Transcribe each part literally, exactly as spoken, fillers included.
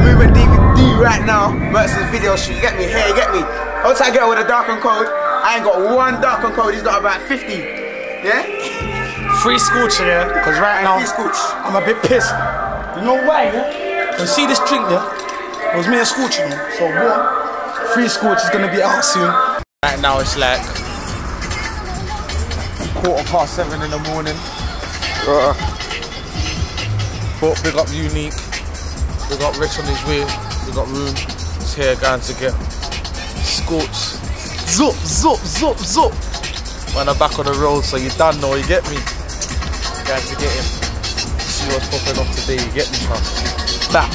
moving D V D right now. Mertz's video shoot, you get me? Here, you get me? Outside girl with a dark and cold. I ain't got one dark and cold, he's got about fifty. Yeah? Free Scorcher, yeah? Because right now, I'm a bit pissed. You know why, yeah? You see this drink, yeah? It was me and Scorcher, man. So what? Free Scorcher's gonna be out soon. Right now it's like quarter past seven in the morning. Uh, but big up Unique. We got Rich on his way. We got Room. He's here going to get Scorch. Zup, zup, zup, zup. When I'm back on the road, so you done know, you get me? Going to get him. See what's popping off today, you get me, fam? Back.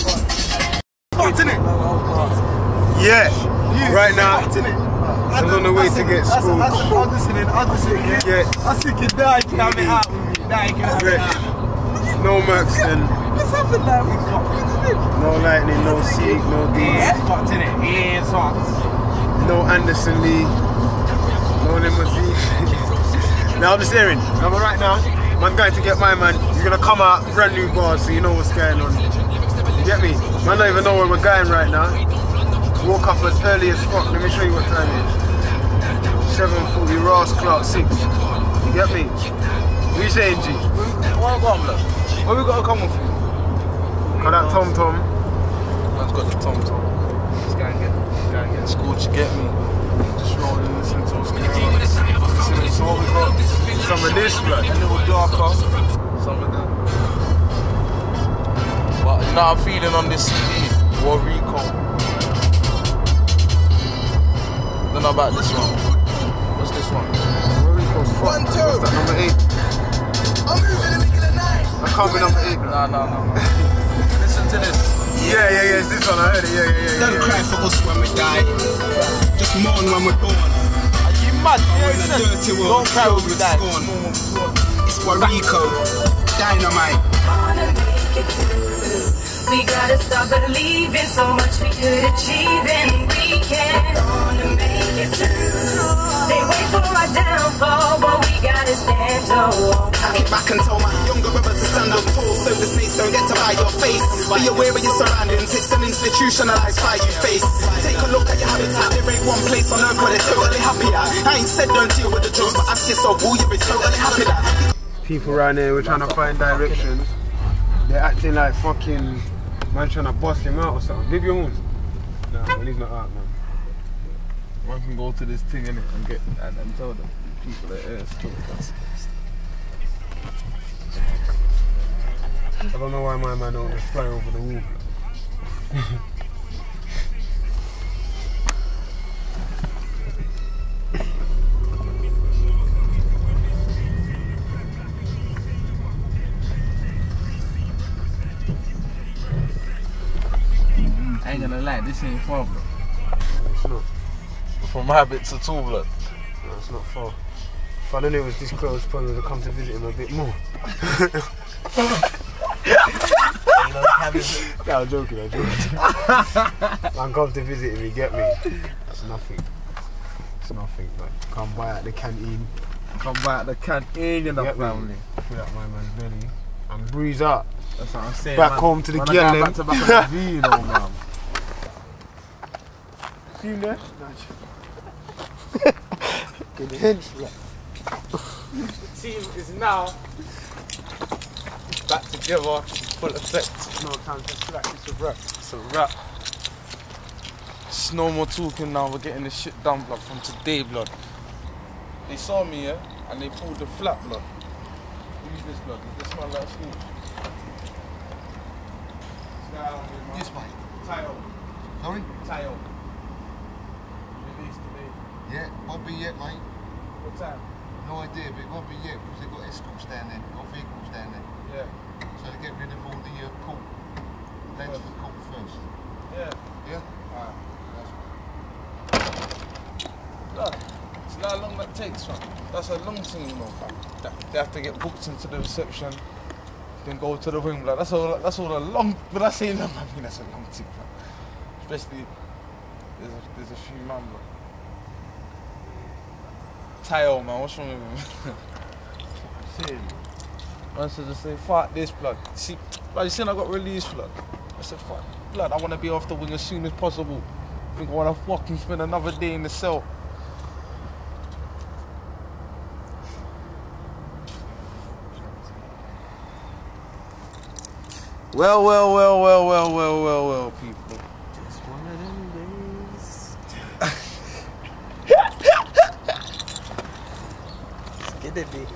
Yeah. Right now, I'm on the way to get Scorch. I'm listening, I'm listening, yeah? Yeah. I'm thinking, nah, you can have it out with me. Nah, you can have it out. No Merkston. What's happened now? No Lightning, no Seek, no D. Yeah, it's hot, innit? Yeah, it's hot. No Anderson Lee. No Limousine. Now I'm just hearing. I'm right now. I'm going to get my man. He's gonna come out brand new bars, so you know what's going on. You get me? Man, I don't even know where we're going right now. Woke up as early as fuck. Let me show you what time it is. seven forty, Ross Clark, six. You get me? What are you saying, G? Where we going, blood? Where we got to come with you? Got that Tom Tom. Man's got the Tom Tom. Let's go and get, go and get Scorch, you get me? Just rolling, listening to what's going on. Listening to what we got. Some of this, blood. A little darker. Some of that. But you know how I'm feeling on this C D? War Rico. Don't know about this one. What's this one? War Rico's fuck. One, two. What's that, number eight? I'm moving in the middle of the night. I can't be number eight, blood. No, no, no. Listen to this. Yeah, yeah, yeah, it's this one, I heard it, yeah, yeah, yeah. Don't yeah, cry yeah. for us when we die. Just mourn when we're born. Are you mad? We're in a dirty world, Don't cry filled when we with die. scorn. It's Warrico, dynamite. We gotta stop believing so much we could achieve and we can't wanna make it through. They wait for our downfall, but we gotta stand tall. I kick back and tell my younger brother to stand up tall so the snakes don't get to buy your face. Be aware of your surroundings, it's an institutionalized fight you face. Take a look at your habitat, there ain't one place on earth where they're totally happy at. I ain't said don't deal with the drugs, but ask yourself, will you be totally happy at? People around here, we're trying to find directions. They're acting like fucking man trying to bust him out or something. Leave your own. Nah, well, he's not out, man. One can go to this thing innit, and get and, and tell them people that it's still I don't know why my man don't just fly over the wall. I ain't gonna lie, this ain't far, bro. It's not. From Habits to Tall Blood. No, it's not far. If I knew it was this close, probably would have come to visit him a bit more. No, I'm joking, I'm joking. I'm come to visit him, you get me? It's nothing. It's nothing, but come by at the canteen. Come back the canteen in the Get me? family. Fill up my man's belly and breeze up. That's what I'm saying. Back man. home to the Man, girl, I go them. back to back on the V, you know, man. See him there? Good hints, like. The team is now back together, full effect. No time to slack, it's a wrap. It's a wrap. It's no more talking now, we're getting this shit done, blood, from today, blood. They saw me, yeah, and they pulled the flap, blood. Who's this, blood? Does this smell like school? This way. Tayo. Sorry? Tayo. Released today. Yeah, won't be yet, mate. What time? No idea, but it won't be yet because they've got escorts down there, got vehicles down there. Yeah. So they get rid of all the uh, court. That's for court first. Yeah. Yeah? Alright. Look, it's not how long that takes, fam. That's a long thing, you know, fam. That- They have to get booked into the reception, then go to the wing, like, that's all. That's all a long. But I say long, I mean that's a long thing, fam. Especially there's a, there's a few man, bro. Tayo, man, what's wrong with him? See, I said, just say, fuck this, blood. See, blood, you seen I got released, blood. I said, fuck. blood, I want to be off the wing as soon as possible. I think I want to fucking spend another day in the cell. Well, well, well, well, well, well, well, well, people. Just one of them days. Get it, B.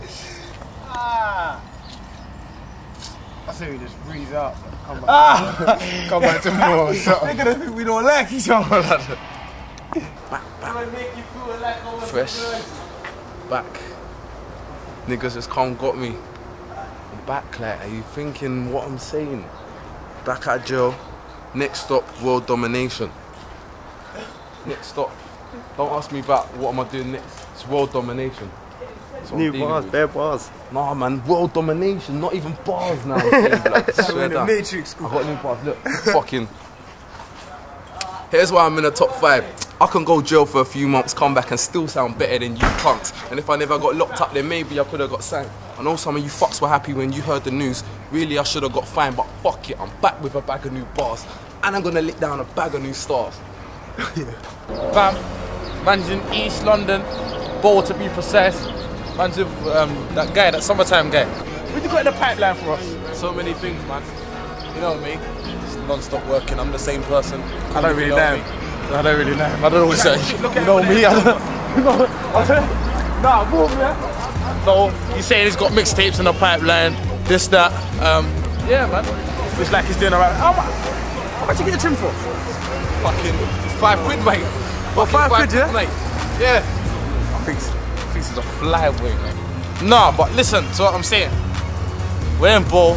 Ah. I say we just breathe out. Come back. Ah. Come back to more. They're gonna think we don't like each other. Back, back. Fresh. Back. Niggas just come got me. I'm back, like, are you thinking what I'm saying? Back at jail. Next stop, world domination. Next stop. Don't ask me about what am I doing next. It's world domination. New bars, bare bars. Nah, man, world domination, not even bars now. We're in the Matrix. I got new bars, look, fucking. Here's why I'm in the top five. I can go jail for a few months, come back and still sound better than you punks. And if I never got locked up, then maybe I could have got signed. I know some of you fucks were happy when you heard the news. Really, I should have got fined, but fuck it, I'm back with a bag of new bars. And I'm gonna lick down a bag of new stars. Yeah. Bam, man's in East London, Bowl to be precise. Man's with um, that guy, that summertime guy. What you got in the pipeline for us? So many things, man. You know me, just non-stop working. I'm the same person. I don't really know him. I don't really know him. I don't know what to say. Look You know me, I don't know. Nah, move, man. So, he's saying he's got mixtapes in the pipeline, this, that. Um, yeah, man. It's like he's doing alright. How much, how much you get your trim for? Fucking five quid, mate. What, five quid, yeah? Mate. Yeah. I think, I think it's a flyweight, mate. Nah, but listen to what I'm saying. We're in Bowl.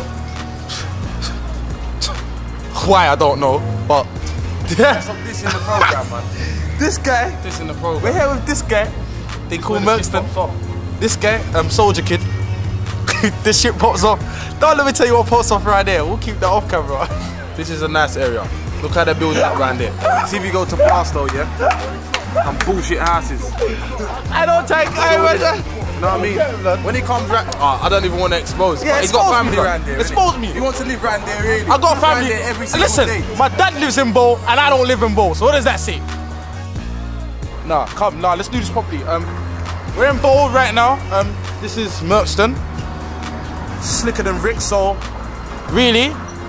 Why, I don't know, but there's some this in the program, man. This guy, This in the program. we're here with this guy. They call Merkston. This guy, um, Soldier Kid. This shit pops off. Don't let me tell you what pops off right there. We'll keep that off camera. This is a nice area. Look how they're building that around there. See if you go to Barstow, yeah? And bullshit houses. I don't take I You know what I mean? When he comes round, oh, I don't even want to expose. Yeah, but he's got expose family me, bro. around there. Expose me. He wants to live around there, really. I got Live around family. there every single Listen, day. my dad lives in Bowl and I don't live in Bowl. So what does that say? Nah, come, nah, let's do this properly. Um, we're in Bowl right now. Um, this is Merkston. Slicker than Rick, so really,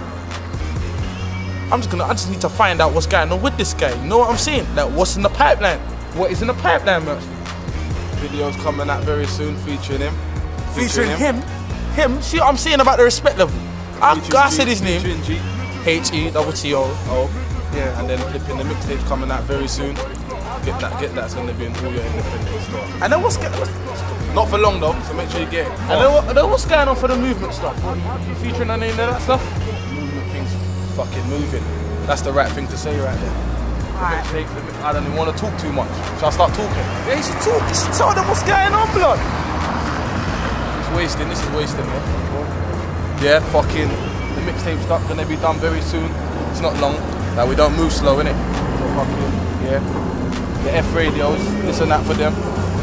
I'm just gonna, I just need to find out what's going on with this guy. You know what I'm saying? Like, what's in the pipeline? What is in the pipeline, Merkston? Videos coming out very soon featuring him. Featuring him? Him? See what I'm saying about the respect level? I, I said his name. Featuring G. H E T T O O. Yeah, and then flipping the mixtape coming out very soon. Get that, get that. It's gonna be in all your independent stores. And then what's going Not for long though, so make sure you get it. And then, what, then what's going on for the movement stuff? What, you, you featuring any of that stuff? Movement things fucking moving. That's the right thing to say right there. Alright. Mixtape, the mi- I don't even want to talk too much. Shall I start talking? Yeah, you should talk. You should tell them what's going on, blood. It's wasting, this is wasting, man. Yeah, fucking, the mixtape's done, gonna be done very soon. It's not long. Like, we don't move slow, innit? So fucking, yeah. The F radios, this and that for them.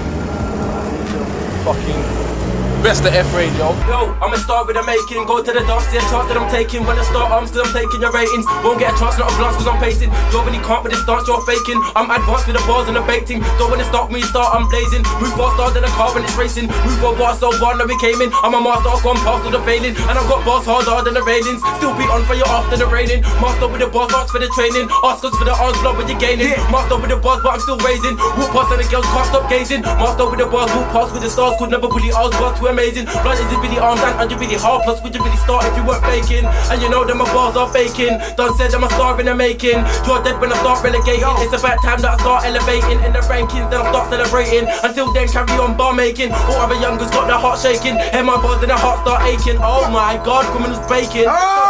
Fucking best of F radio. Yo, I'ma start with the making, go to the dance, see a chance that I'm taking. When I start arms, cause I'm taking your ratings. Won't get a chance, not a glance, cause I'm pacing. You're when you can't with the stance, you're faking. I'm advanced with the bars and the baiting. Don't wanna start when you start, I'm blazing. Move faster than a car when it's racing. Move over, so far, now we came in. I'm a master, I've gone past all the failing. And I've got bars harder than the railings. Still beat on fire after the raining. Master with the bars, ask for the training. Ask us for the arms, blood when you're gaining. Master with the bars, but I'm still raising. Walk past and the girls can't stop gazing. Master with the bars, walk past with the stars. Could never bully ours, bars too amazing. Blood is really armed and one hundred really hard. Plus, would you really start if you weren't faking? And you know that my bars are faking. Done said I'm a star in the making. You're dead when I start relegating. It's about time that I start elevating in the rankings. Then I start celebrating. Until then, carry on bar making. All other youngers got their heart shaking. Hear my bars, then their heart start aching. Oh my God, criminals breaking.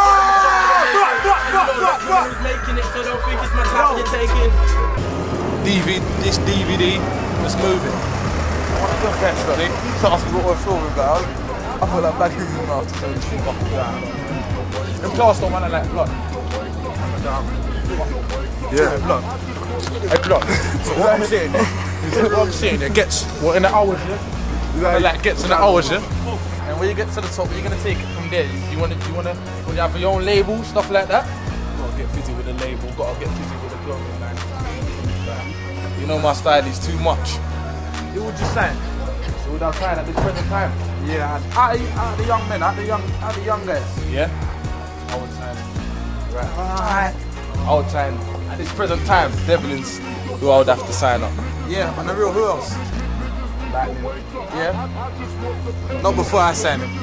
Criminals making it, so don't think it's my time you're taking. D V D, this D V D, let's move it. Look at that. So ask me what we're filming about. I feel like back in the mouth to turn this shit up and down. The class don't want to like blood. Yeah, blood. Hey, blood. So what I'm saying, what I'm saying, it gets what in the hours, yeah? It like gets in the hours, yeah? And when you get to the top, you're gonna take it from there. You wanna, you wanna, you wanna have your own label, stuff like that. gotta get busy with the label, gotta get busy with the clothing line. You know my style is too much. You would just say. So would I sign at this present time? Yeah. Out of, out of the young men, out of the young, out of the young guys. Yeah? I would sign. Right. Alright. I would sign at this present time, Devlin's who I would have to sign up. Yeah, on the real, who else? Like, yeah? Not before I sign him.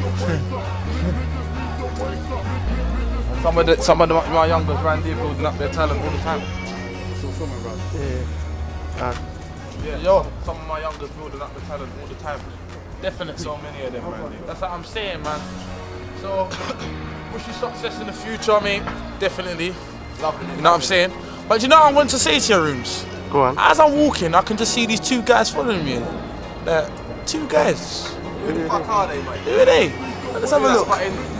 Some of the, some of the, my youngers around here building up their talent all the time. Still filming, bro. Yeah. Uh, Yeah, yo, some of my youngers building up the talent all the time. Definitely. So many of them, man. That's what I'm saying, man. So, wish you success in the future, mate. Definitely. You know what I'm saying? But you know what I want to say to your rooms? Go on. As I'm walking, I can just see these two guys following me. Uh, two guys. Who the fuck are they, mate? Who are they? Let's have a look.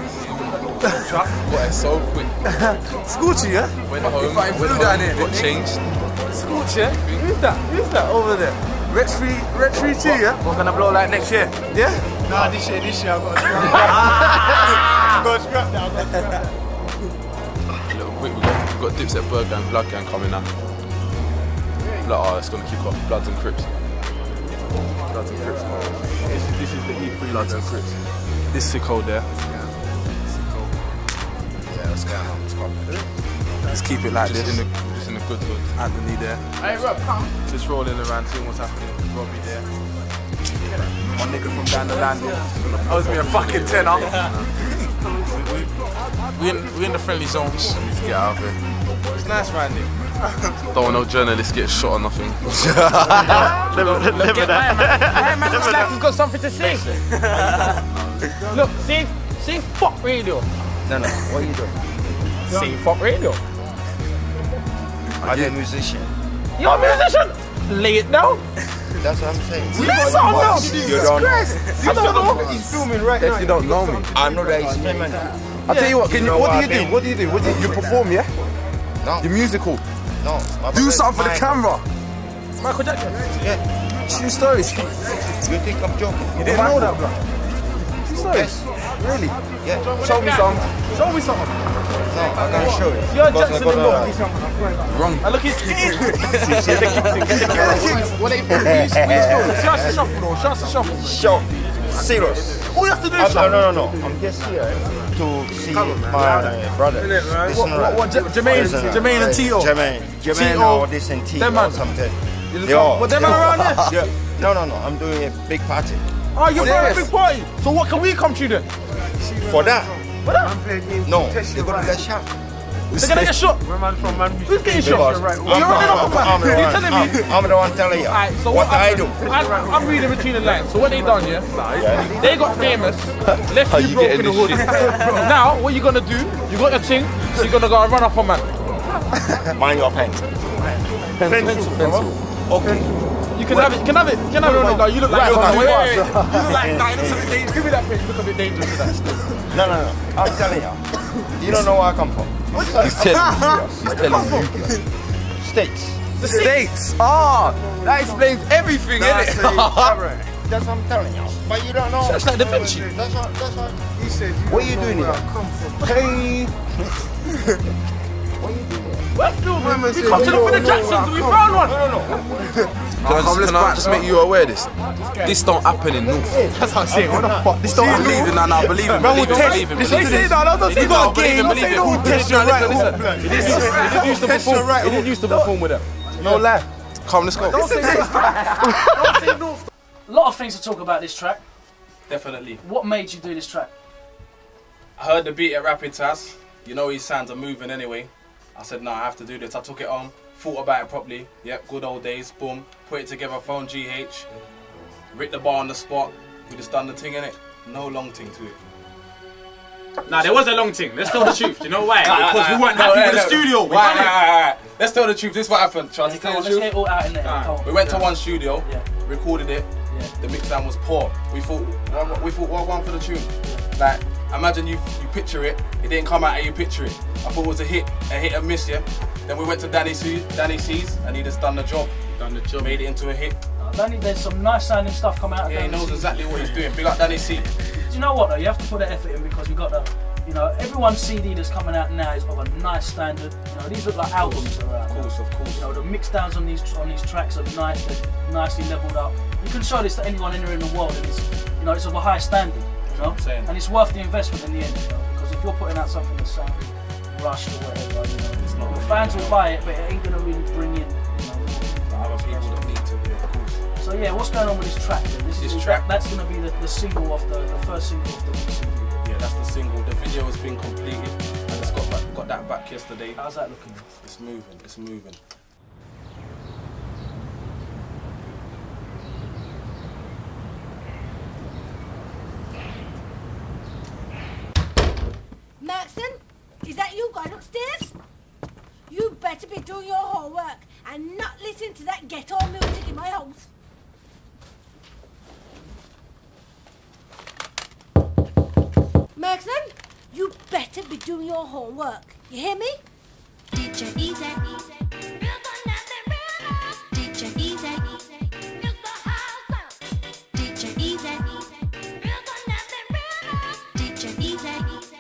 Boy, so quick. Scoochie, yeah? Went home, Went went down home, here, got didn't he? changed. Scoochie, yeah? Who's that? Who's that over there? Red Tree, Red Tree Two, yeah? We're gonna blow like next year. Yeah? Nah, this year, this year, I've got to scrap. I've got to scrap that, I've got to scrap that. A little quick, we've got, we've got Dipset Bird Gang, Blood Gang coming out. Blood, oh, it's gonna kick off. Bloods and Crips. Bloods and Crips. This, this is the E three Bloods and Crips. This sicko there. Yeah, what's going on? It's coming. Let's keep it like this. In the, just in the good hood. Anthony there. Hey Rob, come. Just rolling around, seeing what's happening. Robbie there. My nigga from down the land. Owes me a fucking tenner. we, we, we, in, we in the friendly zones. Let's get out of here. It's nice, Randy. Don't want no journalists get shot or nothing. Never, never that. Hey, man, looks like he's got something to say. Look, see, see, fuck radio. No, no, what are you doing? See, fuck radio. Are you a musician? You're a musician. Lay it down. That's what I'm saying. Lay it down now. You don't I don't know. He's filming right now. If you don't know me. I'm not the instrument. I'll tell you what, can you, know what do what you I do? mean? What do you do? What do you, you perform, yeah? No, You're musical. no. my Do brother something for is the mine. camera. Michael Jackson. Yeah. True stories. You think I'm joking? You didn't know that, bro. True stories. Really? Yeah. Show me some. Show me something. No, I'm gonna show you. You're Because I Jackson in got love. Wrong. I look at What they put? We used to show us the shuffle though. Show us the shuffle. Show. Serious. All you have to do I'm, is no, shuffle. no, no, no. I'm just here to see my brother. Listen, What, right. what, J- Jermaine, Listen, Jermaine and right. Tito. Jermaine, Jermaine Tito. or this and Tito Them man. or something. You They all. What them man around there? Yeah. No, no, no. I'm doing a big party. Oh, you're throwing a Serious. big party. So what can we come to then? For that? For that? No, they're gonna get shot. They're gonna get shot. Who's getting shot? Because Oh, you're running up a I'm, man. the You're one, telling I'm, me. I'm the one telling you Alright, so what, what I do. I, I'm reading between the lines. So what they done, yeah? Yeah. They got famous, left you you broke getting in the this hood. Now, what you gonna do? You got your thing, so you're gonna go and run up a man. Mind your pen. Pencil, pencil. Okay. You can have it. You can have it. You can have it. No, no, you look like Right, you're okay. wait, wait, wait. You look like nah, you look a bit dangerous. Give me that pen. You look a bit dangerous with that. No, no, no. I'm telling you. You don't know where I come from. He's telling you. He's telling you. States. The States. Ah, that explains everything, That's, innit? it. That's what I'm telling you. But you don't know. That's like Da Vinci. That's what. That's what. He said, you What are you don't doing know here? where I come from. Hey. What are you doing here? We're filming. Man We said, come to you the for the don't know Jacksons. where We I found one. No, no. Can I, just, can I just make you aware of this? This don't happen in North. That's what I'm saying. What the fuck? This I believe in that now. Believe it. Man will Believe it. test. Believe it. They Believe say it. that. I don't say You got a don't believe game. it, I say believe no it. test your right hook. He didn't used to perform. He didn't used to perform with them. No lie. Come, let's go. A lot of things to talk about this track. Definitely. What made you do this track? I heard the beat at Rapid Task. You know his sounds are moving anyway. I said, no, I have to do this. I took it on, thought about it properly. Yep, good old days. Boom. Put it together, phone G H. Ripped the bar on the spot. We just done the thing in it. No long thing to it. Nah, there was a long thing. Let's tell the truth. Do you know why? Nah, Because nah, we weren't no, happy no, with the no. studio. We Right, done it. right, right, right. Let's tell the truth. This is what happened. Shall I just Come tell on, the let's truth? get it all out in there. Alright. Come on. We went to one studio, Yeah. recorded it. Yeah. The mix down was poor. We thought, one, we thought, what one for the tune? Like, imagine you you picture it, it didn't come out how you picture it. I thought it was a hit, a hit and miss, yeah. Then we went to Danny C, Danny C's, and he just done the job. Done the job. Made it into a hit. Danny, there's some nice sounding stuff coming out of Yeah, he Danny knows C. exactly what he's doing. Big up Danny C. Do you know what though? You have to put the effort in because we got the You know, everyone's C D that's coming out now is of a nice standard. You know, these look like albums around. Of course, of course. You know, the mix downs on these on these tracks are nice, they're nicely leveled up. You can show this to anyone anywhere in the world, and it's, you know, it's of a high standard. You know, and it's worth the investment in the end. You know, because if you're putting out something that's sounding rushed or whatever, you know, it's not. The fans will buy it, but it ain't gonna really bring in, you know, other people that need to hear, of course. So yeah, what's going on with this track then? This, this is, track, that, that's gonna be the, the single off the the first single off the week single. Yeah, that's the single. The video has been completed, and it's got back, got that back yesterday. How's that looking? It's moving. It's moving. Maxon, is that you going upstairs? You better be doing your homework and not listen to that ghetto music in my house. Maxon, you better be doing your homework. You hear me? D J Easy. D J Easy. D J Easy. D J Easy.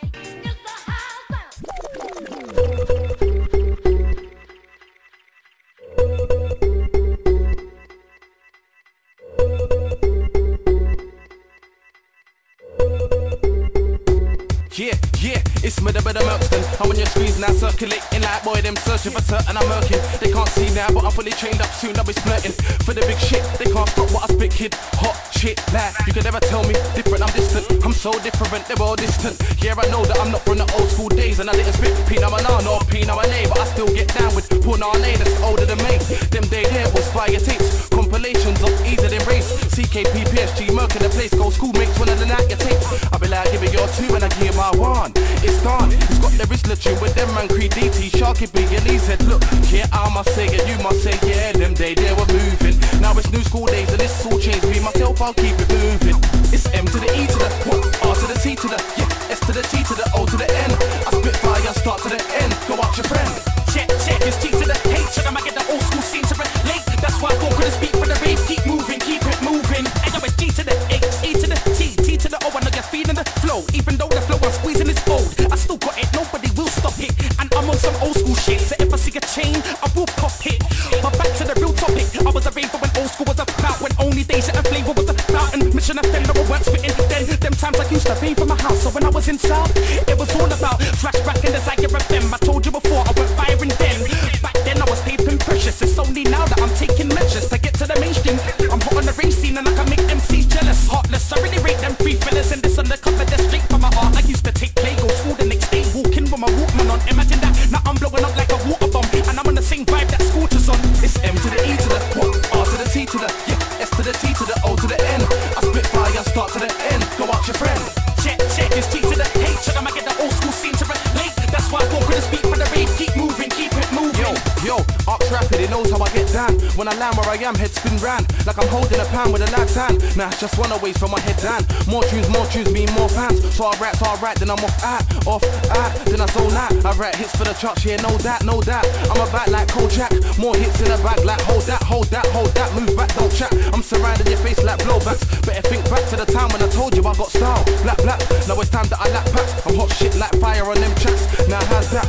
Yeah, yeah, it's me the better Merkston. I'm on your screens now circulating like boy them searching for certain I'm murking. They can't see now but I'm fully trained up soon I'll be splurting for the big shit. They can't stop what I spit kid. Hot shit like you can never tell me different I'm distant. I'm so different they're all distant. Yeah I know that I'm not from the old school days and I didn't spit Pinot Banana or Pinot Banana but I still get down with Punane that's older than me. Them day there was fire tapes. Compilations of easier than race. C K P P S G Merc in the place. Go schoolmates one of the night your tapes. I'll be like give it your two and I give my one. It's done. It's got the Rizzler tune with them man Creed D T, Sharky B and he said look, yeah I must say it, you must say yeah, them day they were moving. Now it's new school days and it's all changed. Me myself I'll keep it moving. It's M to the E to the what? R to the T to the yeah, S to the T to the O to the N. I spit fire, start to the end. Go out your friend. Check, check, it's T to the H and I might get the old school scene to relate. That's why I go for the speak for the rave. Keep moving, keep it moving. And yo it's G to the H, E to the T, T to the O. I know you're feeling the flow. Even though the flow I'm squeezing is old, I still got it, nobody will stop it. And I'm on some old school shit, so if I see a chain, I will pop it. But back to the real topic, I was a raver when old school was about. When only Deja and Flavor was about. And Mission Offender I weren't spitting. Then, them times I used to rave for my house. So when I was in South, it was all about flashback in the Zaire of them. I told you before, I went firing then. Back then I was paping precious. It's only now that I'm taking measures to get to the mainstream. I'm hot on the race scene and I can make M Cs jealous. Heartless, I really rate them free fillers. And this undercover, they're straight from my heart. I used to take play, go school the next day, walking with my Walkman on. Imagine that, now I'm blowing up like a water bomb. And I'm on the same vibe that Scorcher's on. It's M to the E to the what? R to the T to the yeah, S to the T to the O to the N. I spit fire, start to the end. Go out your friend. Check, check, it's T to the H. And I might get the old school scene to relate. That's why I go for the speak for the rave. Keep moving, keep it moving. Yo, yo, Arx rapid, he knows how I get down. When I land where I am, head spin round. Like I'm holding a pan with a lad's hand. Nah, it's just one away from my head down. More tunes, more tunes mean more fans. So I write, so I write, then I'm off out, off out, then I zone out. I write hits for the charts, yeah, no doubt, no doubt. I'm about like Kojak, more hits in the bag, like hold that, hold that, hold that, move back, don't chat. I'm surrounding your face like blowbacks. Better think back to the time when I told you I got style, black, black. Now it's time that I lap packs. I'm hot shit like fire on them tracks. Now how's that?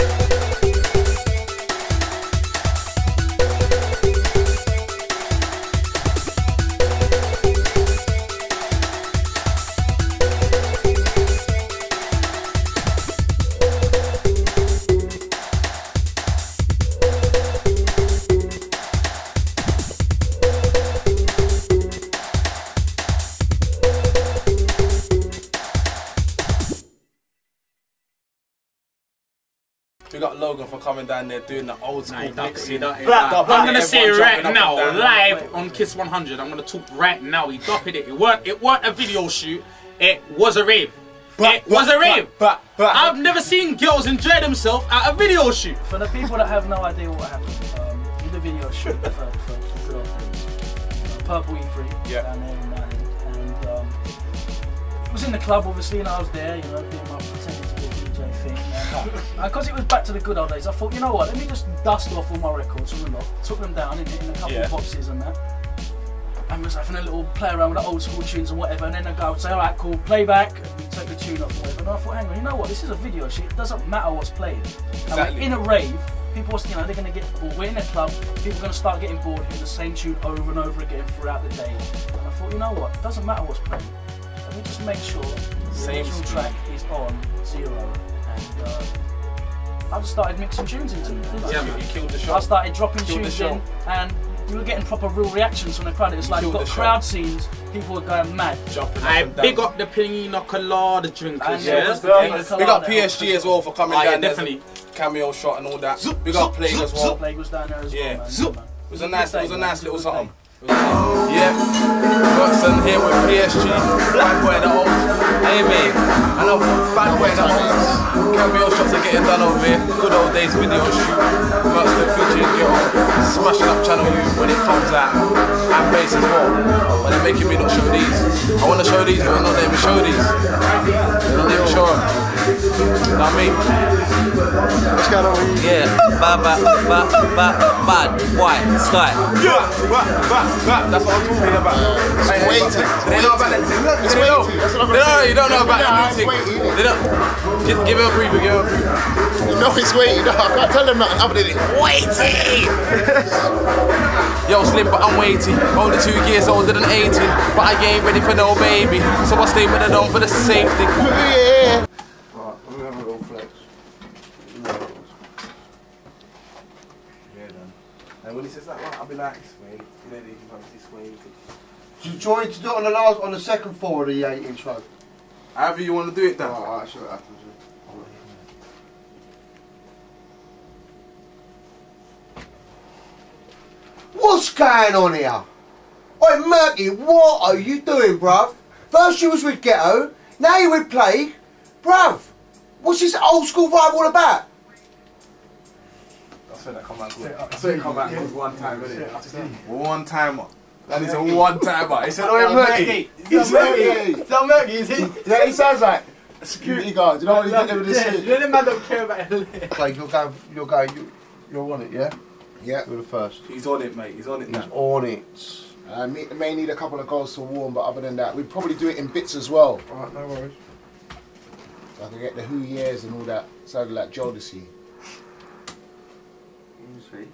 We got Logan for coming down there doing the old school Nah, mix. I'm gonna say right now, live on Kiss one hundred. I'm gonna talk right now. He doped it. It weren't. It weren't a video shoot. It was a rave. It was a rave. I've never seen girls enjoy themselves at a video shoot. For the people that have no idea what happened, um, in the video shoot for, for, for good old days, uh, Purple E three yeah. down there in Ireland, and um, it was in the club obviously, and I was there, you know, doing my pretending to be a D J thing. Because uh, it was back to the good old days, I thought, you know what, let me just dust off all my records from the lot, took them down in, in a couple yeah. of boxes and that, and was having a little play around with the old school tunes and whatever, and then the guy would say, alright, cool, play back, and we take the tune up for it. But I thought, hang on, you know what? This is a video shit. It doesn't matter what's played. Exactly. And we're in a rave. People, you know, they're going to get bored. We're in a club. People are going to start getting bored hearing the same tune over and over again throughout the day. And I thought, you know what? It doesn't matter what's played. Let me just make sure the Same original speed. track is on zero. And uh, I just started mixing tunes into it. Didn't I? Yeah, man, you killed the show. I started dropping Killed the tunes show. in, and we were getting proper real reactions from the crowd. It was You like you've killed got the show. crowd scenes. People were going mad. Jumping up I and down. big up the Pina Colada drinkers, And yeah. there was the Big Pina up Colada. P S G as well for coming Oh, yeah, down. There's definitely. a cameo shot and all that. Big up Plague as well. Plague was down there as Yeah. well, man. Zoop. man. It was a nice, it was a nice little Good something. day. It was a- Yeah, Watson here with P S G, bad boy in the old. Hey mate, I know bad boy in the old. Cameo shots are getting done over here. Good old days video shoot. Merkston featuring Ghetto, smashing up Channel U when it comes out, and bass as well. But they're making me not show these. I want to show these, but they're not letting me show these. They're not letting me show them. You know what I mean? What's going on? Yeah, bad, bad, bad, bad, bad, white, sky. Yeah, bad, bad, bad. That's what I'm talking about. It's waiting. They know about that. It's waiting. They know, you don't know about the music. They don't. Give, give it a preview, give it a preview. You know it's waiting. No, I can't tell them nothing other than it. Waiting! Yo, Slim, but I'm waiting. Only two years older than eighteen, but I ain't ready for no baby. So I stay with the dome for the safety. Yeah. Right, I'm gonna have a little flex. Yeah, then. And when he says that, right, I'll be like, wait, you know, you can this way. Do you join to do it on the last, on the second floor of the eight inch road? However you want to do it, then. Alright, alright, see what happens. What's going on here? Oi, Murky, what are you doing, bruv? First you was with Ghetto, now you're with Plague. Bruv, what's this old school vibe all about? I swear that come out good. I swear it come out good one time, innit? One timer. That is a one timer. He said, oi, Murky. He's Murky. Is that Murky, is he? Yeah, he sounds like a security guard. You know what he did with this shit? You know the man don't care about it. Plague, you're going, you're going, you, you're on it, yeah? Yeah. You're the first. He's on it, mate. He's on it now. He's on it. Uh, may, may need a couple of goals to warm, but other than that, we'd probably do it in bits as well. Alright, no worries. So I can get the Who Years and all that. Sounded like Jodeci. See.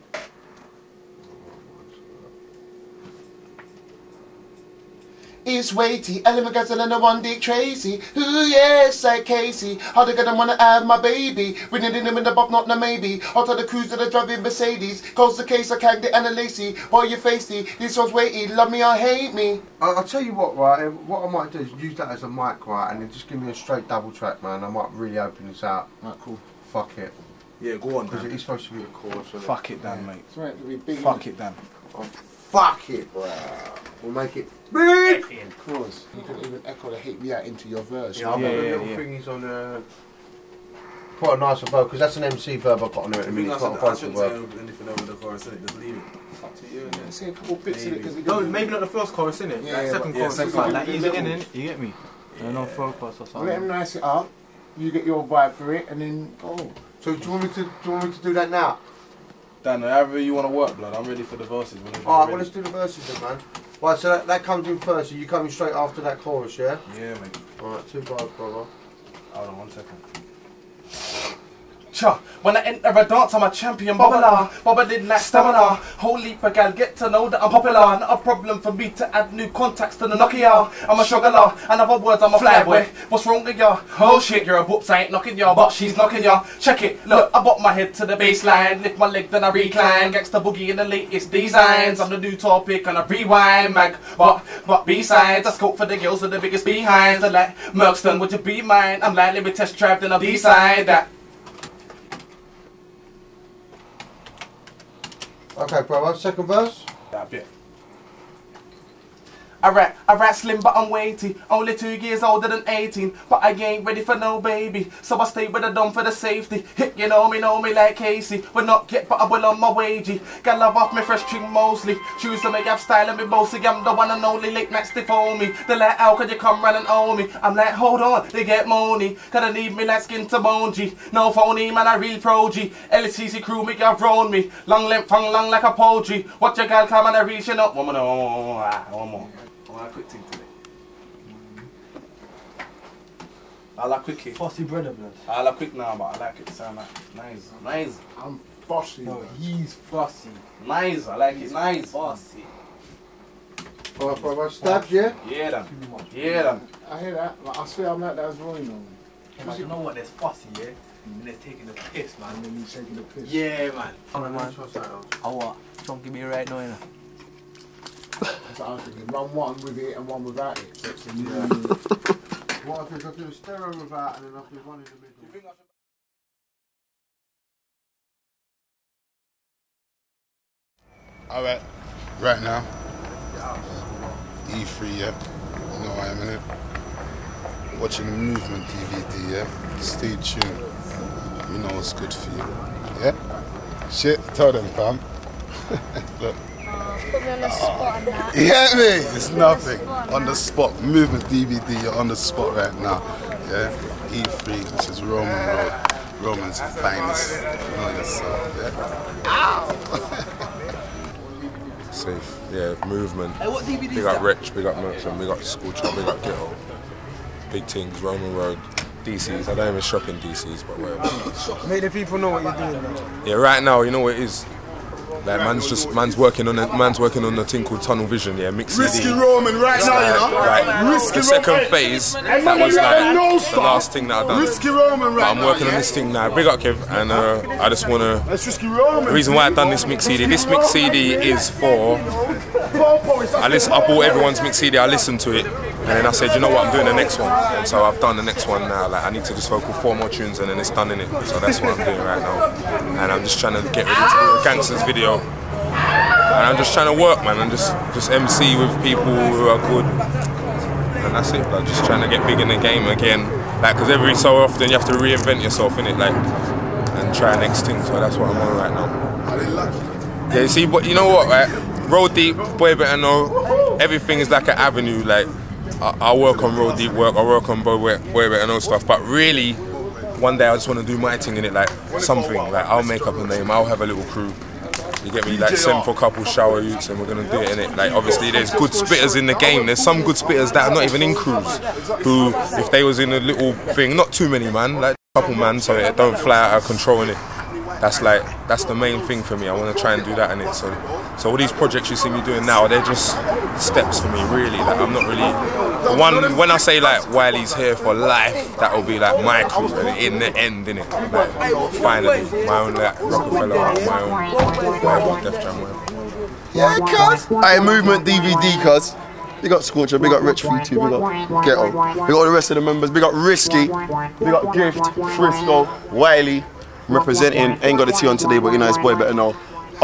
It's weighty, element gas and the one Dick Tracy. Ooh yes, like Casey. How they gonna wanna have my baby? Winning in them in the bop, not the maybe. Out of the cruise that I driving Mercedes. Close the case, I can't get Anna Lacey. Boy, you facey. This one's weighty, love me or hate me. I'll, I'll tell you what, right? What I might do is use that as a mic, right? And then just give me a straight double track, man. I might really open this out. Right, cool. Fuck it. Yeah, go on, Because Dan. it's supposed to be a chorus. isn't Fuck it, Dan, mate. It's right to be big. Fuck it, Dan. Oh, fuck it, bro. We'll make it big. Of course. You can even echo the hate me out into your verse. Yeah, I'll Yeah, put the yeah, little yeah. thingies on there. Put a nicer verb, because that's an M C verb I've got on there at the I think minute. I It's not a shouldn't vocal say verb. anything over the chorus, innit? Just leave it. It's up to you, Yeah, innit? say a couple bits in it because No, maybe not the first chorus, innit? Yeah, like yeah, second but- chorus, yeah, it's second like, like chorus. ease it in, innit? You get me? And on focus or Let something. him nice it up. You get your vibe for it, and then go. So do you want me to do you want me to do that now? Dan, however you want to work, blood, I'm ready for the verses. whenever you're Alright, well ready. let's do the verses then, man. Right, so that, that comes in first, so you coming straight after that chorus, yeah? Yeah, mate. Alright, two bars, brother. Hold on one second. Cha, when I enter a dance, I'm a champion bubbler. Bobber did like stamina. Holy gal, get to know that I'm popular. Not a problem for me to add new contacts to the Nokia. I'm a struggler. In other words, I'm a flyboy. What's wrong with ya? Oh shit, you're a whoops, I ain't knocking ya, but she's knocking ya. Check it, look, I bop my head to the baseline. Lift my leg, then I recline. Gangsta boogie in the latest designs. I'm the new topic and I rewind mag. But, but B-sides, I scope for the girls with the biggest behinds. They're like, Merkston, would you be mine? I'm like, let me test drive, then I'll decide that. Okay, brother, second verse. That bit. I rap, I rap slim but I'm weighty. Only two years older than eighteen, but I ain't ready for no baby. So I stay with a dumb for the safety. Hit, you know me, know me like Casey. But not yet, but I will on my wagey. Got love off me fresh trim mostly. Choose to make up style and be bossy. I'm the one and only late night stiff on me. They like, how could you come round and own me? I'm like, hold on, they get money. Cause they need me like skin to bone G. No phony, man, I real pro G. L C C crew, me have round me. Long length, long, long like a poetry. Watch your girl come and I reaching up. One more, one more, one more. One more. I want a quick thing today. I like quickie. Fussy brother, blood. I like quick now, but I like it to sound like nice. Nice. I'm fussy. No, he's fussy. Nice. I like it. Nice. Fussy. For, for stabs, yeah? Yeah, then. Yeah, then. I hear that. Like, I swear I'm like that as well, you know. Yeah, man, you know what? There's fussy, yeah? And there's taking the piss, man. And then he's taking the piss. Yeah, man. Oh, man. Oh, what? Don't give me a right now, you know. That's what I was thinking. Run one with it and one without it. Yeah. What I think I'll do is stereo without and then I'll do one in the middle. Alright, right now, E three, yeah, you know I am in it. Watching the Movement D V D, yeah, stay tuned, you know what's good for you, yeah? Shit, tell them, fam. Look. Put me on the spot on that. You get me? It's nothing. On the spot, Movement D V D, you're on the spot right now, yeah? E three, this is Roman Road, Roman's finest, you know yourself, yeah? Ow! Safe, yeah, Movement. Hey, what D V D big is up that? Rich, big up Merchant, big up School Child, big up Ghetto. Big things, Roman Road, D Cs. I don't even shop in D Cs, but whatever. Make the people know what you're doing, man. Yeah, right now, you know what it is? Like, man's just, man's working on a, man's working on a thing called Tunnel Vision, yeah, mix C D. Risky Roman right It's now, like, you know? Like, Risky the second Roman. phase, Hey, that man, was let them know, like the stop. last thing that I've done. Risky Roman right But I'm now, working on yeah? this thing now. Big up, Kev, and uh, I just want to... That's Risky Roman. The reason why I've done this mix C D, this mix C D is for... I listen, I bought everyone's mix C D, I listened to it, and then I said, you know what, I'm doing the next one. And so I've done the next one now. Like, I need to just vocal four more tunes and then it's done in it. So that's what I'm doing right now. And I'm just trying to get ready to do a Gangsters video. And I'm just trying to work, man, and just, just M C with people who are good. And that's it, like, just trying to get big in the game again. Like, because every so often you have to reinvent yourself, innit? Like, and try next thing. So that's what I'm on right now. Yeah, you see, but you know what, right? Roll Deep, Boy Better Know, everything is like an avenue. Like, I, I work on Roll Deep work, I work on Boy, Boy Better Know stuff, but really, one day I just want to do my thing in it, like something. Like, I'll make up a name, I'll have a little crew. You get me? Like, send for a couple shower youths and we're gonna do it in it. Like, obviously there's good spitters in the game. There's some good spitters that are not even in crews, who, if they was in a little thing, not too many man, like a couple man, so it don't fly out of control in it. That's like, that's the main thing for me. I want to try and do that in it. So, so all these projects you see me doing now, they're just steps for me, really. Like, I'm not really. One, when I say like Wiley's here for life, that will be like my crew, and in the end, innit? Like, finally, my own like Rockefeller, my own, whatever, Def Jam, whatever. Yeah, cuz. Alright, Movement D V D, cuz. Big up Scorcher, big up Rich three two, big up Ghetto. Big up all the rest of the members, big up Risky, big up Gift, Frisco, Wiley. I'm representing, ain't got a T on today, but you know, it's Boy Better Know.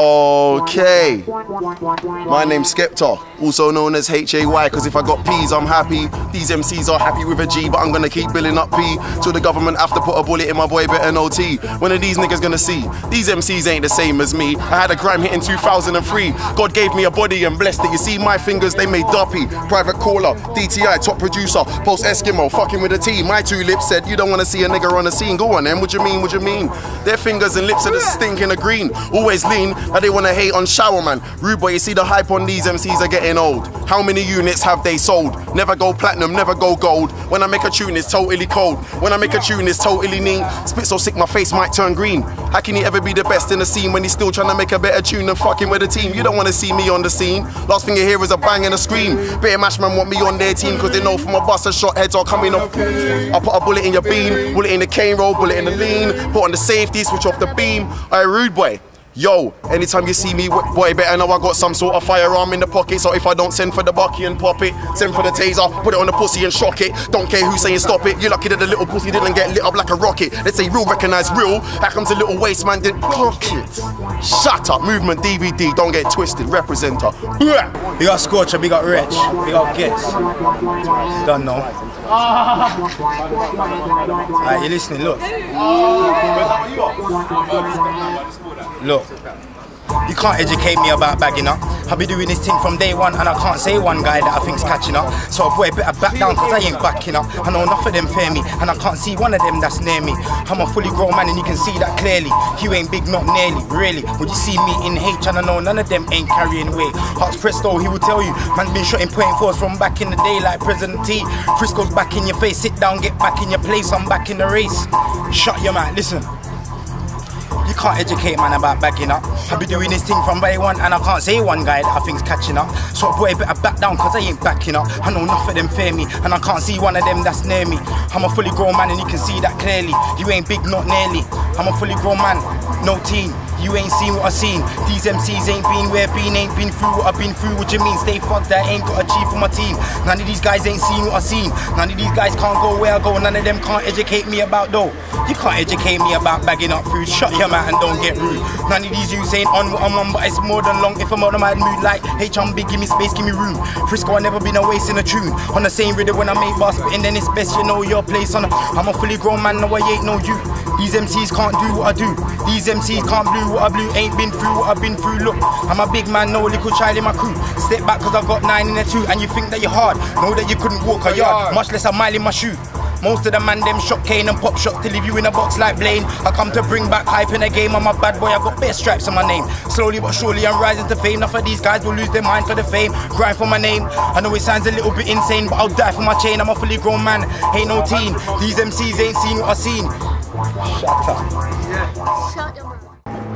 Okay, my name's Skepta, also known as H A Y, cause if I got P's I'm happy. These M Cs are happy with a G, but I'm gonna keep billing up P till the government have to put a bullet in my Boy Better Know T. When are these niggas gonna see? These M Cs ain't the same as me. I had a grime hit in two thousand three. God gave me a body and blessed it. You see my fingers, they made duppy. Private caller, D T I, top producer, post Eskimo, fucking with a T. My two lips said, you don't wanna see a nigga on the scene. Go on then, what you mean, what you mean? Their fingers and lips are the stinking of green. Always lean, now they wanna hate on Shower Man. Rude boy, you see the hype on these M Cs are getting old. How many units have they sold? Never go platinum, never go gold. When I make a tune, it's totally cold. When I make a tune, it's totally neat. Spit so sick, my face might turn green. How can he ever be the best in the scene when he's still trying to make a better tune than fucking with a team? You don't want to see me on the scene. Last thing you hear is a bang and a scream. Better Mash Man want me on their team, cause they know from a bus a shot heads are coming off. I put a bullet in your bean, bullet in the cane roll, bullet in the lean, put on the safety, switch off the beam. Alright, rude boy. Yo, anytime you see me, boy, better know I got some sort of firearm in the pocket. So if I don't send for the bucky and pop it, send for the taser, put it on the pussy and shock it. Don't care who's saying stop it. You're lucky that the little pussy didn't get lit up like a rocket. Let's say real recognize real. How comes the little waste man didn't clock it? Shut up, Movement D V D, don't get twisted. Representer. Big up Scorcher, big up Rich, big up Gets. Don't know. Alright, you listening, look. Look. You can't educate me about bagging up. I've been doing this thing from day one and I can't say one guy that I think's catching up. So boy, better back down cause I ain't backing up. I know enough of them fear me and I can't see one of them that's near me. I'm a fully grown man and you can see that clearly. You ain't big, not nearly, really. Would you see me in H and I know none of them ain't carrying weight. Hearts Presto, he will tell you, man's been shooting point fours from back in the day like President T. Frisco's back in your face, sit down, get back in your place, I'm back in the race. Shut your mouth, listen. You can't educate man about bagging up. I've been doing this thing from day one and I can't say one guy that I think's catching up. So boy, better back down cause I ain't backing up. I know enough of them fear me and I can't see one of them that's near me. I'm a fully grown man and you can see that clearly. You ain't big, not nearly. I'm a fully grown man, no team. You ain't seen what I seen. These M Cs ain't been where been, ain't been through what I've been through. What you mean? Stay fucked, that ain't got a G for my team. None of these guys ain't seen what I seen. None of these guys can't go where I go. None of them can't educate me about though. You can't educate me about bagging up food. Shut your mouth and don't get rude. None of these youths ain't on what I'm on, but it's more than long. If I'm on a mad mood like H, I'm big, give me space, give me room. Frisco, I never been a waste in a tune. On the same rhythm when I make bars spitting, then it's best you know your place on a, I'm a fully grown man, no I ain't no you. These M Cs can't do what I do. These M Cs can't blue what I blue. Ain't been through what I've been through. Look, I'm a big man, no little child in my crew. Step back cause I've got nine in a two. And you think that you're hard, know that you couldn't walk a yard, much less a mile in my shoe. Most of the man them shot cane and pop shots to leave you in a box like Blaine. I come to bring back hype in the game. I'm a bad boy, I got bare stripes on my name. Slowly but surely I'm rising to fame. Enough of these guys will lose their mind for the fame. Grind for my name. I know it sounds a little bit insane, but I'll die for my chain. I'm a fully grown man, ain't no teen. These M Cs ain't seen what I seen. Shut up. Yeah. Shut your mouth.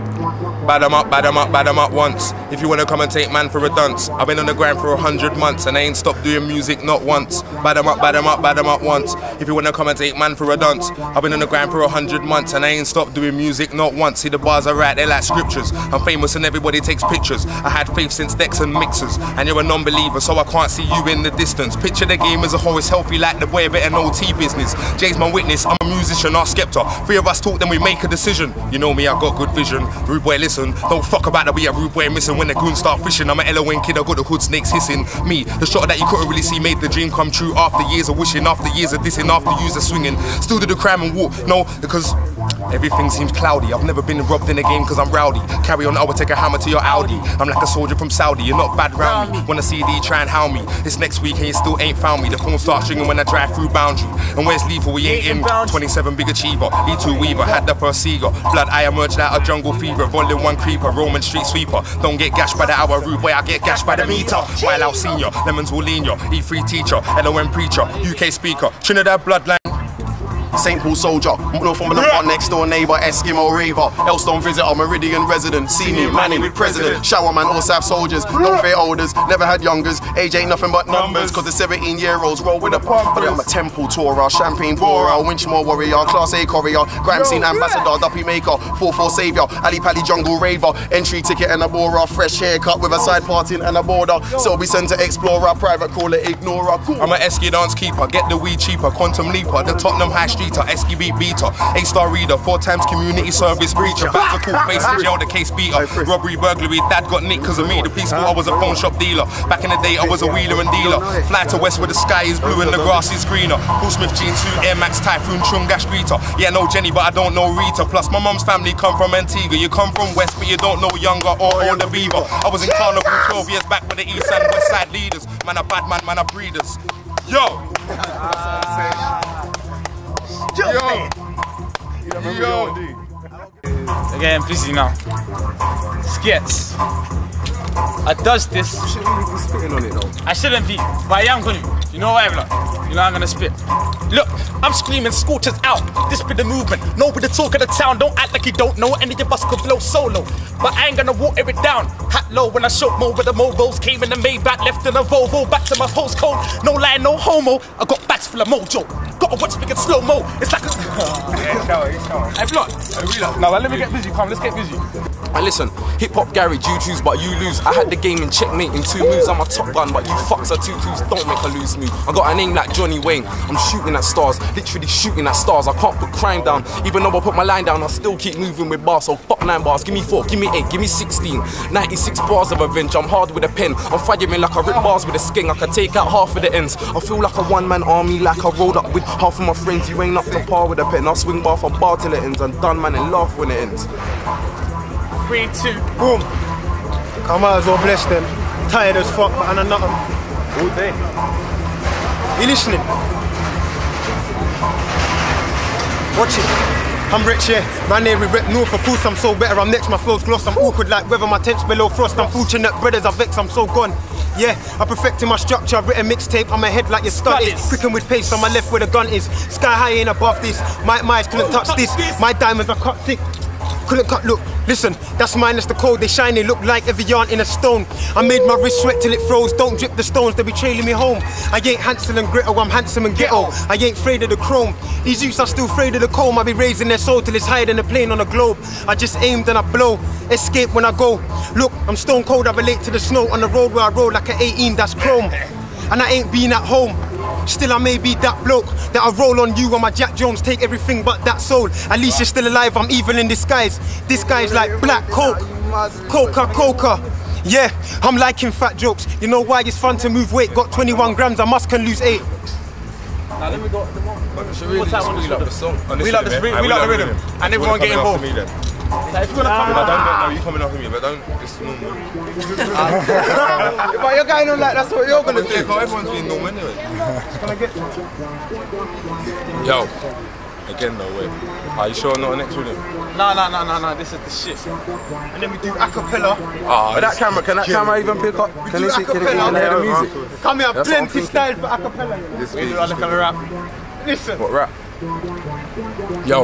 Bad 'em up, bad 'em up, bad 'em up once. If you wanna come and take man for a dunce, I've been on the grind for a hundred months and I ain't stopped doing music not once. Bad 'em up, bad 'em up, bad 'em up once. If you wanna come and take man for a dunce, I've been on the grind for a hundred months and I ain't stopped doing music not once. See the bars are right, they're like scriptures. I'm famous and everybody takes pictures. I had faith since decks and mixers, and you're a non-believer, so I can't see you in the distance. Picture the game as a whole, it's healthy like the boy better know T business. Jay's my witness, I'm a musician, ask Skepta. Three of us talk, then we make a decision. You know me, I got good vision. Rude boy, listen, don't fuck about that we a rude boy missing. When the goons start fishing, I'm an L O N kid, I got the hood snakes hissing. Me, the shot that you couldn't really see made the dream come true. After years of wishing, after years of dissing, after years of swinging. Still do the crime and walk, no, because everything seems cloudy. I've never been robbed in a game cause I'm rowdy. Carry on, I will take a hammer to your Audi. I'm like a soldier from Saudi, you're not bad round me. When a C D try and hound me, it's next week and you still ain't found me. The phone starts ringing when I drive through boundary. And where's lethal, we ain't in. twenty-seven big achiever, E two Weaver, had the first Seagull. Blood I emerged out of jungle fever, volume one creeper, Roman street sweeper. Don't get gashed by the hour, rude boy, I get gashed by the meter. While out senior, lemons will lean ya. E three teacher, L O N preacher, U K speaker, Trinidad bloodline. Saint Paul soldier, no from the front next door neighbour, Eskimo raver, Elstone visitor, Meridian resident, senior Manny with president, showerman, all South soldiers, no fair olders, never had youngers, age ain't nothing but numbers, cause the seventeen year olds roll with a pump. But I'm a temple tourer, champagne pourer, Winchmore warrior, class A courier, grime scene ambassador, duppy maker, four four saviour, Ali Pally jungle raver, entry ticket and a borer, fresh haircut with a side parting and a border, Selby Centre explorer, private caller ignorer. I'm an Esky dance keeper, get the weed cheaper, quantum leaper, the Tottenham High Streeter, Esky beat beater, A-star reader, four times community service breacher, back to court, face in jail, the case beater, robbery, burglary, dad got nicked cause of me, the police thought I was a phone shop dealer, back in the day I was a wheeler and dealer, fly to west where the sky is blue and the grass is greener, Paul Smith G two, Air Max Typhoon, Chungash Rita, yeah I know Jenny but I don't know Rita, plus my mum's family come from Antigua, you come from west but you don't know younger or older beaver, I was in Carnival twelve years back with the east and west side leaders, man a bad man, man a breeders, yo! Yo! Yo! Again, busy now. Skits. I does this. You shouldn't really be spitting on it though. I shouldn't be, but I am gonna. You know what, like, you know I'm gonna spit. Look, I'm screaming scorchers out. This be the movement. No be the talk of the town. Don't act like you don't know. Any of us could blow solo. But I ain't gonna water it down. Hat low when I show more with the mobiles. Came in the Maybach, left in a Volvo. Back to my postcode. No lie, no homo. I got bats full of mojo. Gotta watch me get slow mo. It's like a. Yeah, show it, show it. Hey, blood. No, let me get busy. Come, let's get busy. And listen, hip hop garage, you choose but you lose. I had the game in checkmate in two moves. I'm a top gun, but you fucks are two twos. Don't make a loose move. I got a name like Johnny Wayne. I'm shooting at stars, literally shooting at stars. I can't put crime down, even though I put my line down. I still keep moving with bars. So fuck nine bars. Give me four, give me eight, give me sixteen. ninety-six bars of revenge. I'm hard with a pen. I'm firing like I rip bars with a sking. I can take out half of the ends. I feel like a one-man army, like I rolled up with half of my friends. You ain't up to par with a pen. I'll swing bar for bar till it ends. I'm done, man, and laugh when it ends. Three, two, boom. I might as well bless them. Tired as fuck, but I'm nothing. All day. You listening? Watch it. I'm rich, yeah. Man, here we rep north, of course I'm so better. I'm next, my flow's gloss. I'm awkward like weather, my tent's below frost. I'm fortunate, brothers, I vex, I'm so gone. Yeah, I perfected my structure, I've written mixtape, I'm ahead like your studies. Quicking with pace, on my left where the gun is. Sky high ain't above this, my eyes couldn't touch this. My diamonds are cut thick, couldn't cut, look, listen, that's minus the cold, they shiny, look like every yarn in a stone. I made my wrist sweat till it froze, don't drip the stones, they be trailing me home. I ain't Hansel and Gretel, I'm handsome and ghetto. I ain't afraid of the chrome, these youths are still afraid of the comb. I be raising their soul till it's higher than a plane on a globe. I just aimed and I blow, escape when I go. Look, I'm stone cold, I relate to the snow on the road where I roll like an eighteen, that's chrome. And I ain't been at home. Still I may be that bloke that I roll on you on my Jack Jones, take everything but that soul. At least you're still alive, I'm evil in disguise. This guy's like black coke, Coca-Cola. Yeah, I'm liking fat jokes. You know why it's fun to move weight? Got twenty-one grams, I must can lose eight. Now then we got the moment. Should we really just wheel up the song? We like the rhythm, we like the rhythm. And everyone get involved. Like, if you're gonna come, I don't get, no, you coming off of me, but don't, it's normal. But you're going on like that's what you're gonna do. Everyone's being normal anyway. It's gonna get. Yo, again no way. Are you sure not an next rhythm? No, no, no, no, no. This is the shit. And then we do acapella. Ah, that camera, can that camera even pick up? We Can do they see? Can they acapella. hear the music? Come here, That's what I'm plenty thinking. style for acapella. This we week, do like this a rap. Listen. What rap? Yo.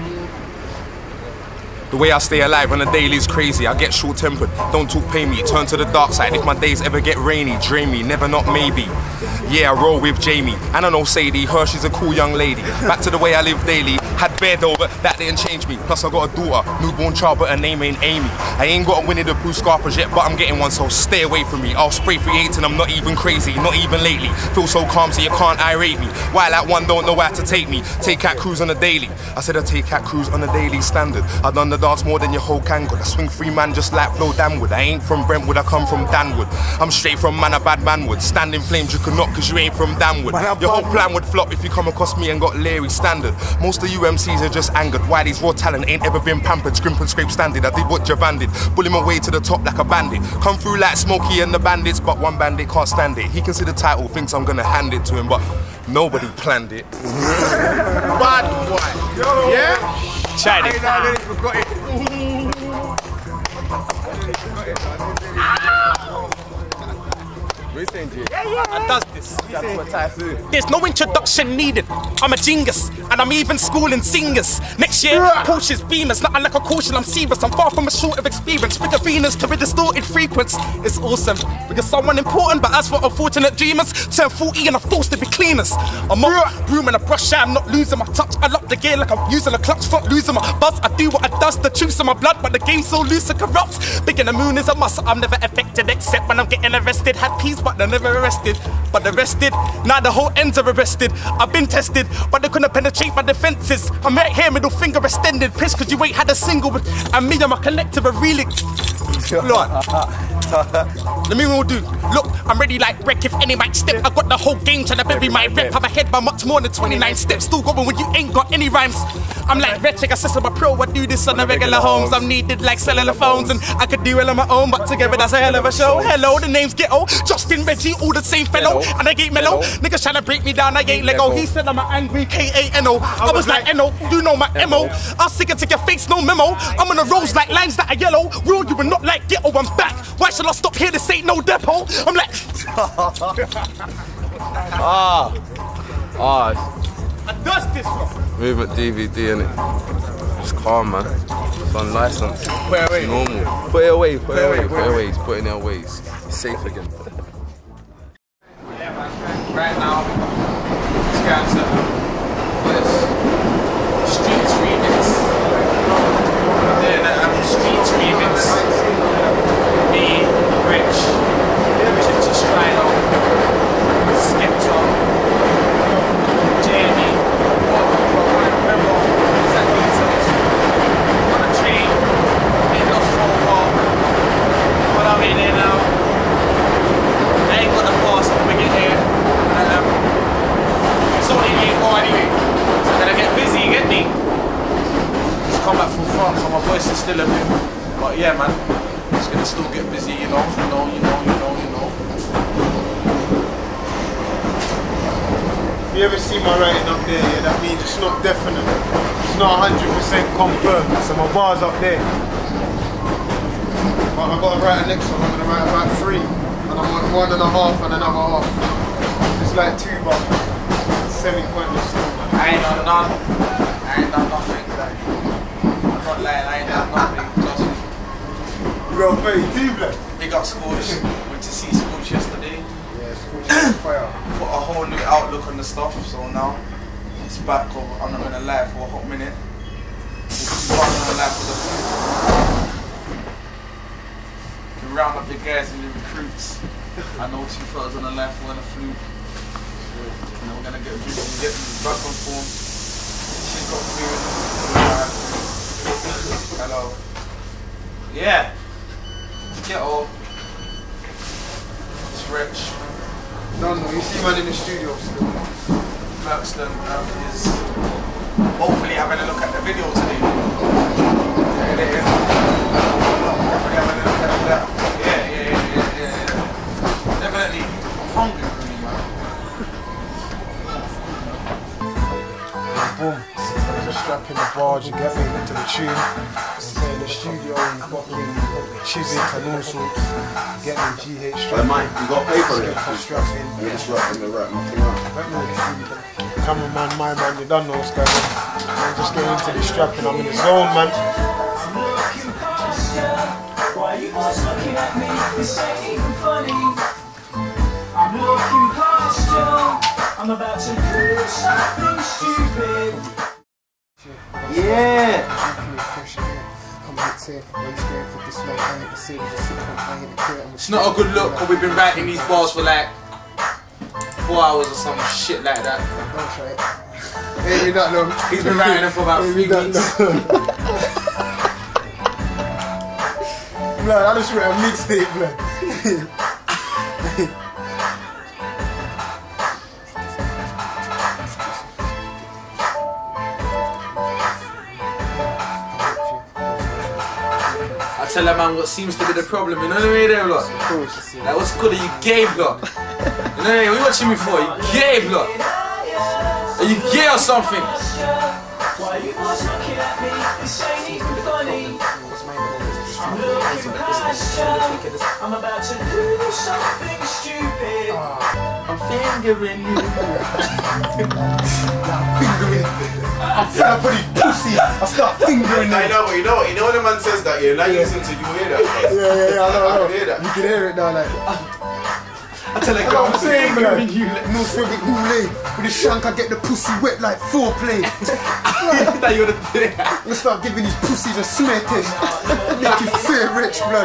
The way I stay alive on a daily is crazy. I get short-tempered, don't talk pay me, turn to the dark side. If my days ever get rainy, drain me, never not maybe. Yeah, I roll with Jamie, and I know Sadie, Hershey's a cool young lady. Back to the way I live daily, had bear though, but that didn't change me. Plus I got a daughter, newborn child, but her name ain't Amy. I ain't got a Winnie the Pooh Scarpers yet, but I'm getting one, so stay away from me. I'll spray three eights and I'm not even crazy, not even lately. Feel so calm so you can't irate me. While that one don't know where to take me. Take cat cruise on a daily. I said I take cat cruise on a daily standard. I done the dance more than your whole gang could. I swing free man just like Flo Danwood. I ain't from Brentwood, I come from Danwood. I'm straight from man a bad man would. Stand in flames you could not cause you ain't from Danwood. Your whole plan would flop if you come across me and got Larry standard. Most of you M Cs are just angered. Why these raw talent ain't ever been pampered. Scrimp and scrape standard. I did what Javan did. Bully my way to the top like a bandit. Come through like Smokey and the bandits, but one bandit can't stand it. He can see the title, thinks I'm gonna hand it to him, but nobody planned it. Bad boy. Yeah? Tried it. I forgot it. Yeah, yeah. I does this. There's no introduction needed. I'm a genius, and I'm even schooling singers. Next year, Porsche's Beamers, nothing like a caution. I'm serious. I'm far from a short of experience. Bigger Venus to a distorted frequency. It's awesome because someone important, but as for unfortunate dreamers, turn forty and I'm forced to be cleaners. I'm a broom and a brush. I'm not losing my touch. I lock the gear like I'm using a clutch, fuck losing my buzz. I do what I does, the truth's in my blood, but the game's so loose and corrupt. Big in the moon is a must. I'm never affected except when I'm getting arrested. Had peace, but they're never arrested. But arrested, now the whole ends are arrested. I've been tested, but they couldn't penetrate my defenses. I'm right here, middle finger extended. Pissed cause you ain't had a single with. And me and my collective are really. Lord. Let me all do. Look, I'm ready like wreck if any might step. I got the whole game trying to bury my rep. Have a head by much more than twenty-nine steps. Still going when you ain't got any rhymes. I'm like red check, I said I'm a pro. I do this on the regular homes. I'm needed like cellular phones, and I could do it on my own, but together that's a hell of a show. Hello, the name's Ghetto, Justin, Reggie, all the same fellow, and I ain't mellow. Niggas trying to break me down, I ain't Lego. He said I'm an angry K A N O. I was like N O, you know my M O. I'll stick it to your face, no memo. I'm on the roads like lines that are yellow. Real, you were not like Ghetto, I'm back. Why should I stop here? This ain't no depot. I'm like. Ah. Ah. I does this one. Movement D V D innit? It's calm, man. It's unlicensed. Put it away. Normal. Put it away, put it away, put it away. He's putting it away. He's safe again. Right now, this guy's a this Streets remix. Then I have Streets remix. Me, Rich, Ginger Strider, Skepta, Jamie. I remember exact details. On a train, been lost for a while, but I'm in there now. I ain't got the pass when we get here. Um, it's only eight more anyway, so I'm gonna get busy, you get me? Just come back from France, so my voice is still a bit, but yeah man, it's gonna still get busy, you know, you know, you know, you know, you know. If you ever see my writing up there, yeah, that means it's not definite. It's not one hundred percent confirmed. So my bar's up there. But I've got to write the next one. I'm going to write about three. And I'm on one and a half and another half. It's like two, but semi-pointless still. I ain't done none. I ain't done nothing. I'm not lying, I ain't done nothing. Just you got thirty-two, blood. Big up Scorch. Went to see Scorch yesterday. Yeah, Scorch is fire. Put a whole new outlook on the stuff, so now it's back. I'm not gonna lie for a hot minute. I'm not gonna lie for the food. Round up the guys and the recruits. I know two fellas on the left, one on the flute. And then we're gonna get get back on form. She's got food. Hello. Yeah. Ghetto. It's rich. No, no, you see man in the studio still. Merkston um, is hopefully having a look at the video today. Yeah, it is. Hopefully having a look at that. Yeah, yeah, yeah, yeah, yeah, yeah. Definitely. I'm hungry for me, man. Boom. Just strapping the barge and getting into the tune. In the studio and fucking Chiswick and all sorts. Getting G H strapping. Hey, mate, you got paper there? Strapping. Yeah, it's right in the right, nothing else. Cameraman, my man, you don't know what's going on. I'm just getting into the strapping. I'm in the zone, man. Why you always looking at me? This ain't even funny. I'm looking past you. I'm about to do something stupid. Yeah. It's not a good look because we've been writing these bars for like four hours or some shit like that. Ain't been that long. He's been writing them for about three weeks. Blood, I just wrote a mixtape, blood. I tell that man what seems to be the problem, you know what I mean there, blood? Like, what's good are you gay, blood? You know what I mean? What you watching me for? You gay, blood? Are you gay or something? Why you always looking at me? This ain't even funny. I'm looking past you. I'm about to do something stupid. I'm fingering you. Fingering. I feel like put his pussy. I start fingering I it. know, but you know, you know when the man says that, yeah, now you listen to you hear that. Yeah, yeah, yeah, I know, I know. I can hear that. You can hear it now, like. I tell a That's girl, what I'm saying, man. No Soviet hule. With the shank, I get the pussy wet like foreplay. That you would have did it. You start giving these pussies a smear test. Make you feel rich, blood.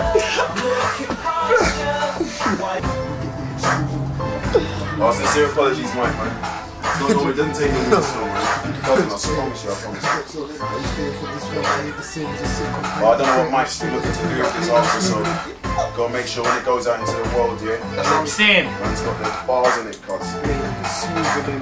Oh, sincere apologies, Mike, man. No, no, it doesn't take no minutes, no, man. Cousin, I promise you, I promise you. Well, I don't know what Mike's still looking to do with this after, so gotta make sure when it goes out into the world, yeah. That's what I'm saying. Man's got the bars in it, cuz. Smoother than.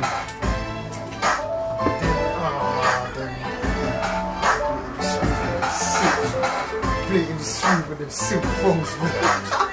Bleeding smoother than silk phones, man.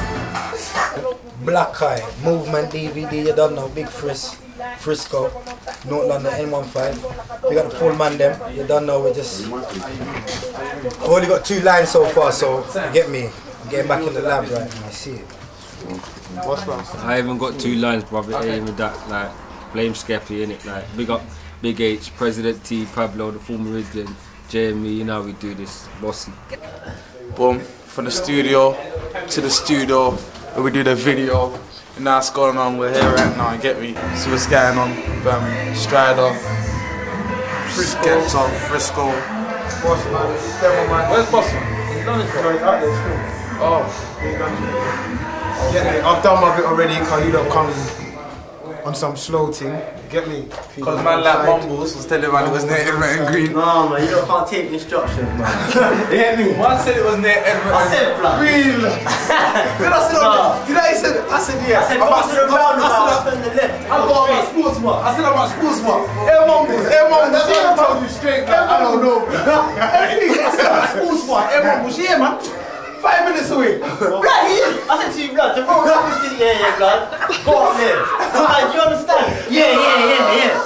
Black Eye, Movement D V D, you don't know, Big Frisk, Frisco, North London N one five. We got the full man them, you don't know, we just... I've only got two lines so far, so get me. I'm getting back in the lab right now, I see it. What's wrong? I even got two lines, brother, it ain't even that, like, blame Skeppy, innit, like, big up Big H, President T, Pablo, the full Meridian, J M E, you know how we do this, bossy. Boom, from the studio to the studio where we do the video. And now it's going on, we're here right now, you get me? So what's going on, um, Strider, Skepta, Frisco. Boss man, demo man. Where's Boss man? He's done it for out there still. Oh. He's done it. Get me? I've done my bit already, cause you don't come on some slow thing. Get me? Because man like Mumbles was telling man it was near Everett and Green. No man, you don't can't take instructions man. You hear me? One said it was near Everett I said blood. Green. Then I said, no. Did I say I said yeah. I said I'm go about to the roundabout I up in the left. I got about sports bar. I said about sports bar. Hey Mumbles, hey Mumbles. That's what I told you straight, man. I don't know. I said about sports bar. Hey Mumbles, yeah man. five minutes away. Blood, he is. I said to you, blood, the road up is yeah, yeah, blood. Go up there. Blood, do you understand? Yeah, yeah, yeah, yeah.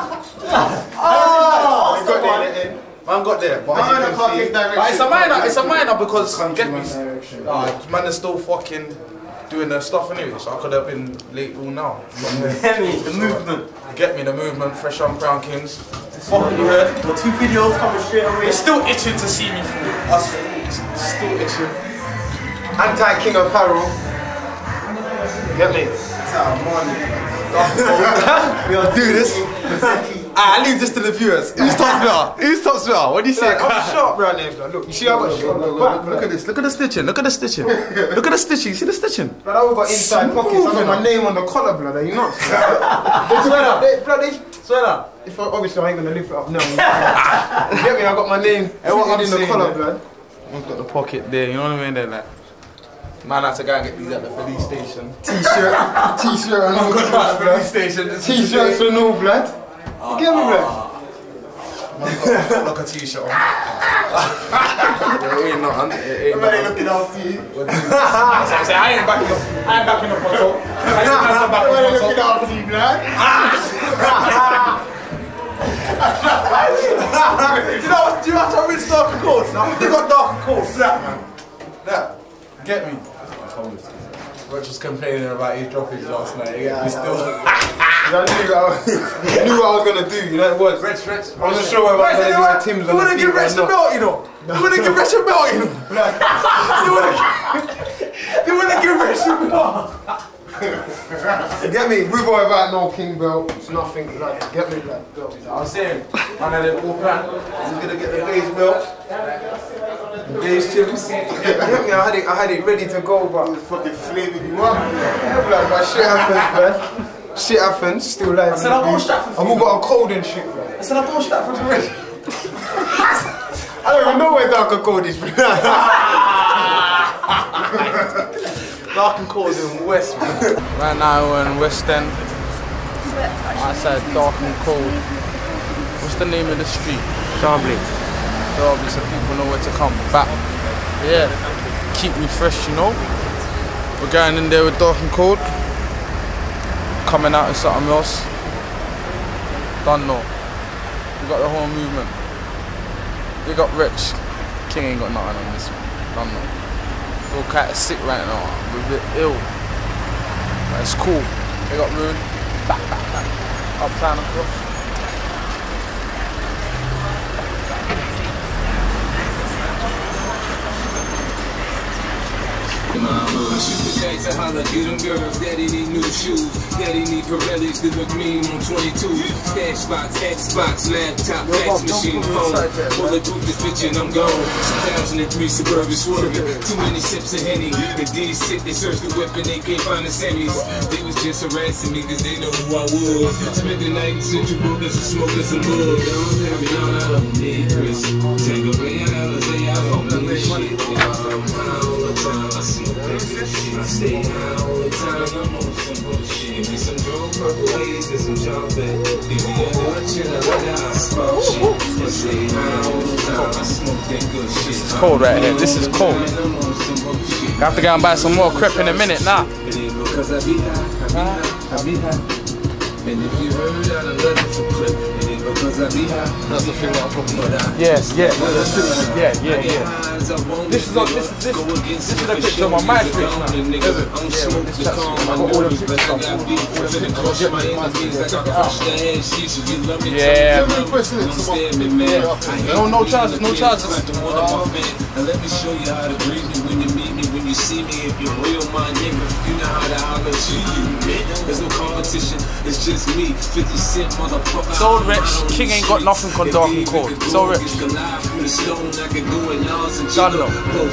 Oh, I got there. Man got there. But Man, as you can see, but it's a minor, it's a minor because get me. Uh, man is still fucking doing their stuff anyway, so I could have been late all now. Get me, the movement. Get me the movement, fresh on Crown Kings. Fuck you heard? The two videos coming straight away. It's still itching to see me through. Us, it's still itching. Anti-King Apparel. Get me? We'll do this. I leave this to the viewers. Who's top better? Who's top better? What do you say? I'm sharp right there. Look, you see how much? Look, look, look at this. Look at the stitching. Look at the stitching. Look at the stitching. You see the stitching? But I got inside pockets. I got my name on the collar, blood. Are you not? Swear that. Blood, swear that. If I, obviously I ain't gonna lift it up now. You get me? I got my name in the collar, blood. I've got the pocket there. You know what I mean? They're like. Man, I had to go and get these at the police station. T-shirt, T-shirt and all blood. Police station. T-shirts and all blood. You get me, blood? Man, got like a T-shirt on. It ain't nothing. It ain't nothing. Looking after you. I say I ain't backing up. I ain't backing up on top. I ain't backing up on top. Looking after you, blood. Do you know what? Do you know how to rinse dark and cold? You got dark and cold. That man. That. Get me. We're just complaining about his droppings last night. Yeah, we still. I knew, I knew what I was gonna do. You know what it was. Rich, Rich. I wasn't sure whether I was gonna do my Tim's on the feet. You wanna give Rich a belt, you know? You wanna give Rich a belt, you know? You wanna? You wanna give Rich a belt? Get me? We've all about no king belt. It's nothing like. Get me that belt. I was saying, man, I didn't all plan. He's gonna get the base belt. Base chips. Get me? I had it. I had it ready to go, but it's fucking flaming you up. Yeah, blood, but shit happens, man. Shit happens. Still like. I said I don't strap for. I've all got a cold and shit, man. I said I don't strap for the rich. I don't even know where dark and cold is. Dark and cold in West. Right now we're in West End. I said dark and cold. What's the name of the street? Derby. Derby, so people know where to come back. Yeah, keep me fresh, you know. We're going in there with dark and cold. Coming out in something else. Don't know. We got the whole movement. We got Rich. King ain't got nothing on this one. Don't know. Feel kind of sick right now. We're a bit ill. But it's cool. We got room. Back, back, back. Uptown across. Shoot to holler, get them girls, daddy need new shoes. Daddy need Pirellis to look mean on twenty-two. Stash spots, Xbox, laptop, fax machine, phone. Bulletproof this bitch and I'm gone. two thousand three Suburban swerving. Too many sips of Henny. The D's sick, they searched the whip and they can't find the semis. They was just harassing me cause they know who I was. Spent the night in Central Brooklyn, some smoking some bug. Don't have me all out of me, Chris. Take a way out of the out of me. Shit, I'm high all the time. I smoke that shit. I stay high all the time. I'm on some bullshit. Give me some drone purple haze and some chocolate. Give me a Dutch and a let out smoke shit. I stay high all the time. I smoke that good shit. This is cold right here. This is cold. I have to go and buy some more crep in a minute now. Because I be high, I be high, I be high. And if you heard, I'd have left it for clip. It ain't because I be high. That's the thing I'm talking about. Yes, yeah, yeah, yeah, yeah. This is a, this is this, this is a picture of my MySpace now. Is it? Yeah, this is all the pictures of yeah. No, no charges, no charges. And let me show you how to greet me when you meet me, when you see me. If you're real, my nigga, you know how to holler to you, man. There's no competition, it's just me. fifty cent, motherfucker. So rich, King ain't got nothing on dark and cold. So rich. Done though.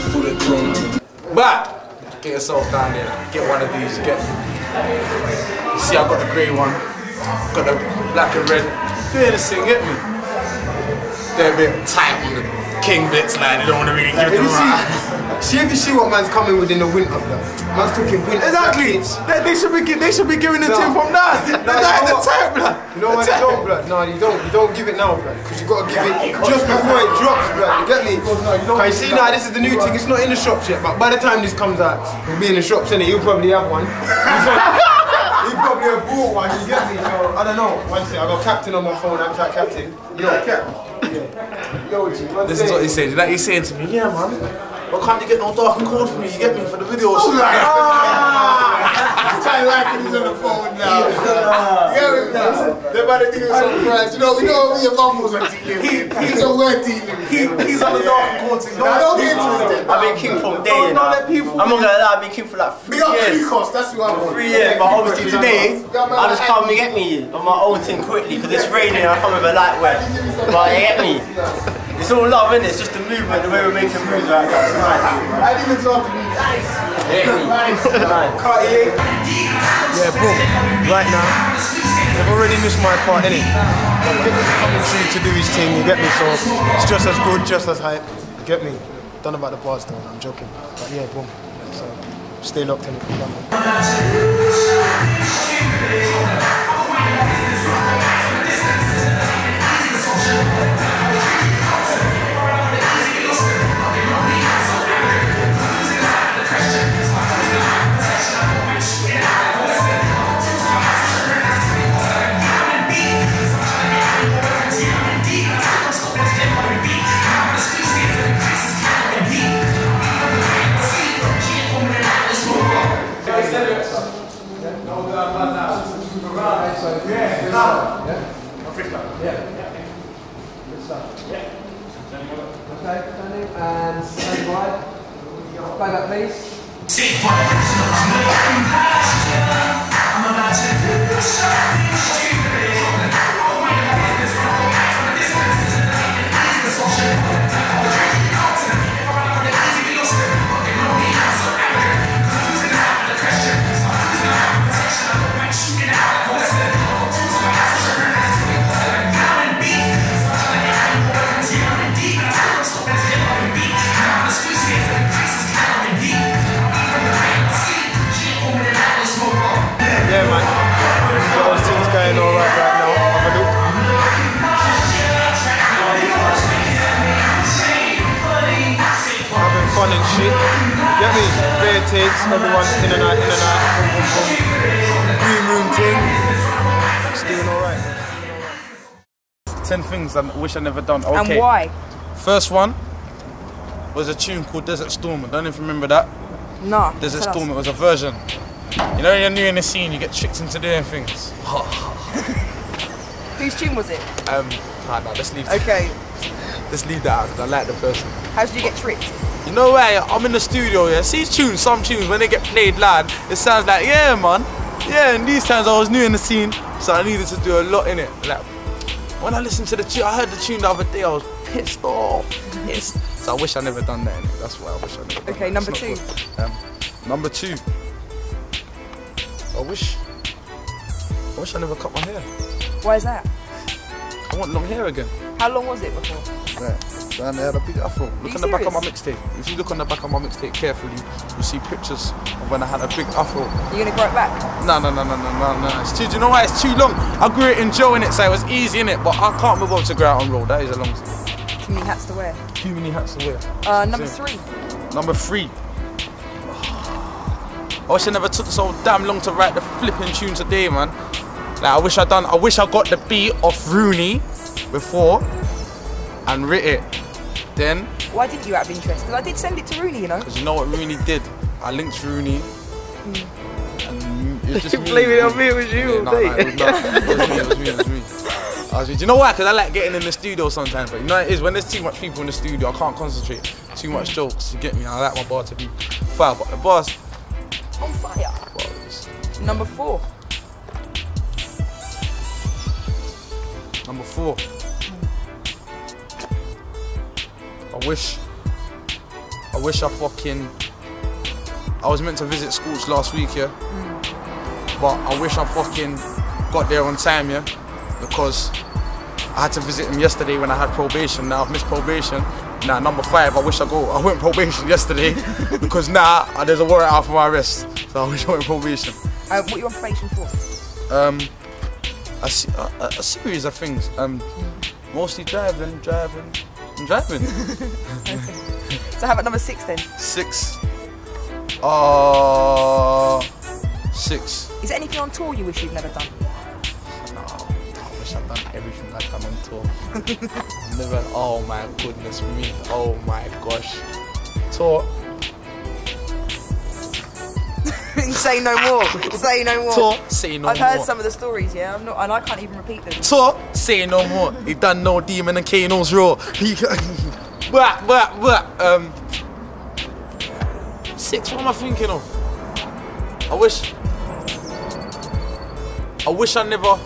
But get yourself down there. Get one of these. Get. You see, I got the grey one. Got the black and red. Doing this thing, get me. They're a bit tight on the King bits, like they don't want to really give them right. See if you see what man's coming with in the winter, blood. Man's talking winter. Exactly. They, they should be gi- they should be giving the No. team from now. No, They're dying you know the time, blood. You know why you don't, blood? No, you don't. You don't give it now, blood. Because you gotta give it just before it drops, blood. You get me? Can you see now? This is the new thing. It's not in the shops yet, but by the time this comes out, it'll be in the shops, innit? You'll probably have one. You probably have bought one. You get me? So I don't know. One second. I got Captain on my phone. I'm Captain. Yo, Captain. Yeah. Yo, G. One This is what he's saying. Like he's saying to me, yeah, man. Why can't you get no dark and cold for me? You get me for the video. Oh, like, ah! Trying like he's on the phone now. Yeah, now. They're about to do some friends. You know, we know your mum was on T V. He, he's a word T V. He, he's on the dark and cold thing. No, don't get interested. I've been king from day, you know. I'm not gonna lie, I've been king for like three We got years. three costs, that's what I want. Three years, but obviously today, I just come and get me on my own thing quickly because it's raining and I come with a light wear. But you get me? It's all love, innit? It's just the movement, the way we're making moves right now. It's nice. I didn't even talk to me. Cartier. Yeah, boom. Right now, they've already missed my part, innit? Coming through to do his thing, you get me? So it's just as good, just as hype. You get me? Done about the bars though, I'm joking. But yeah, boom. So stay locked in. And stand by. Play that, please. Yeah, man. Those things going all right right now. Have a look. Having fun and shit. Get me? Bare takes. Everyone's in and out, in and out. Green room thing. It's doing all right. Ten things I wish I never done. Okay. And why? First one was a tune called Desert Storm. I don't even remember that. No. Desert tell Storm. us. It was a version. You know, you're new in the scene, you get tricked into doing things. Whose tune was it? Um, nah, nah, let's leave. Okay. Let's leave that out because I like the person. How did you get tricked? You know where I'm in the studio, yeah. See tunes, some tunes when they get played loud, it sounds like yeah, man. Yeah, and these times I was new in the scene, so I needed to do a lot in it. Like when I listened to the tune, I heard the tune the other day, I was pissed off. Pissed. So I wish I never done that. Innit? That's why I wish I never. Done Okay, that. number It's two. not good. Um, number two. I wish. I wish I never cut my hair. Why is that? I want long hair again. How long was it before? Right. Down there, the big afro. Look you on the back of my serious? mixtape. If you look on the back of my mixtape carefully, you'll see pictures of when I had a big afro. You're gonna grow it back? No, no, no, no, no, no, no. It's too. Do you know why? It's too long. I grew it in Joe in it, so it was easy in it. But I can't move on to grow out on roll. That is a long. Too many hats to wear. Too many hats to wear. Uh, number See? three. Number three. I wish I never took so damn long to write the flipping tune today, man. Like I wish I done. I wish I got the beat off Rooney before and writ it. Then. Why didn't you out of interest? Because I did send it to Rooney, you know. Because you know what Rooney did? I linked Rooney. Mm. And it was just You me. blame it on me, it was you, Yeah, no, no, it was not. It was me, it was me, it was me. I was, do you know why? Because I like getting in the studio sometimes. But you know it is, when there's too much people in the studio, I can't concentrate. Too much jokes, you get me? I like my bar to be fire. But the bars. On fire. Bars. Number four. Number four. I wish. I wish I fucking. I was meant to visit Scorch last week, yeah. Mm. But I wish I fucking got there on time, yeah. Because I had to visit him yesterday when I had probation. Now I've missed probation. Now number five, I wish I go. I went probation yesterday because now nah, there's a warrant out for my arrest. So I wish I went probation. Uh, what are you on probation for? Um, a, a, a series of things. Um, mostly driving, driving, and driving. So how about number six then? Six. Uh, six. Is there anything on tour you wish you'd never done? No, I wish I'd done everything I've done on tour. Never. Oh my goodness me. Oh my gosh. Tour. Say no more. Say no more. Tour. Say no I've more. heard some of the stories, yeah. I'm not, and I can't even repeat them. Tour. Say no more. He done no Demon and Kano's raw. He. But but but um. Six. What am I thinking of? I wish. I wish I never.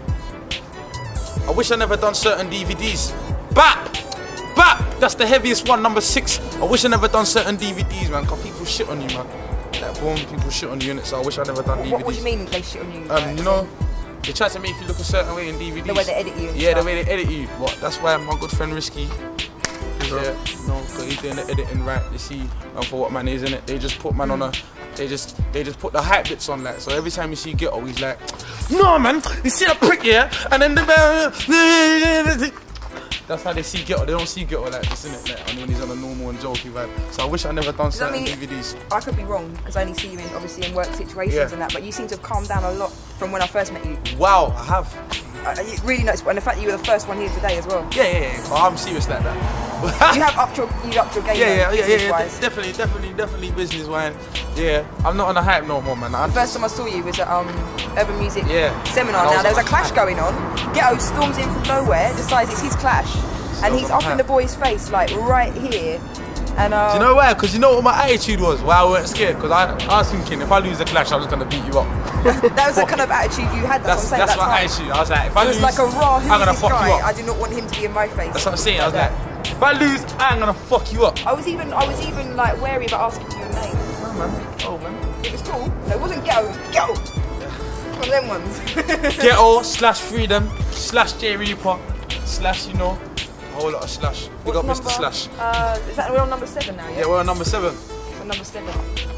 I wish I never done certain D V Ds. Bap! Bap! That's the heaviest one, number six. I wish I never done certain D V Ds, man, because people shit on you, man. Like, boom, people shit on you, innit? So I wish I never done D V Ds. What, what do you mean they shit on you? Um, like, you know, they try to make you look a certain way in D V Ds. The way they edit you and Yeah, stuff. the way they edit you. But that's why my good friend Risky, yeah, you know, because he's doing the editing right. They see um, for what man is, innit? They just put man on a, they just, they just put the hype bits on, like. So every time you see Ghetto, he's like, no man, you see the prick here, and then the. That's how they see Ghetto. They don't see Ghetto like this, innit? Like, I mean, he's on a normal and jokey vibe. So I wish I never done Does that certain mean- D V Ds. I could be wrong because I only see you in obviously in work situations Yeah. and that, but you seem to have calmed down a lot from when I first met you. Wow, I have. I, I really noticed, and the fact that you were the first one here today as well. Yeah, yeah, yeah. Oh, I'm serious like that. You have upped your, you upped your game. Yeah, yeah, though, yeah, yeah, yeah, business-wise. de- definitely, definitely, definitely business wise. Yeah, I'm not on the hype no more, man. I The first time I saw you was at um, Urban Music Yeah. seminar. And I Now was there was a on clash hype. going on. Ghetto storms in from nowhere, decides it's his clash, and was he's on up in hype. the boy's face like right here. And uh, Do you know why? Because you know what my attitude was? Why I weren't scared? Because I, I was thinking if I lose the clash, I'm just gonna beat you up. that was the kind of attitude you had. That's, That's, what I'm saying. that's at that my time. attitude. I was like, if I It was lose, like a raw. Who I'm is gonna this fuck guy? you up. I do not want him to be in my face. That's what I'm saying. I was like, if I lose, I'm gonna fuck you up. I was even, I was even like wary about asking for your name. Oh man, oh man. It was cool. No, it wasn't Ghetto. It was Ghetto. One of them ones. Ghetto slash freedom slash J Reaper slash you know a whole lot of slash. We got Mister Slash. Uh, is that we're on number seven now? Yeah. Yeah, we're on number seven. We're number seven.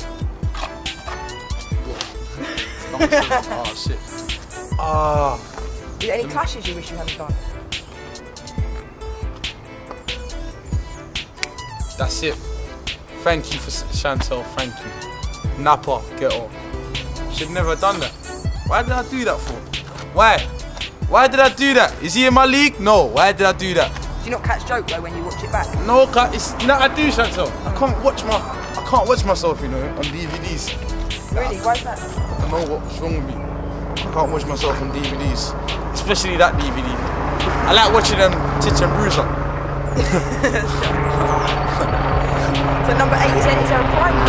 Number seven. Oh shit. Ah. Is there any clashes you wish you hadn't done? That's it. Thank you for Chantel. Thank you. Napa, Ghetto. Should never have done that. Why did I do that for? Why? Why did I do that? Is he in my league? No. Why did I do that? Do you not catch joke though when you watch it back? No, ca- it's no, I do, Chantel. I can't watch my, I can't watch myself, you know, on D V Ds. Really? Why is that? I don't know what's wrong with me. I can't watch myself on D V Ds, especially that D V D. I like watching them Titch and Bruiser. So number eight, is there, is there a crime?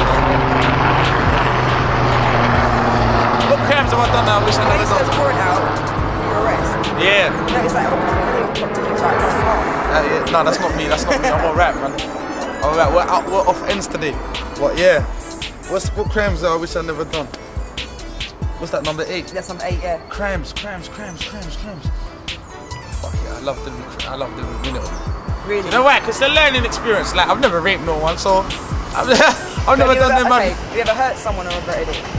What crimes have I done now? I wish I When never he says done. warrant out, you arrest. Yeah. No, it's like it's like that's wrong. Uh, yeah. No, that's not me. That's not me. I'm alright, man. Alright, we're out. We're off ends today. What? Yeah. What's what crimes that I wish I never done? What's that? Number eight. That's number eight. Yeah. Crimes, crimes, crimes, crimes, crimes. Fuck yeah, I love the I love the minute. Really? You know why? Because it's a learning experience. Like I've never raped no one, so I've, I've never Have you done ever, them, okay, man. have you ever hurt someone or regretted it?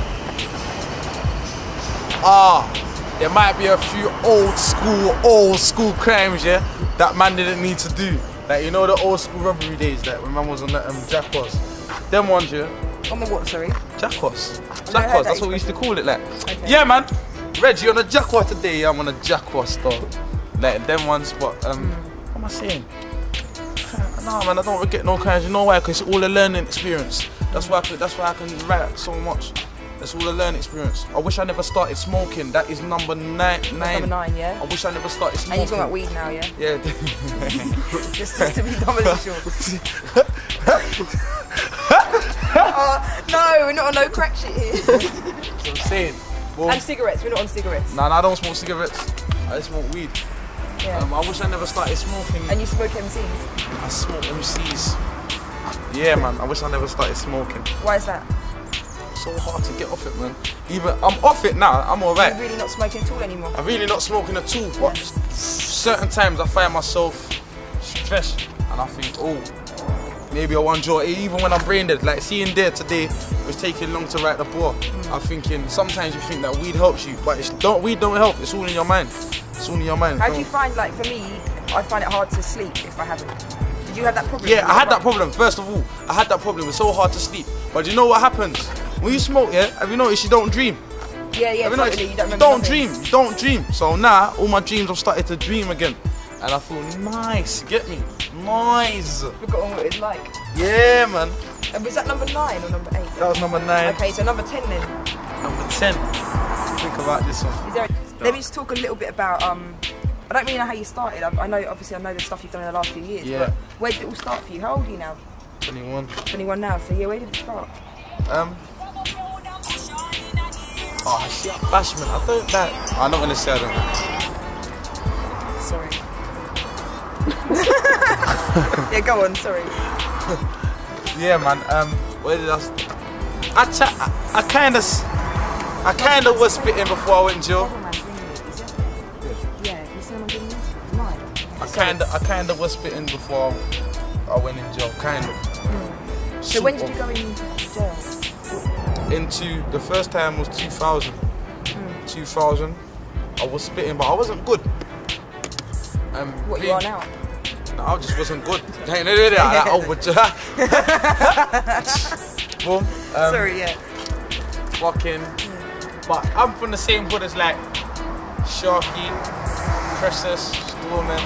Ah, there might be a few old school, old school crimes, yeah, that man didn't need to do. Like you know the old school robbery days, like when man was on the um, Jackwas. Them ones, yeah. On the what, sorry? Jackwas. I've never heard Jackwas, that that's what we used to call it, like. Okay. Yeah, man. Reg, you on a Jackwas today? Yeah, I'm on a Jackwas, though. Like them ones, but um, what am I saying? No, man, I don't regret no crimes. You know why? Because it's all a learning experience. That's why I could, that's why I can write so much. It's all a learning experience. I wish I never started smoking. That is number nine. nine. Number nine, yeah. I wish I never started And smoking. you're talking about weed now, yeah? Yeah. just, just to be doubly sure. uh, no, we're not on no crack shit here. That's what I'm saying. Well, And cigarettes, we're not on cigarettes. Nah, nah, I don't smoke cigarettes. I just smoke weed. Yeah. Um, I wish I never started smoking. And you smoke M Cs? I smoke M Cs. Yeah, man. I wish I never started smoking. Why is that? So so hard to get off it, man. Even I'm off it now. I'm alright. You're really not smoking at all anymore. I'm really not smoking at all. But certain times I find myself stressed, and I think, oh, maybe I want to. Even when I'm brain dead, like seeing there today, it was taking long to write the bar. Mm. I'm thinking sometimes you think that weed helps you, but it's don't. Weed don't help. It's all in your mind. It's all in your mind. How don't. do you find, like for me, I find it hard to sleep if I haven't. Did you have that problem? Yeah, I had that problem. First of all, I had that problem. It's so hard to sleep. But you know what happens when you smoke? Yeah, have you noticed you don't dream? Yeah, yeah, totally. You don't, you don't dream. You don't dream. So now all my dreams I've started to dream again, and I feel nice. Get me? Nice. Forgotten what it's like. Yeah, man. And was that number nine or number eight? That was number nine. Okay, so number ten then. Number ten. Think about this one. Is there a, let me just talk a little bit about. Um, I don't really know how you started. I, I know, obviously, I know the stuff you've done in the last few years. Yeah. But where did it all start for you? How old are you now? twenty-one. twenty-one now. So yeah, where did it start? Um. Oh, shit, Bashman. I don't that. I'm not gonna say I don't. Sorry. Yeah, go on. Sorry. Yeah, man. Um, where did I? St I, I, I kind of, I kind of was spitting before I went in jail. Yeah, you see what I'm doing this? Mine. I kind of, I kind of was spitting before I went in jail. Kind of. Mm. So when did you go into jail? Into the first time was two thousand. Mm. two thousand. I was spitting, but I wasn't good. Um, what you are now? No, I just wasn't good. Like, oh, boom. Um, Sorry, yeah. Fucking. Mm. But I'm from the same hood as like Sharky, Precious, Storman.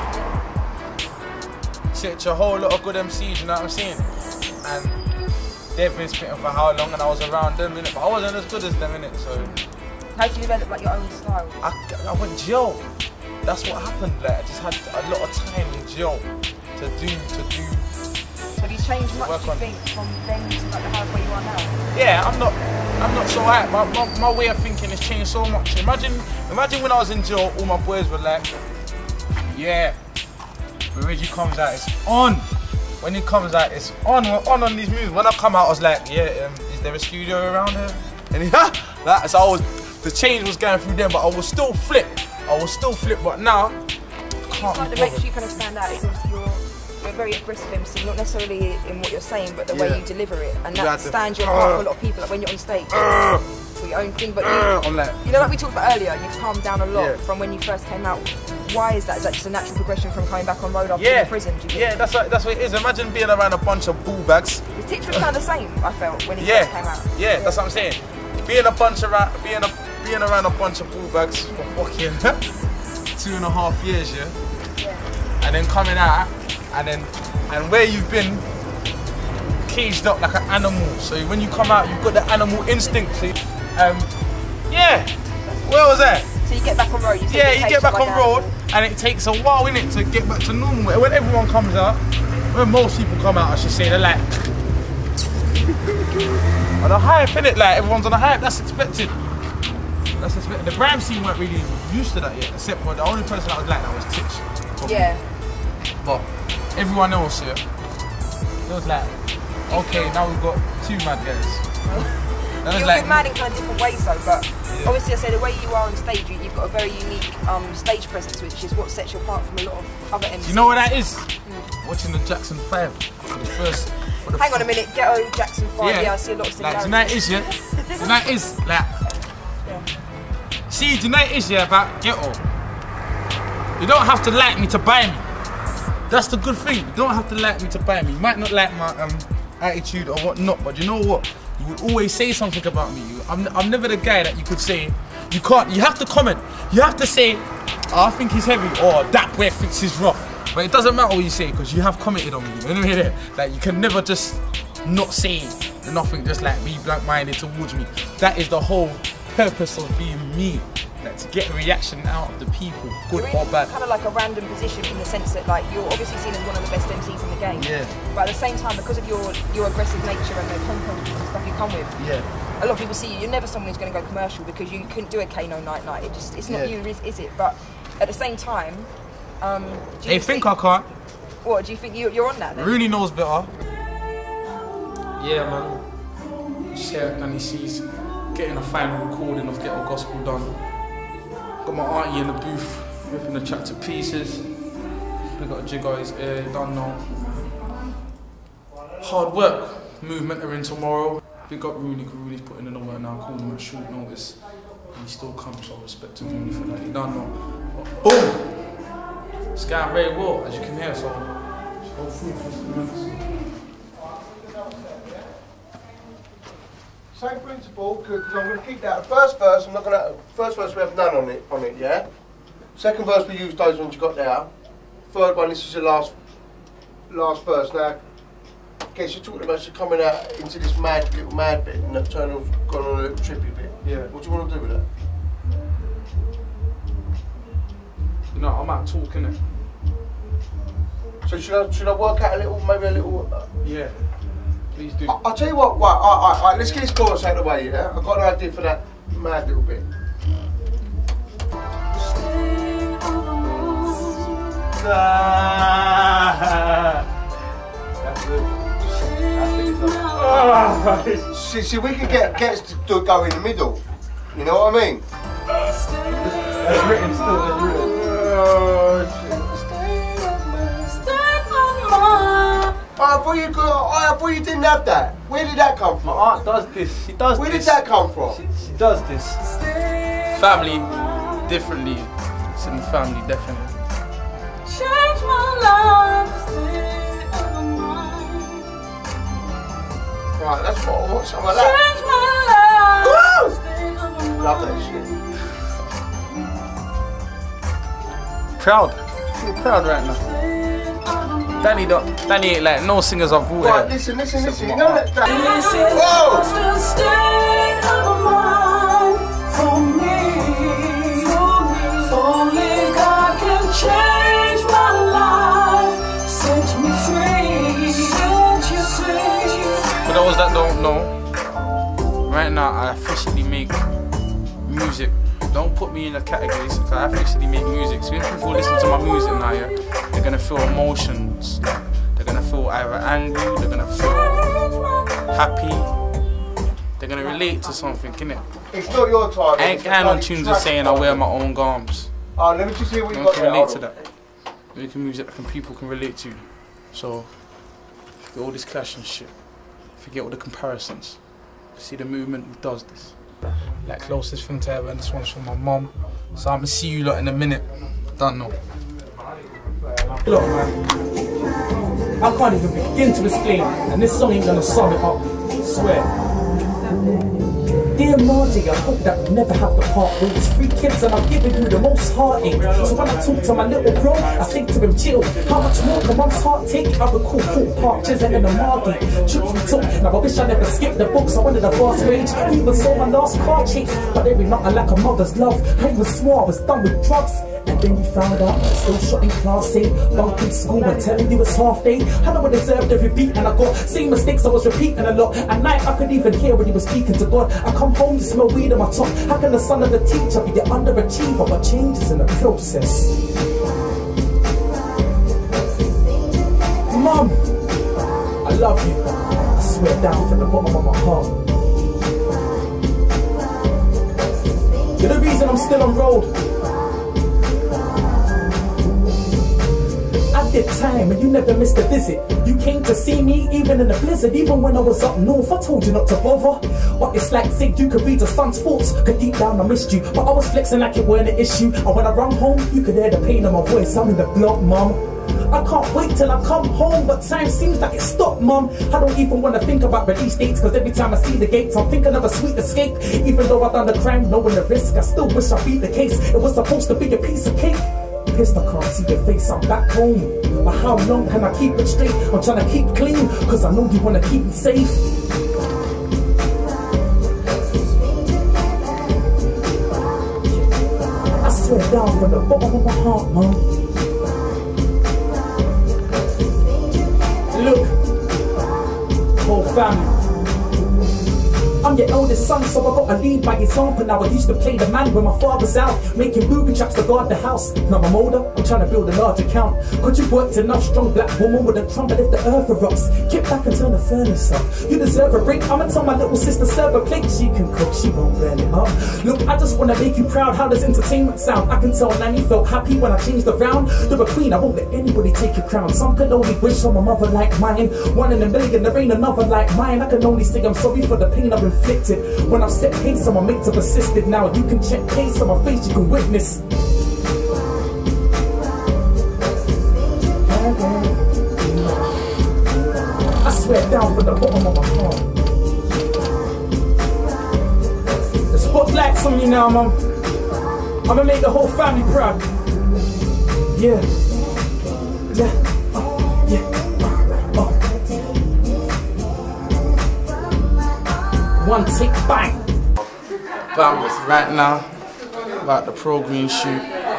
Such a whole lot of good M Cs, you know what I'm saying? And they've been spitting for how long, and I was around them, innit? But I wasn't as good as them, innit? So. How did you develop like your own style? I, I went jail. That's what happened. Like I just had a lot of time in jail to do to do. So have you changed much? Do you think from then to like the hard way you are now? Yeah, I'm not. I'm not so high. My, my my way of thinking has changed so much. Imagine imagine when I was in jail, all my boys were like, yeah, when Reggie comes out, it's on. When he comes out, it's on. We're on on these moves. When I come out, I was like, yeah, um, is there a studio around here? And he, that so I was. The change was going through them, but I was still flip. I was still flip, but now I can't What be makes you kind of stand out is obviously you're, you're a very aggressive M C, not necessarily in what you're saying, but the Yeah. way you deliver it, and You that had to- stands you apart from a lot of people. Like when you're on stage, Uh. for your own thing. But Uh, you, I'm like- you know, like we talked about earlier, you've calmed down a lot Yeah. from when you first came out. Why is that? Is that just a natural progression from coming back on road after Yeah, the prison? Do you think? yeah, that's what that's what it is. Imagine being around a bunch of bull bags. His tics were kind of the same. I felt when he Yeah, first came out. yeah, that's what I'm saying. Being a bunch around, being a being around a bunch of bull bags for fucking two and a half years, yeah? Yeah. And then coming out, and then and where you've been caged up like an animal. So when you come out, you've got the animal instinct. So, um, yeah. Where was that? So you get back on road. You said Yeah, it you takes get back like on a- road, and it takes a while, innit, to get back to normal. When everyone comes out, when most people come out, I should say, they're like on a hype, innit? Like everyone's on a hype. That's expected. That's expected. The Bram scene weren't really used to that yet, except for the only person that was like that was Titch. probably. Yeah. But everyone else, yeah, it was like, okay, now we've got two mad guys. That was You're like, good mad in kind of different ways though, but obviously I say the way you are on stage, you, you've got a very unique um, stage presence, which is what sets you apart from a lot of other M Cs. you know what that is? Watching the Jackson five for the first. For the Hang on a minute, Ghetto, Jackson five, yeah, Yeah. I see a lot of Like, similarities. do you know what it is, yeah? Do you know what it is? Like, see, do you know what it is, yeah, about Ghetto? You don't have to like me to buy me. That's the good thing. You don't have to like me to buy me. You might not like my um, attitude or whatnot, but you know what? You would always say something about me. You, I'm, I'm never the guy that you could say, you can't, you have to comment. You have to say, oh, I think he's heavy, or that boy thinks he's rough. But it doesn't matter what you say, because you have commented on me. You know what I mean? Like, you can never just not say nothing, just like be blank-minded towards me. That is the whole purpose of being me. Like, to get a reaction out of the people, good You're or in bad. kind of like a random position in the sense that like you're obviously seen as one of the best M Cs in the game. Yeah. But at the same time, because of your your aggressive nature and the content and stuff you come with, Yeah. a lot of people see you. You're never someone who's going to go commercial because you couldn't do a Kano Night Night. It just it's not Yeah. you, is, is it? But at the same time, um, do They you think I can't. What do you think you, you're on that? Then? Rooney knows better. Yeah, man. Just here at Danny C's, getting a final recording of Ghetto Gospel done. Got my auntie in the booth, ripping the track to pieces. We got a jig on his ear, done now. Hard work, movement are in tomorrow. Big up Rooney, because Rooney's putting in the work now, called him at short notice. And he still comes, so respect to Rooney for that. He done now. Boom! It's going very well, as you can hear, so go through for some minutes. Same principle, because I'm going to keep that. The first verse, I'm not going to. First verse we have none on it, on it, yeah. Second verse we use those ones you got there. Third one, this is the last, last verse. Now, I guess you're talking about she's coming out into this mad little mad bit, and Nocturnal's gone on a little trippy bit. Yeah. What do you want to do with that? No, I'm out talking it. So should I should I work out a little, maybe a little? Uh, yeah. Please do. I, I'll tell you what. Right, all right, all right, let's get this chorus out of the way. Yeah, I've got an idea for that mad little bit. That's good. See, see, we could get get us to do, go in the middle. You know what I mean? That's written still. That's written. Oh, I thought you could, oh, I thought you didn't have that. Where did that come from? My aunt does this. She does Where this. did that come from? She, she does this. Family, differently. It's in the family, definitely. Change my life. Right, that's what I want, something like that. Change my life. Love that shit. Proud. I feel proud right now. Danny don't, Danny ain't like no singers I've brought Right, here. listen, listen, listen. You know that. that This is Whoa! just a state of mind for me. Only God can change my life, set me free, set you free. For those that don't know, right now I officially make music. Don't put me in the categories, because I officially make music. So when people listen to my music now, yeah, they're gonna feel emotions. Like, they're gonna feel either angry, they're gonna feel happy, they're gonna relate to something, innit? It's not your time. I ain't going on tunes and saying I wear my own garms. Oh, let me just hear what you No got one can there. relate Hold to on. that. Making music that can, people can relate to. So, forget all this clash and shit. Forget all the comparisons. See the movement who does this. Like closest thing to ever, and this one's from my mum. So I'm gonna see you lot in a minute. Don't know. Look, man, I can't even begin to explain, and this song ain't gonna sum it up. I swear. Dear Margie, I hope that we never have to part ways. Three kids and I've given you the most heartache. So when I talk to my little bro, I say to him, chill. How much more can mum's heart take? I recall full park, chisel in the market. Trips we took, now I wish I never skipped the books. I wanted a fast range, even saw my last car chase. But there be not a lack of mother's love. I even swore I was done with drugs. And then you found out I still shot in class eight, bunking school and telling you it's half day. I know I deserved every beat and I got same mistakes I was repeating a lot. At night I could even hear when you were speaking to God. I come home, you smell weed on my tongue. How can the son of the teacher be the underachiever? But changes in the process. Mum, I love you. I swear down from the bottom of my heart. You're the reason I'm still on road. I did time and you never missed a visit. You came to see me even in the blizzard. Even when I was up north, I told you not to bother. But it's like Zig, you could read a son's thoughts. Cause deep down I missed you, but I was flexing like it weren't an issue. And when I run home, you could hear the pain in my voice. I'm in the block, mum. I can't wait till I come home, but time seems like it stopped, mum. I don't even want to think about release dates, cause every time I see the gates, I'm thinking of a sweet escape. Even though I done the crime, knowing the risk, I still wish I beat the case. It was supposed to be a piece of cake. Pissed I can't see your face, I'm back home. But how long can I keep it straight? I'm trying to keep clean, cause I know you wanna keep me safe. I swear down from the bottom of my heart, mum. Look, whole family, I'm I'm your eldest son, so I gotta lead by example. Now I used to play the man when my father's out, making booby traps to guard the house. Now I'm older, I'm trying to build a large account. Could you worked enough, strong black woman with a trumpet if the earth erupts? Get back and turn the furnace up. You deserve a break. I'ma tell my little sister serve a plate. She can cook, she won't burn it up. Look, I just wanna make you proud. How does entertainment sound? I can tell Nanny felt happy when I changed around. You're a queen, I won't let anybody take your crown. Some can only wish on a mother like mine. One in a million, there ain't another like mine. I can only say I'm sorry for the pain I've inflicted. When I've set pace on my mates have persisted. Now you can check pace on my face, you can witness. I swear down from the bottom of my heart. The spotlight's on me now, mum. I'ma make the whole family proud. Yeah. Yeah. Oh, yeah. Oh. One tick, bang. Bam, right now, about the Pro Green shoot.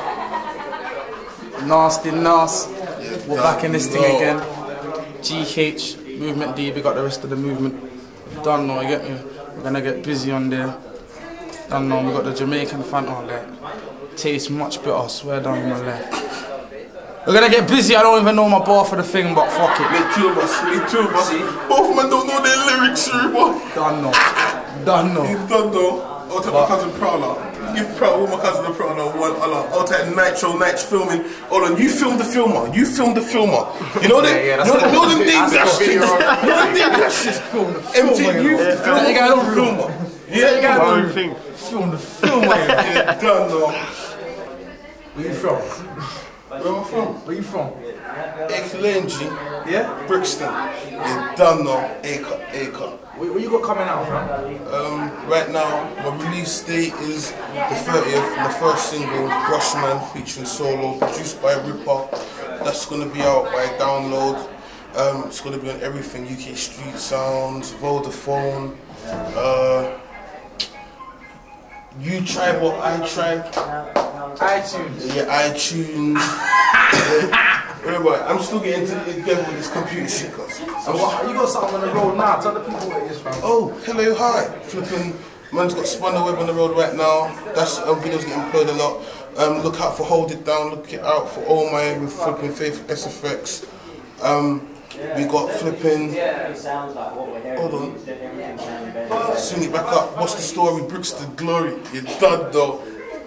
Nasty Nas. We're back in this thing again. G H, Movement D, we got the rest of the movement. Don't know, you get me? We're gonna get busy on there. Don't know, we got the Jamaican Fanta there. Tastes much better, swear down on my left. We're gonna get busy, I don't even know my bar for the thing, but fuck it. Me two of us, me two of us. Both of them don't know their lyrics, boy. Don't know. Don't know. You don't know. I'll take my cousin Prowler. Give Prowler, my cousin Prowler one. I'll take Nitro, Nitro filming. Hold on, you filmed the filmer. You filmed the filmer. You know them? Yeah, yeah, you know, know them Dave that's Dash the things? You video. know them Dave Dash shit? M T V, you Yeah. filmed You gotta the do filmer. Yeah, you gotta do the thing. Film the filmer. Yeah, done though. Where you from? Where am I from? Where you from? Ekelenji. Yeah? Brixton. Yeah, done though. Acre, acre. Where, where you got coming out from? Um, right now, my release date is the thirtieth, the first single, Brushman, featuring Solo, produced by Ripper. That's going to be out by download. Um, it's going to be on everything, U K Street Sounds, Vodafone, uh, You Tribe what I Tribe. iTunes. Yeah, iTunes. yeah. Remember, I'm still getting together with this computer shit, cause So what, you got something on the road now, tell the people where it is from. Oh, hello, hi. Flipping, man's got Spun the Web on the road right now. That's um, videos getting played a lot. Um, look out for Hold It Down, look out for All My with flipping Faith S F X. Um, we got flipping. Hold on. Swing it back up. What's the story? Brixton Glory. You're done though.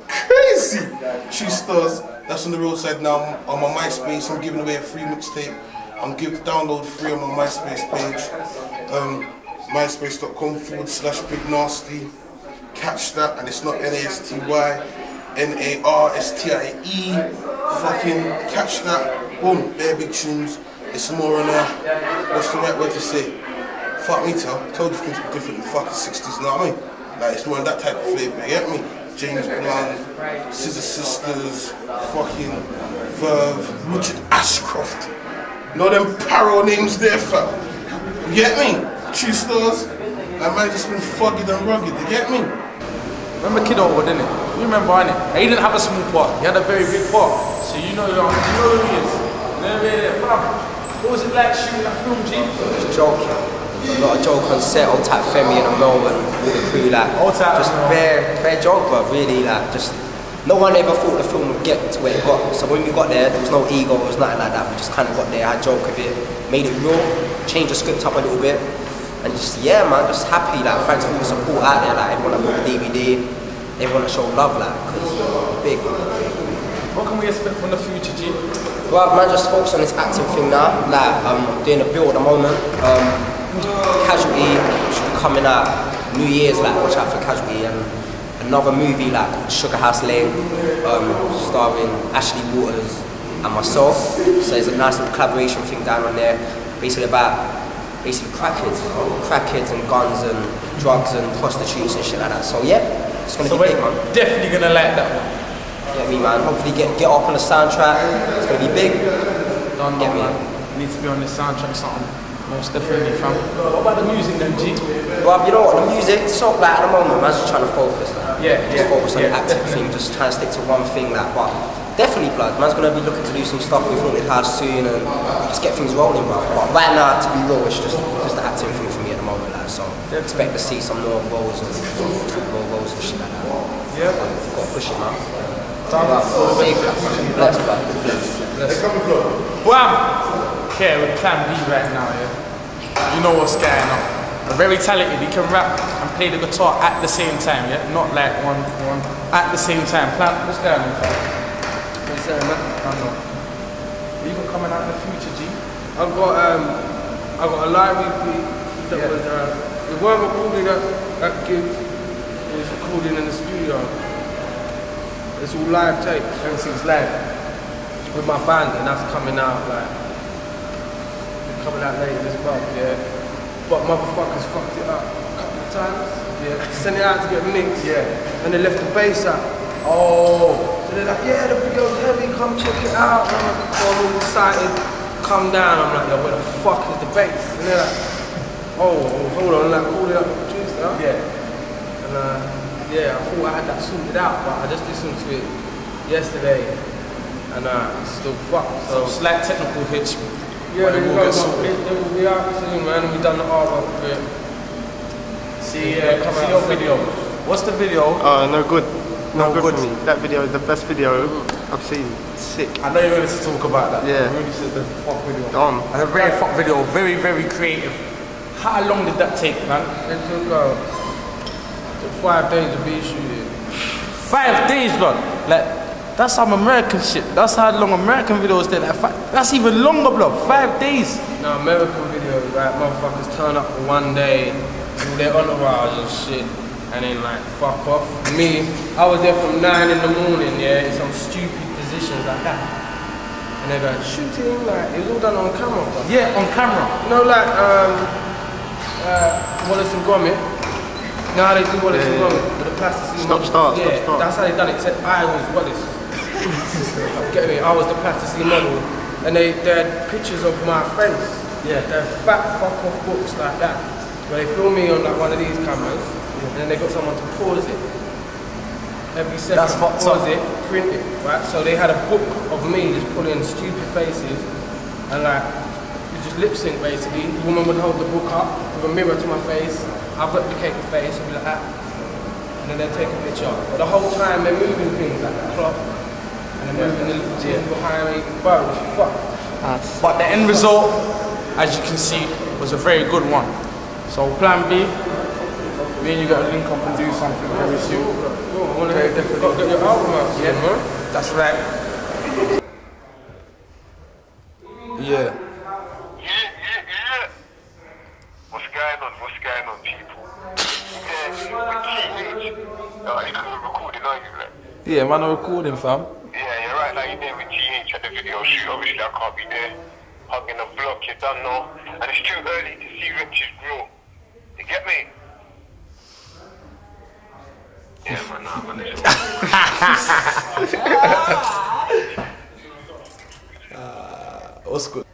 Crazy. True Stars. That's on the roadside now. On my MySpace, I'm giving away a free mixtape. I'm giving download free on my MySpace page. Um, MySpace.com forward slash Big Nasty. Catch that, and it's not N A S T Y, N A R S T I E. Fucking catch that. Boom, they're big tunes. It's more on a, what's the right word to say? Fuck me tell. Told you things were different in the fucking sixties, you know what I mean? Like, it's more on that type of flavour, you get me? James Blunt, Scissor Sisters, fucking Verve, Richard Ashcroft. You know them paro names there, fam? You get me? True Stars. That man just been fugged and rugged, you get me? Remember Kid Old, didn't it? You remember, innit? He didn't have a small part, he had a very big part. So you know, you know who he is. There, there, there, fam. What was it like shooting that film, G? Just joking. A lot of joke on set, on tap Femi and Melbourne, all the crew, like, just bare, bare joke, but really, like, just, no one ever thought the film would get to where it got. So when we got there, there was no ego, there was nothing like that. We just kind of got there, had joke with it, made it real, changed the script up a little bit, and just, yeah, man, just happy, like, thanks for all the support out there, like, everyone that bought the D V D, everyone that showed love, like, because it's big. What can we expect from the future, G? Well, man, just focus on this acting thing now, like, I'm um, doing a bill at the moment. Um, Casualty should be coming out New Year's, like, watch out for Casualty, and another movie like Sugar House Lane, um, starring Ashley Waters and myself. So there's a nice little collaboration thing down on there, basically about basically crackheads, crackheads and guns and drugs and prostitutes and shit like that. So yeah, it's gonna so be big, man. Definitely gonna like that one. Get me, man. Hopefully get get up on the soundtrack. It's gonna be big. Don't get me. Man. Needs to be on the soundtrack, something. Most definitely, fam. What about the music then, G? Well, you know what, the music, so like at the moment, man's just trying to focus. Like, yeah, just yeah, focus on yeah, the acting definitely. thing, just trying to stick to one thing. Like, but definitely, blood. Man's gonna be looking to do some stuff with Haunted House soon and just get things rolling, bro. But right now, to be real, it's just just the acting thing for me at the moment. Like. man. So expect to see some more goals and some more goals and shit like that. Yeah. Got to push it, man. Bless, bro. Bless. Bam! Okay, with Plan B right now, yeah. You know what's going on. We're very talented. He can rap and play the guitar at the same time, yeah. Not like one, one at the same time. Plan, what's going on? What's going on, man? I know. Are you gonna coming out in the future, G? I've got um, I've got a live E P that Yeah. was uh, we weren't recording at that gig. It was recording in the studio. It's all live tape. Everything's live with my band, and that's coming out like coming out later this month. Yeah, but motherfuckers fucked it up a couple of times. Yeah, sent it out to get mixed. Yeah, and they left the bass out. Oh, so they're like, yeah, the video's heavy. Come check it out. And I'm like, oh, I'm all excited. Come down. I'm like, yo, where the fuck is the bass? And they're like, oh, hold on. Like, called it up with the producer. Yeah, and uh, yeah, I thought I had that sorted out, but I just listened to it yesterday, and uh, it's still fucked. So, So, slight technical hitch. yeah, but they it will will go, get sorted. it, it will be out soon, man. And we done the artwork for it. See, uh, see your video. What's the video? Oh, no good. No, No good, good. for me. That video is the best video I've seen. Sick. I know you're going to talk about that. Yeah. Really said the fuck video. Gone. And a very fuck video, very, very creative. How long did that take, man? It took, uh, took five days to be shooting. Five days, bro. Like, that's some American shit. That's how long American videos did. Like, fi- that's even longer, bro. Five days. No, American videos, right? Motherfuckers turn up for one day, do their entourage and shit, and then like fuck off. Me, I was there from nine in the morning, yeah, in some stupid positions like that. And they're going, shooting, like, it was all done on camera, bro. Yeah, on camera. You know, like, um, uh, Wallace and Gromit. You know how they do Wallace Yeah, and yeah. Gromit with the plasticine Stop, model? start, Yeah, stop, start. that's how they done it. It said I was Wallace. Get me? I was the plasticine model. And they, they had pictures of my face. Yeah. They're fat fuck off books like that. Where they film me on like one of these cameras, and then they got someone to pause it. Every second, That's fucked pause up. it, print it, right? So they had a book of me just pulling stupid faces, and like, you just lip sync basically. The woman would hold the book up with a mirror to my face, I'd replicate the face, and be like that. And then they'd take a picture. But the whole time they're moving things like the clock, and they're moving the little team behind me. Bro, it was fucked. But the end result, as you can see, was a very good one. So Plan B, me and you got to link up and do something very soon. Okay, definitely. Got to get your album out soon, Yeah, man. that's right. Yeah. What's going on? What's going on, people? Yeah, with T H. Oh, you're recording, are you? Like? Yeah, man, I'm recording, fam. Yeah, you're right now. You're there with T H at the video shoot. Obviously, I can't be there. Hugging the block, you don't know. And it's too early to see riches grow. You get me? Yeah, man, nah, man. uh, what's good?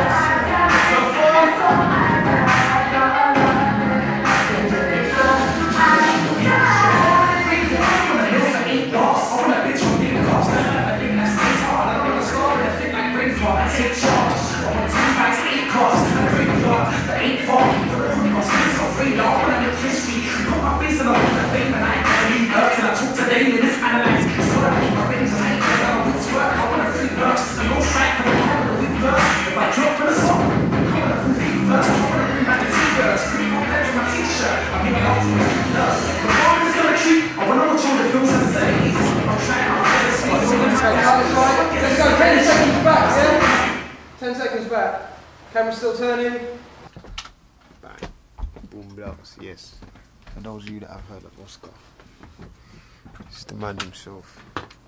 Let's go, ten seconds back, yeah? ten seconds back. Camera still turning. Bang. Boom blocks, yes. For those of you that have heard of Oscar, it's the man himself.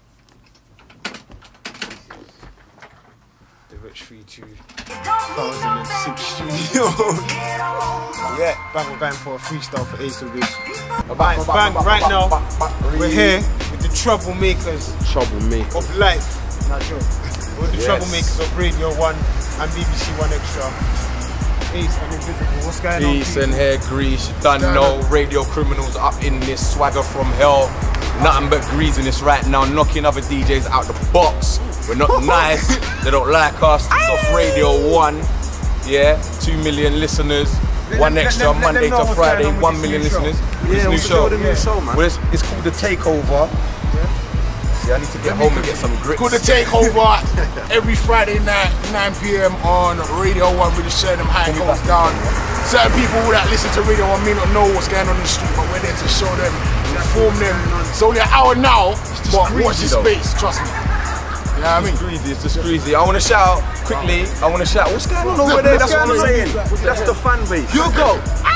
The Rich three two two thousand six studio. Yeah, bang, we're going for a freestyle for Ace of Biz. Bang, bang, right now, we're here with the troublemakers Troublemaker. of life. Not sure. With the Yes. troublemakers of Radio one and B B C One Extra. Ace and Invisible, what's going on? Peace and hair grease, you done know. Radio criminals up in this, swagger from hell. Nothing but grease in this right now, knocking other D Js out the box. We're not nice, they don't like us. It's off Radio one, yeah, two million listeners. One let- extra, let- let Monday them know to what's Friday, going on with one this million new show. listeners. Yeah, This new what's the show. deal with the new show, man? Well, it's, it's called The Takeover. See, I need to get home and get some grits. Called The Takeover every Friday night, nine p m on Radio one, really showing them how it goes down. Certain people that listen to Radio one may not know what's going on in the street, but we're there to show them, inform them. It's only an hour now, but watch this though. space, trust me. You know what I mean? It's greasy, it's just greasy. I want to shout out quickly. I want to shout. What's going on over there? That's what I'm saying. That's the fan base. You go.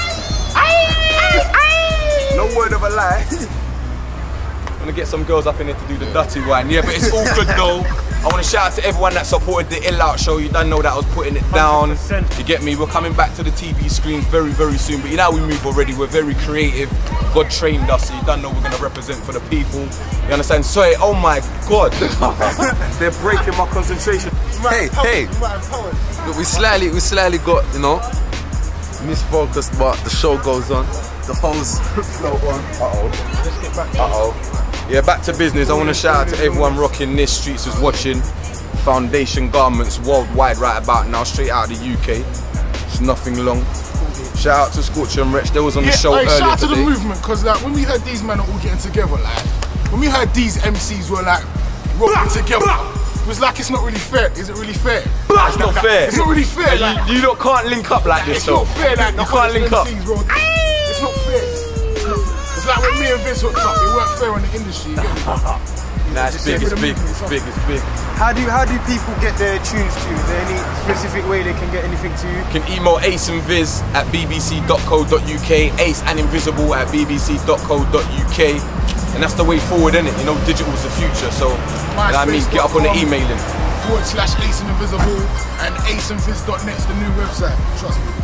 No word of a lie. I'm gonna get some girls up in here to do the dirty wine. Yeah, but it's all good though. I want to shout out to everyone that supported the Ill Out show. You don't know that I was putting it down. one hundred percent. You get me? We're coming back to the T V screens very, very soon. But you know how we move already. We're very creative. God trained us, so you don't know we're gonna represent for the people. You understand? So, oh my God, they're breaking my concentration. Hey, hey. Look, we slightly, we slightly got, you know, misfocused, but the show goes on. The hoes flow on. Uh oh. Let's get back. Uh oh. Yeah, back to business. I want to shout out to everyone rocking this, Streets is watching. Foundation Garments worldwide right about now, straight out of the U K. It's nothing long. Shout out to Scorcher and Wretch. They was on the Yeah, show like, earlier shout out to today. the movement, because like, when we heard these men are all getting together, like, when we heard these M Cs were like, rolling together, it was like, it's not really fair. Is it really fair? It's not fair. It's not really fair. You- Like, you lot can't link up like this it's though. not fair. Like, You can't link up. M Cs rolled- It's not fair. It's not- It's like when me and Vince hooked up, it weren't fair on the industry. You get me? Nah, it's big, it's big, it's big, it's big. How do how do people get their tunes to you? Is there any specific way they can get anything to you? You can email Ace and Viz at b b c dot co dot u k, Ace and Invisible at b b c dot co dot u k. And that's the way forward, innit? You know, digital's the future, so you know what I mean, get up on the emailing. Forward slash Ace and Invisible and ace and viz dot net's the new website. Trust me.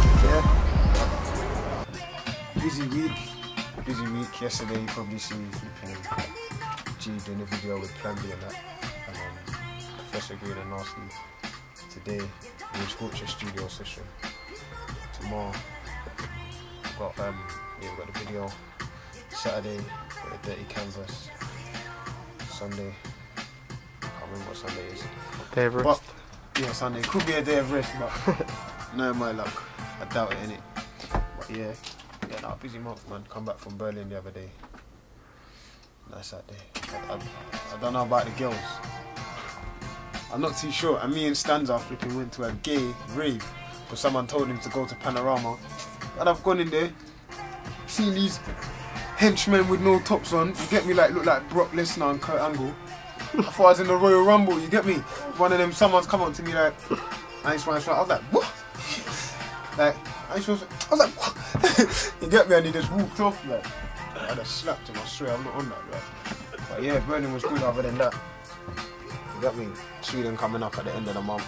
Yeah. Busy week. Busy week. Yesterday you probably seen flipping G doing a video with Plan B and that. And um, Professor Green and Nasty. Today, we'll Scorcher studio session. Tomorrow, we've got um yeah, we've got the video. Saturday, we've got the Dirty Canvas. Sunday, I can't remember what Sunday is. Day of rest. But, yeah, Sunday. Could be a day of rest, but no, my luck. I doubt it, innit? But yeah, yeah, nah, busy month, man. Come back from Berlin the other day. Nice out there. I, I, I don't know about the girls. I'm not too sure. And me and Stanza flipping went to a gay rave because someone told him to go to Panorama. And I've gone in there, seen these henchmen with no tops on. You get me? Like look like Brock Lesnar and Kurt Angle. I thought I was in the Royal Rumble. You get me? One of them. Someone's come up to me like, I ain't swearing. I was like, what? Like I ain't supposed to, I was like, what? You get me? And he just walked off like. I just slapped him. I swear I'm not on that. Like. But yeah, Berlin was good. Other than that, you got me. Sweden coming up at the end of the month.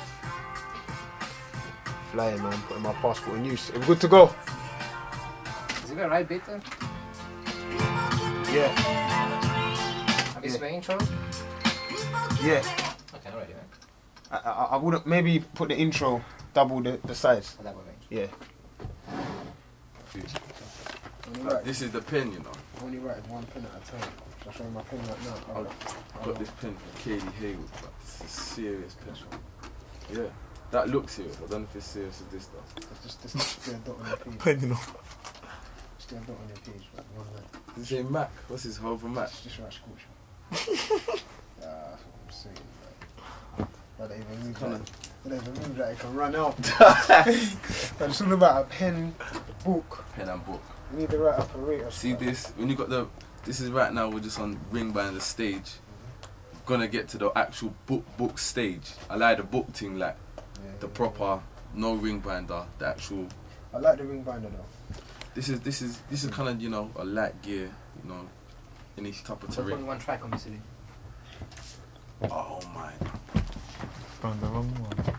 Flying, man. Putting my passport in use. We're good to go. Is it alright, Peter? Yeah. Have you seen the intro? Yeah. Okay, alright, yeah. I, I, I would maybe put the intro double the, the size. Oh, double range. Yeah. Like, this is the pen, you know. I only write one pen at a time. I'll show you my pen right now. I've got this pen from Katie Haywood, but this is a serious pen. Yeah, that looks serious. I don't know if it's serious as this stuff. It's just, just still a dot on your page. Pen, you know. Still a dot on your page, but one line. Does it say Mac? What's his Hover Mac? Just write Scorcher. Yeah, that's what I'm saying. Like, that don't even move like, that don't even move like it can run out. It's all about a pen, book. Pen and book. You need the right apparatus. See this? When you got the, this is right now. We're just on ring band the stage. Mm-hmm. Gonna get to the actual book book stage. I like the book thing, like yeah, the yeah, proper, yeah. No ring binder, the actual. I like the ring binder though. This is this is this is kind of, you know, a light gear, you know, in each type of terrain. Only one track on the city. Oh my. Found the wrong one.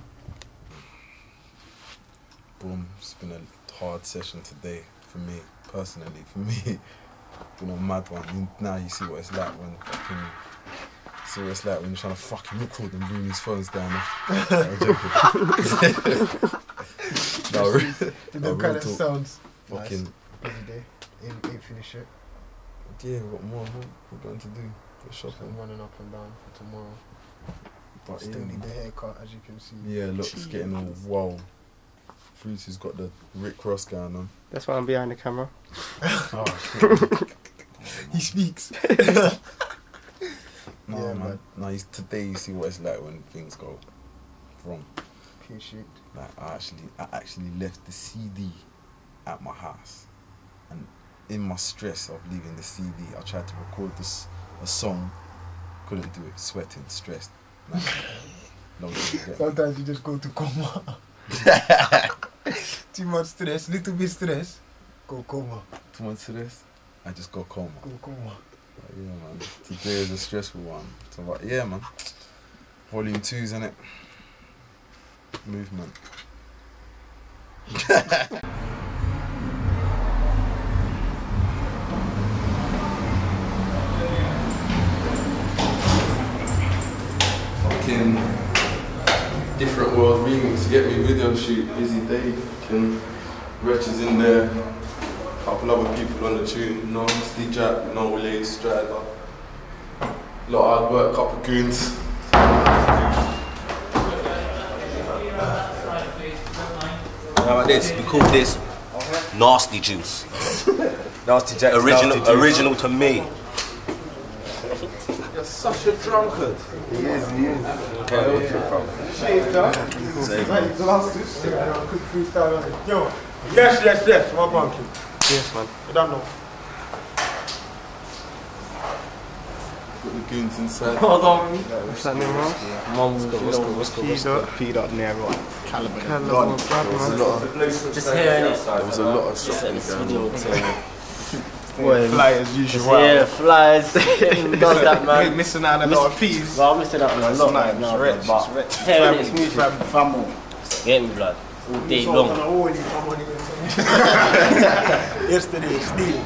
Boom, it's been a hard session today for me, personally, for me. Been a mad one. Now you see what it's like when fucking, see what it's like when you're trying to fucking record and bring these phones down. I'm joking. No, real, Did no, them real kind of talk. sounds. Fucking. Nice. Busy day. Ain't, ain't finished yet. Yeah, what more? What we're going to do? We're shopping. I'm running up and down for tomorrow. But Still yeah, need the haircut, as you can see. yeah, look, it's getting all whoa. Fruity's got the Rick Ross going on. That's why I'm behind the camera. Oh, he speaks. No, Yeah, man. man. No, he's, today you see what it's like when things go wrong. Appreciate. Like I actually, I actually left the C D at my house, and in my stress of leaving the C D, I tried to record this a song, couldn't do it, sweating, stressed. Like, long time to get. Sometimes you just go to coma. Too much stress, little bit stress, go coma. Too much stress, I just go coma. Go coma. But yeah, man. Today is a stressful one. So, but yeah, man. Volume two's in it. Movement. Fucking different world remix. Get me video shoot. Busy day. Fucking Wretch is in there. Couple other people on the tune. No Steve Jack, no Willie Strider. Lot of hard work, couple goons. How about this? We call this Nasty Juice. Nasty Jack. Original, Nasty Juice. original to me. You're such a drunkard. He is, he is. Okay. Shaved up. Same. Like glasses. Quick freestyle on it. Yo, yes, yes, yes. What about you? Yes, man. I don't know. Got the goons inside. Hold on. What's that name, Ross? Mum's got, what's got, what's got, what's got, P dot Nero, Caliber, Caliber, God. Brad, There was man. a lot of, Just hearing it. there was a lot of shopping going on. Boy, Fly as usual. Yeah, flies. Does that, man. We're missing out on a lot of peas. Well, I'm missing out on a lot, man. It's rich, But it's rich. hearing it smooth, Fam- famo. get me, blood. All day long. Yesterday, still.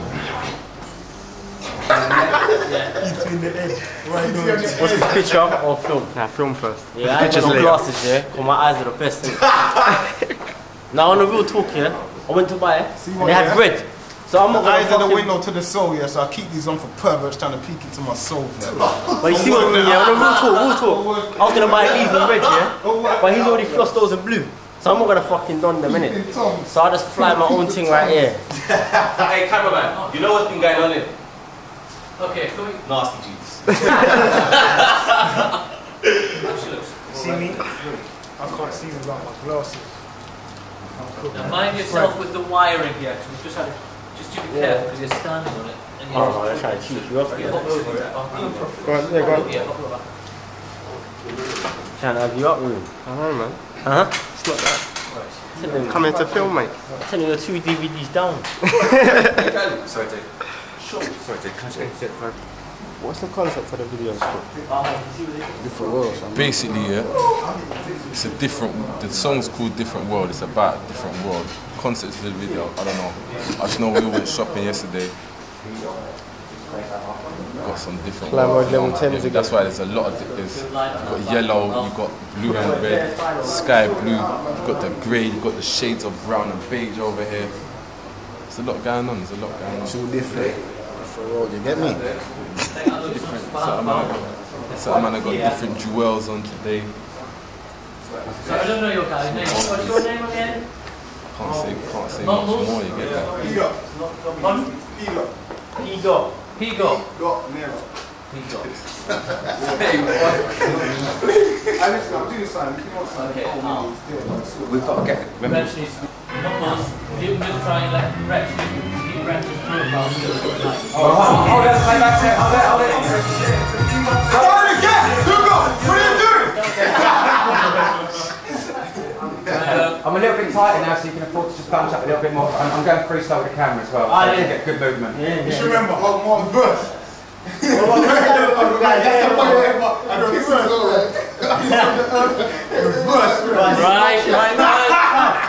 Between the edge. What's the picture or film? Nah, film first. Yeah, I got no glasses, yeah, because my eyes are the best. Now, on the real talk, yeah, I went to buy it, See and what, they had yeah? bread. So I'm not The gonna eyes are the fucking- window to the soul, yeah, so I keep these on for perverts trying to peek into my soul. Yeah. But you see what I mean, yeah, on the real talk, real talk. I was gonna buy these in red, yeah, but he's already flossed those in blue. So I'm not gonna fucking don them, innit? So I just fly my own thing right here. Hey, cameraman, you know what's been going on here? Okay, can we... Nasty Juice. See me? I can't see without my glasses. Now mind yourself with the wiring here, because we've just had to... Just to be careful, because you're standing on it. And you Oh, they're trying to cheat you off, Yeah, yeah. hop over it. Go on, yeah, go on. Yeah, hop over. Trying to have you up, room. I know, man. Huh? It's not that. Right. Coming to film, mate. I'm telling you, the two D V Ds down. Sorry, Dave. Sorry, Dave. Can I get five? What's the concept for the video? Different world. Basically, yeah, it's a different. The song's called Different World. It's about a different world. Concept of the video, I don't know. I just know we went shopping yesterday. Got some different Glamour worlds, you know, level tens yeah, again. That's why there's a lot of. There's, you've got yellow, you've got blue and red, sky blue. You've got the grey. You've got the shades of brown and beige over here. There's a lot going on. There's a lot going on. It's all different. Different world, you get me? Different. Certain man got, certain man have got different jewels on today. So I don't know your guy's name. What's your name again? Can't say, can't say Not much Mus? more. You get that. Pigo. Pardon? Pigo. Pigo. Pigo. Got Nero. Pigo. Hey, what? I listen, I'm doing something. If you want something, Okay, um, We've got to get it. Wretch needs to be... Not Mus. You can just try and let Wretch keep Wretch's profile still nice. Oh, hold it, play back there, hold it, hold it. Start it again! Hugo, what are you doing? I'm a little bit tighter now, so you can afford to just punch up a little bit more. I'm, I'm going freestyle with the camera as well, so Ah, you yeah. get good movement. Yeah, yeah. Just remember, hold more verse. I don't think Right, right, right.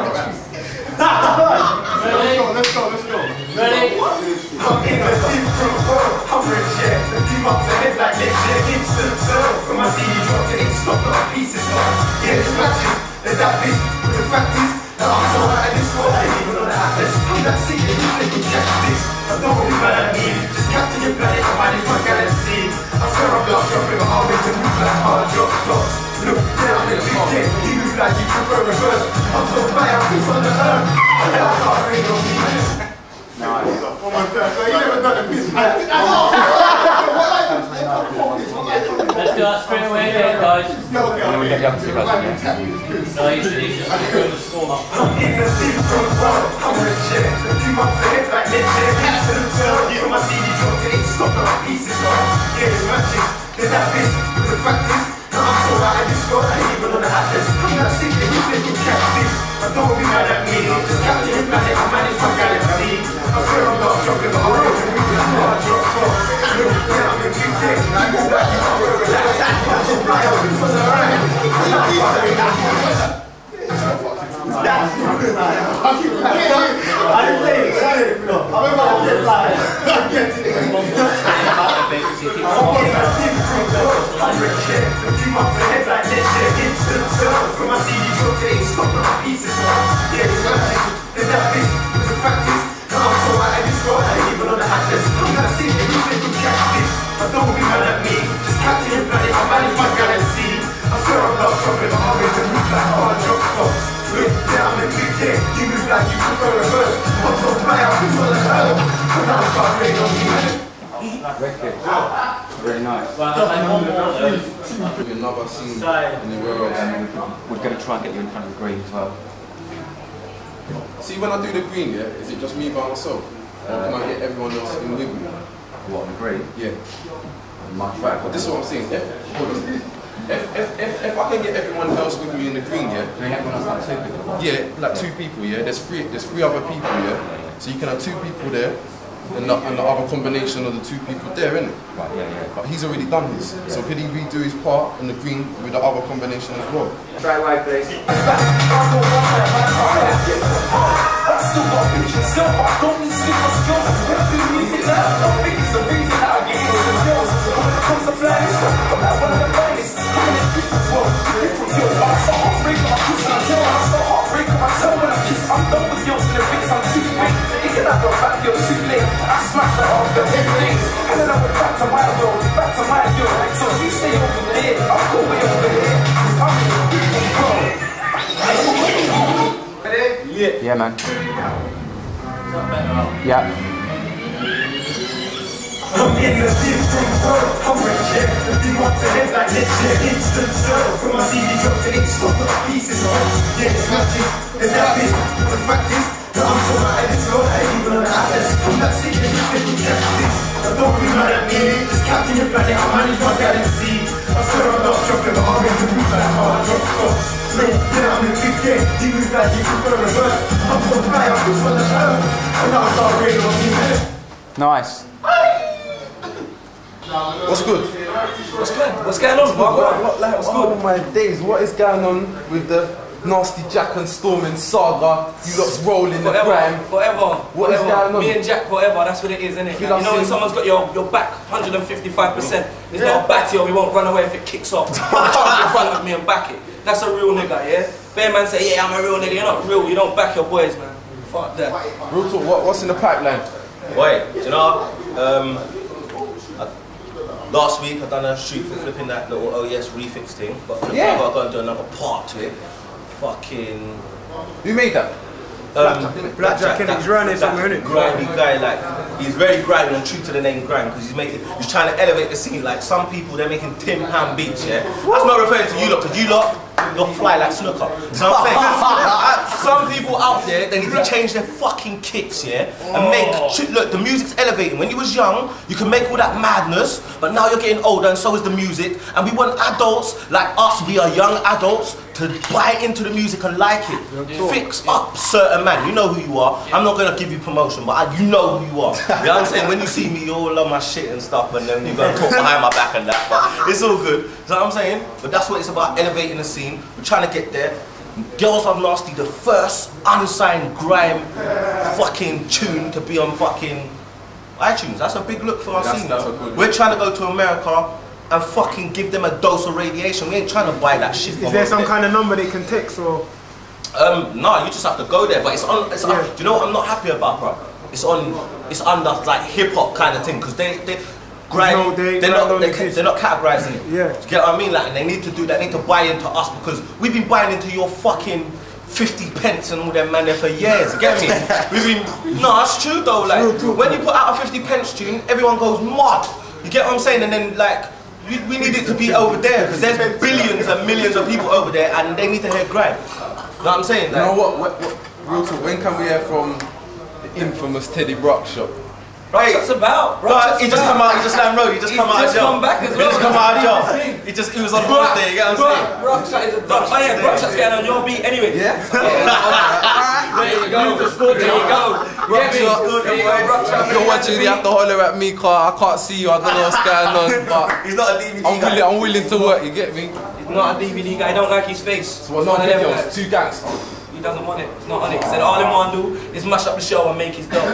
Ready? Let's go, let's go. Ready? I'm in the deep from world. I'm rich, yeah. The team up the head like next year. Instant serve. From my D drop to it, stop the pieces. Yeah, it's matches. There's that bitch. But the fact is, that I'm so high in this world. I ain't even on the atlas. I'm that secret. You think you check this. I don't really mad at me. Just captain your planet. I'm hiding my galaxy. I swear I'm lost. Dropping my heart into move like hard drop, drop. Look, yeah, I'm in the big game. You move like you prefer reverse. I'm so fire, I'm on the earth. And I can't read on me. Nice. Oh my God, you never done a piece. Let's do that straight away here, guys. I'm gonna get the other two guys in here. No, you should use just to the score. I'm in the deep from the world. I'm rich, yeah. A few months ahead, like this, yeah. Catch to the turn. You know my C D dropped it. Ain't stopped on pieces, so yeah, it's matching. Then that bitch, with the fact is, now I'm so high, I just got that even on the atlas. I'm not sick, you think you catch this. But don't be mad at me. Just captain the planet, I manage my galaxy. I swear I'm not dropping, but I'm rolling with the hard drop off. Look, yeah, I'm in big day. You move like you can't wear a relax. I'm so fly out, it's on the right. That's good, man. I didn't play it. I remember I was like, I'm getting it. I'm rich, yeah. A few months ahead, like this, yeah. Instant turn. From my C D drop, it ain't stopping my pieces. Yeah, it's magic. There's that bitch. But the fact is, now I'm so high, I just got that even on the atlas. I'm not seeing it, you think you catch this. But don't be mad at me. Just captain your planet, I manage my galaxy. I swear I'm not dropping, but I'm ready to move like hard drop off. Look, yeah, I'm in big day. You move like you prefer reverse. I'm so fly out, it's on the earth. And now I can't read on me, man. Wicked. Very nice. Another scene anywhere else. Um, we're going to try and get you in front of the green as well. See, when I do the green, yeah, is it just me by myself? Or can I get everyone else in with me? What, on the green? Yeah. Much Right, but this is what I'm saying. If, hold on. If, if, if, if I can get everyone else with me in the green, yeah. Do you everyone else like two people? Yeah, like two people, yeah. There's three there's three other people, yeah. So you can have two people there and the, and the other combination of the two people there, innit? Right, yeah, yeah. But he's already done his. So could he redo his part in the green with the other combination as well? Try away, please. I'm done with yours in the bits, I'm too big. You can have your back, you're too late. I smash that off the everything. And then I went back to my world, back to my girl. So you stay over there, I'll go way over here. I'm in the big world. Ready? Yeah. Yeah, man. Yeah. I'm in the different world, I'm rich, yeah. A few months ahead like this, yeah. Instant serve. From my C D drop to eight stop the pieces of. Yeah, it's magic. There's that bitch. The fact is, that I'm so high, it's not I even on the atlas. I'm not sick, you think you catch this. But don't be mad at me. Just captain your planet, I manage my galaxy. I swear I'm not dropping, but I'm going to move like hard drop off. Look, yeah, I'm in big game. You move like you prefer reverse. I'm so fly, I'm just on the earth. And now I start reading on you. Nice. What's good? What's good? What's going on, bro? What, what, like, What's good? Oh my days, what is going on with the Nasty Jack and Stormin saga? You lot's rolling forever, the grime. Forever, What forever. is going on? Me and Jack forever, that's what it is, isn't it? You know when someone's got your, your back one hundred fifty-five percent, it's Yeah. not a batty or we won't run away if it kicks off. Jump in front of me and back it. That's a real nigga, yeah? Bear man say, yeah, I'm a real nigga. You're not real, you don't back your boys, man. Fuck that. Real talk, what, what's in the pipeline? Wait, do you know, um, I, last week I done a shoot for flipping that little O E S refix thing, but flipping Yeah. I've got to go and do another part to it. Fucking... Who made that? Um, Blackjack, innit? He's running somewhere, innit? Grimy guy, like, he's very grimy and true to the name grime, because he's making, he's trying to elevate the scene. Like, some people, they're making Tim Ham beats, yeah? That's not referring to you lot, because you lot, you'll fly like snooker. So I'm saying, uh, some people out there, they need to change their fucking kicks, yeah? And make, shit, look, the music's elevating. When you was young, you can make all that madness, but now you're getting older and so is the music. And we want adults like us, we are young adults, to buy into the music and like it. Fix up certain man, you know who you are. I'm not gonna give you promotion, but I, you know who you are. You know what I'm saying? When you see me, you all love my shit and stuff, and then you're gonna talk behind my back and that, but it's all good. You know what I'm saying? But that's what it's about, elevating the scene. We're trying to get there. Girls Are Nasty, the first unsigned grime fucking tune to be on fucking iTunes. That's a big look for our That's- scene. that's though. a good We're look. trying to go to America and fucking give them a dose of radiation. We ain't trying to buy that shit. Is from there over some there. kind of number they can text or? Um, no, you just have to go there. But it's on. It's Yeah. on, do you know what I'm not happy about, bro? It's on. It's under like hip hop kind of thing because they they. grime. No, they- they're grime not. don't They, exist. they're not categorizing it. Yeah. Do you get what I mean? Like, and they need to do that. They need to buy into us because we've been buying into your fucking fifty pence and all them man there for years. You get me? We've been. No, that's true though. Like, when you put out a fifty pence tune, everyone goes mad. You get what I'm saying? And then like. We, we need it to be over there because there's billions and millions of people over there and they need to hear grime. You know what I'm saying? You know what, what, what? Real talk, when can we hear from the infamous Teddy Brock shop? Right. What's about? Right, he just come out, he just slam road, he just come out of just jail. come back as He well. just come out of jail. He just, he was on holiday, you get what I'm saying? Rockshot is a dog. Oh yeah, Rockshot's getting on your beat anyway. Yeah. There you go. There you go. Rockshot, There you go, Rockshot. if you're watching, you have to holler at me, car. I can't see you. I don't know what's going on, but he's not a D V D I'm guy. willing. I'm willing to work. You get me? He's not a D V D guy. I don't like his face. So what? No One of them videos. guys. Two gangsters. He doesn't want it. It's not on it. He said all he want to do is mash up the show and make his dough.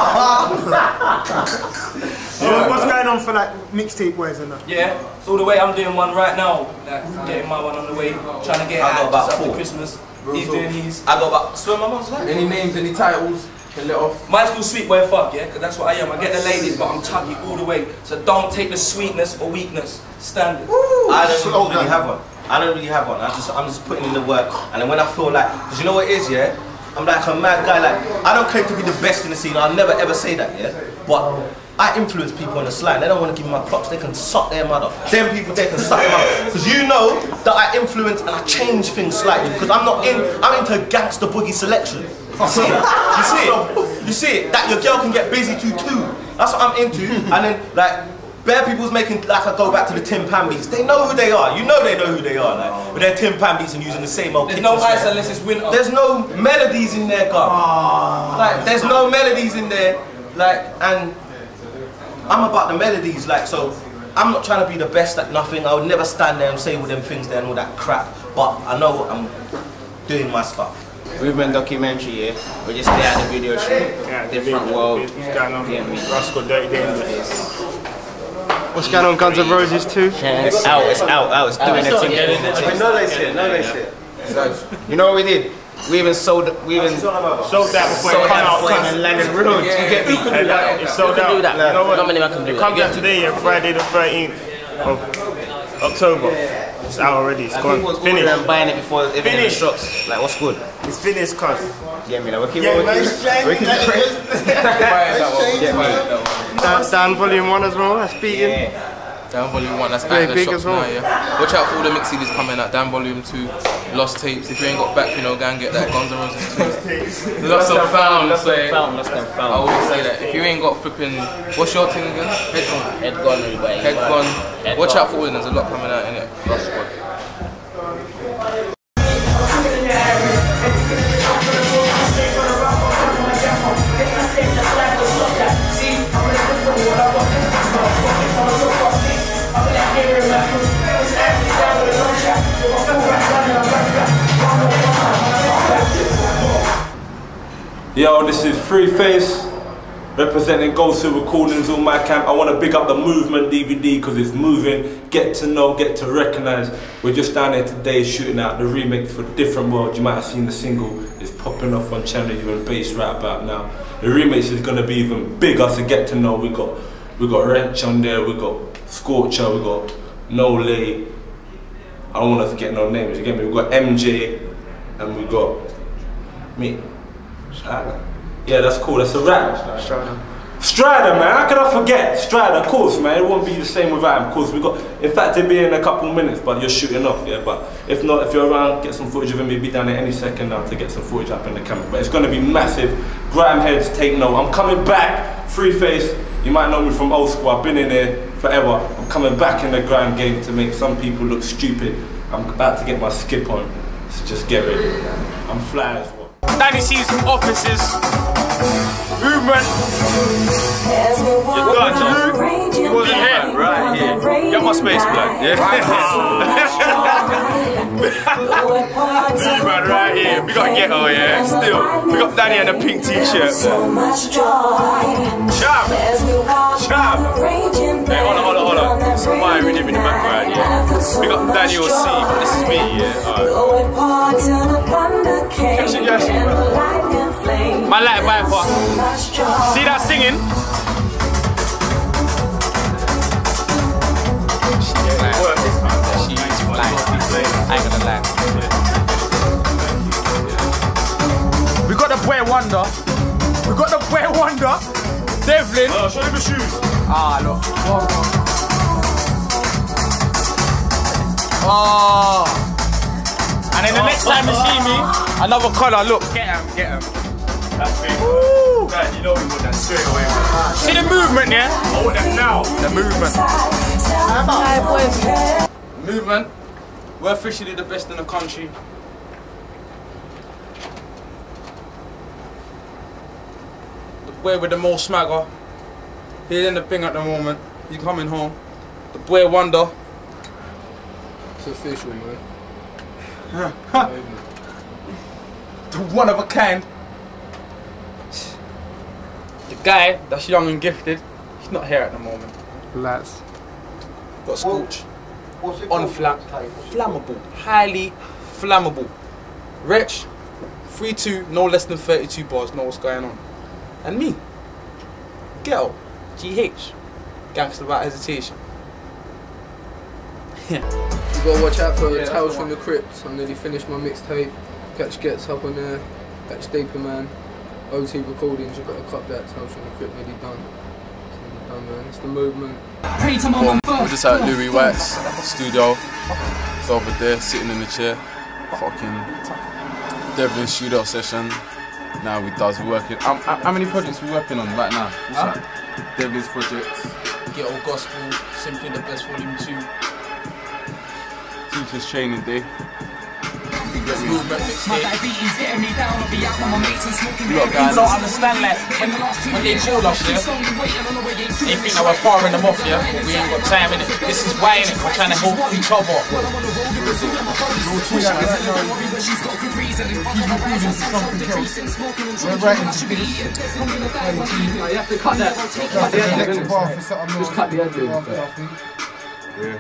So what's going on for like mixtape boys and that? Yeah. So the way I'm doing one right now, like getting my one on the way, trying to get I got out about just after four. Christmas. Real He's talk. doing his. I got about, swear my mum's like. Any names? Any titles? Can let off. Mine's called Sweet Boy Fuck, yeah? Because that's what I am. I get the ladies, but I'm tuggy all the way. So don't take the sweetness for weakness. Standard. I don't really have one. I don't really have one. I just, I'm just putting in the work. And then when I feel like, because you know what it is, yeah? I'm like a mad guy. Like, I don't claim to be the best in the scene. I'll never ever say that, yeah? But I influence people on the slide. They don't want to give me my props. They can suck their mother. Them people, they can suck their mother. Because you know that I influence and I change things slightly. Because I'm not in, I'm into gangster boogie selection. You see it? You see it? You see it? That your girl can get busy too too. That's what I'm into. And then like bare people's making like I go back to the Tim Pan beats. They know who they are. You know they know who they are. Like with their Tim Pan beats and using the same old. There's no kicks and ice shit. unless it's winter. There's no melodies in there, God. Like there's no melodies in there. Like and I'm about the melodies. Like so. I'm not trying to be the best at nothing. I would never stand there and say all them things there and all that crap. But I know I'm doing my stuff. Movement documentary, yeah. We just stay at the video shoot. Yeah, Different world. What's going on? Yeah, me. Roscoe Dirty Dangerous. What's going on, Guns N' Roses too? Yeah, it's out, it's out, out, it's doing Out. it together. Okay, No, they see it, no, they see it. You know what we did? We even sold, we even sold that before it come out and landed road. You get me? And that- It's sold You can out. do that. You know what? Not many man can do It that. comes You out get me? today, yeah, Friday the thirteenth of October. It's out already. It's Like gone. people was ordering Finished. and buying it before even in the Finished. shops. Like, what's good? It's finished, cuz. Get me? Like, we keep Yeah, we man, keep- it's changed. we keep Get me? Dan, Dan Volume One as well. That's beating. Dan Volume one, that's Very out in the big shops as well. now, yeah. Watch out for all the mix C Ds coming out. Dan Volume two, Lost Tapes. If you ain't got back, you know, go and get that Guns N' Roses two. Lost and found, Lost say. and found, lost and found. I always say that. If you ain't got flipping, what's your thing again? Head gone. Head gone, boy. Head gone. Head Watch gone. out for all of them. There's a lot coming out in it. Lost Squad. Yo, this is Free Face, representing Gold Silver Recordings on my camp. I want to big up the Movement D V D because it's moving, get to know, get to recognize. We're just down there today shooting out the remix for Different World. You might have seen the single, it's popping off on Channel U and Bass right about now. The remix is going to be even bigger, so get to know. We got we got Wrench on there, we got Scorcher, we got No Lay. I don't want to forget no names, you get me? We got M J and we got me. Strider. Yeah, that's cool. That's a rap. Strider. Strider, man. How could I forget? Strider, of course, man. It won't be the same without him. Of course, we got. In fact, he'll be in a couple minutes, but you're shooting off, yeah. But if not, if you're around, get some footage of him. He'll be down there any second now to get some footage up in the camera. But it's gonna be massive. Grime heads, take note. I'm coming back. Free Face. You might know me from old school. I've been in there forever. I'm coming back in the grime game to make some people look stupid. I'm about to get my skip on, so just get ready. I'm fly as well. Danny C's offices. Movement. You got John. He wasn't here. Right here. Get my space, blood. Yeah. Movement right here. We got Ghetto, yeah. Still. We got Danny in a pink t-shirt. Chap. Chap. Hey, hold on, hold on, hold on. It's my rhythm in the background, yeah. We got Daniel C, but this is me, yeah. Alright. Yes, yes, my light viper. See that singing? lie. She is flying. I ain't gonna lie. We got the boy Wonder. We got the boy Wonder. Devlin. Oh, show him the shoes. Ah, look. Oh. And then the next time you see me, another colour. Look. Get him, get him. That's big. Man, you know we want that straight away. See the movement, yeah? I want that now. The movement. Movement. We're officially the best in the country. The boy with the most smagger. He's in the thing at the moment. He's coming home. The boy Wonder. It's official, man. The one of a kind. The guy that's young and gifted, he's not here at the moment. Lads. Got Scorch. On flat. Flammable. Highly flammable. Rich. three two, no less than thirty-two bars, know what's going on. And me. Ghetto. G H. Gangster without hesitation. You gotta watch out for yeah, Tales from the Crypt. I nearly finished my mixtape. Catch Gets up on there. Catch Deeper Man. O T Recordings, you've got to cut that. Tales from the Crypt nearly done. It's nearly done, man. It's the movement. Well, we're just at Louis White's studio. It's over there, sitting in the chair. Fucking Devlin shootout session. Now we does we working. Um, how many projects we working on right now? What's huh? that? Devlin's project. Ghetto Gospel, Simply the Best Volume two. Teachers Training Day. Movement mixtape. Look, guys, I don't understand that when, when they call us, yeah, they think that we're powering them off, yeah, but we ain't got time in it. This is why, innit? We're trying to help each other. We're writing to be. You have to cut that. Just cut the ending. Yeah.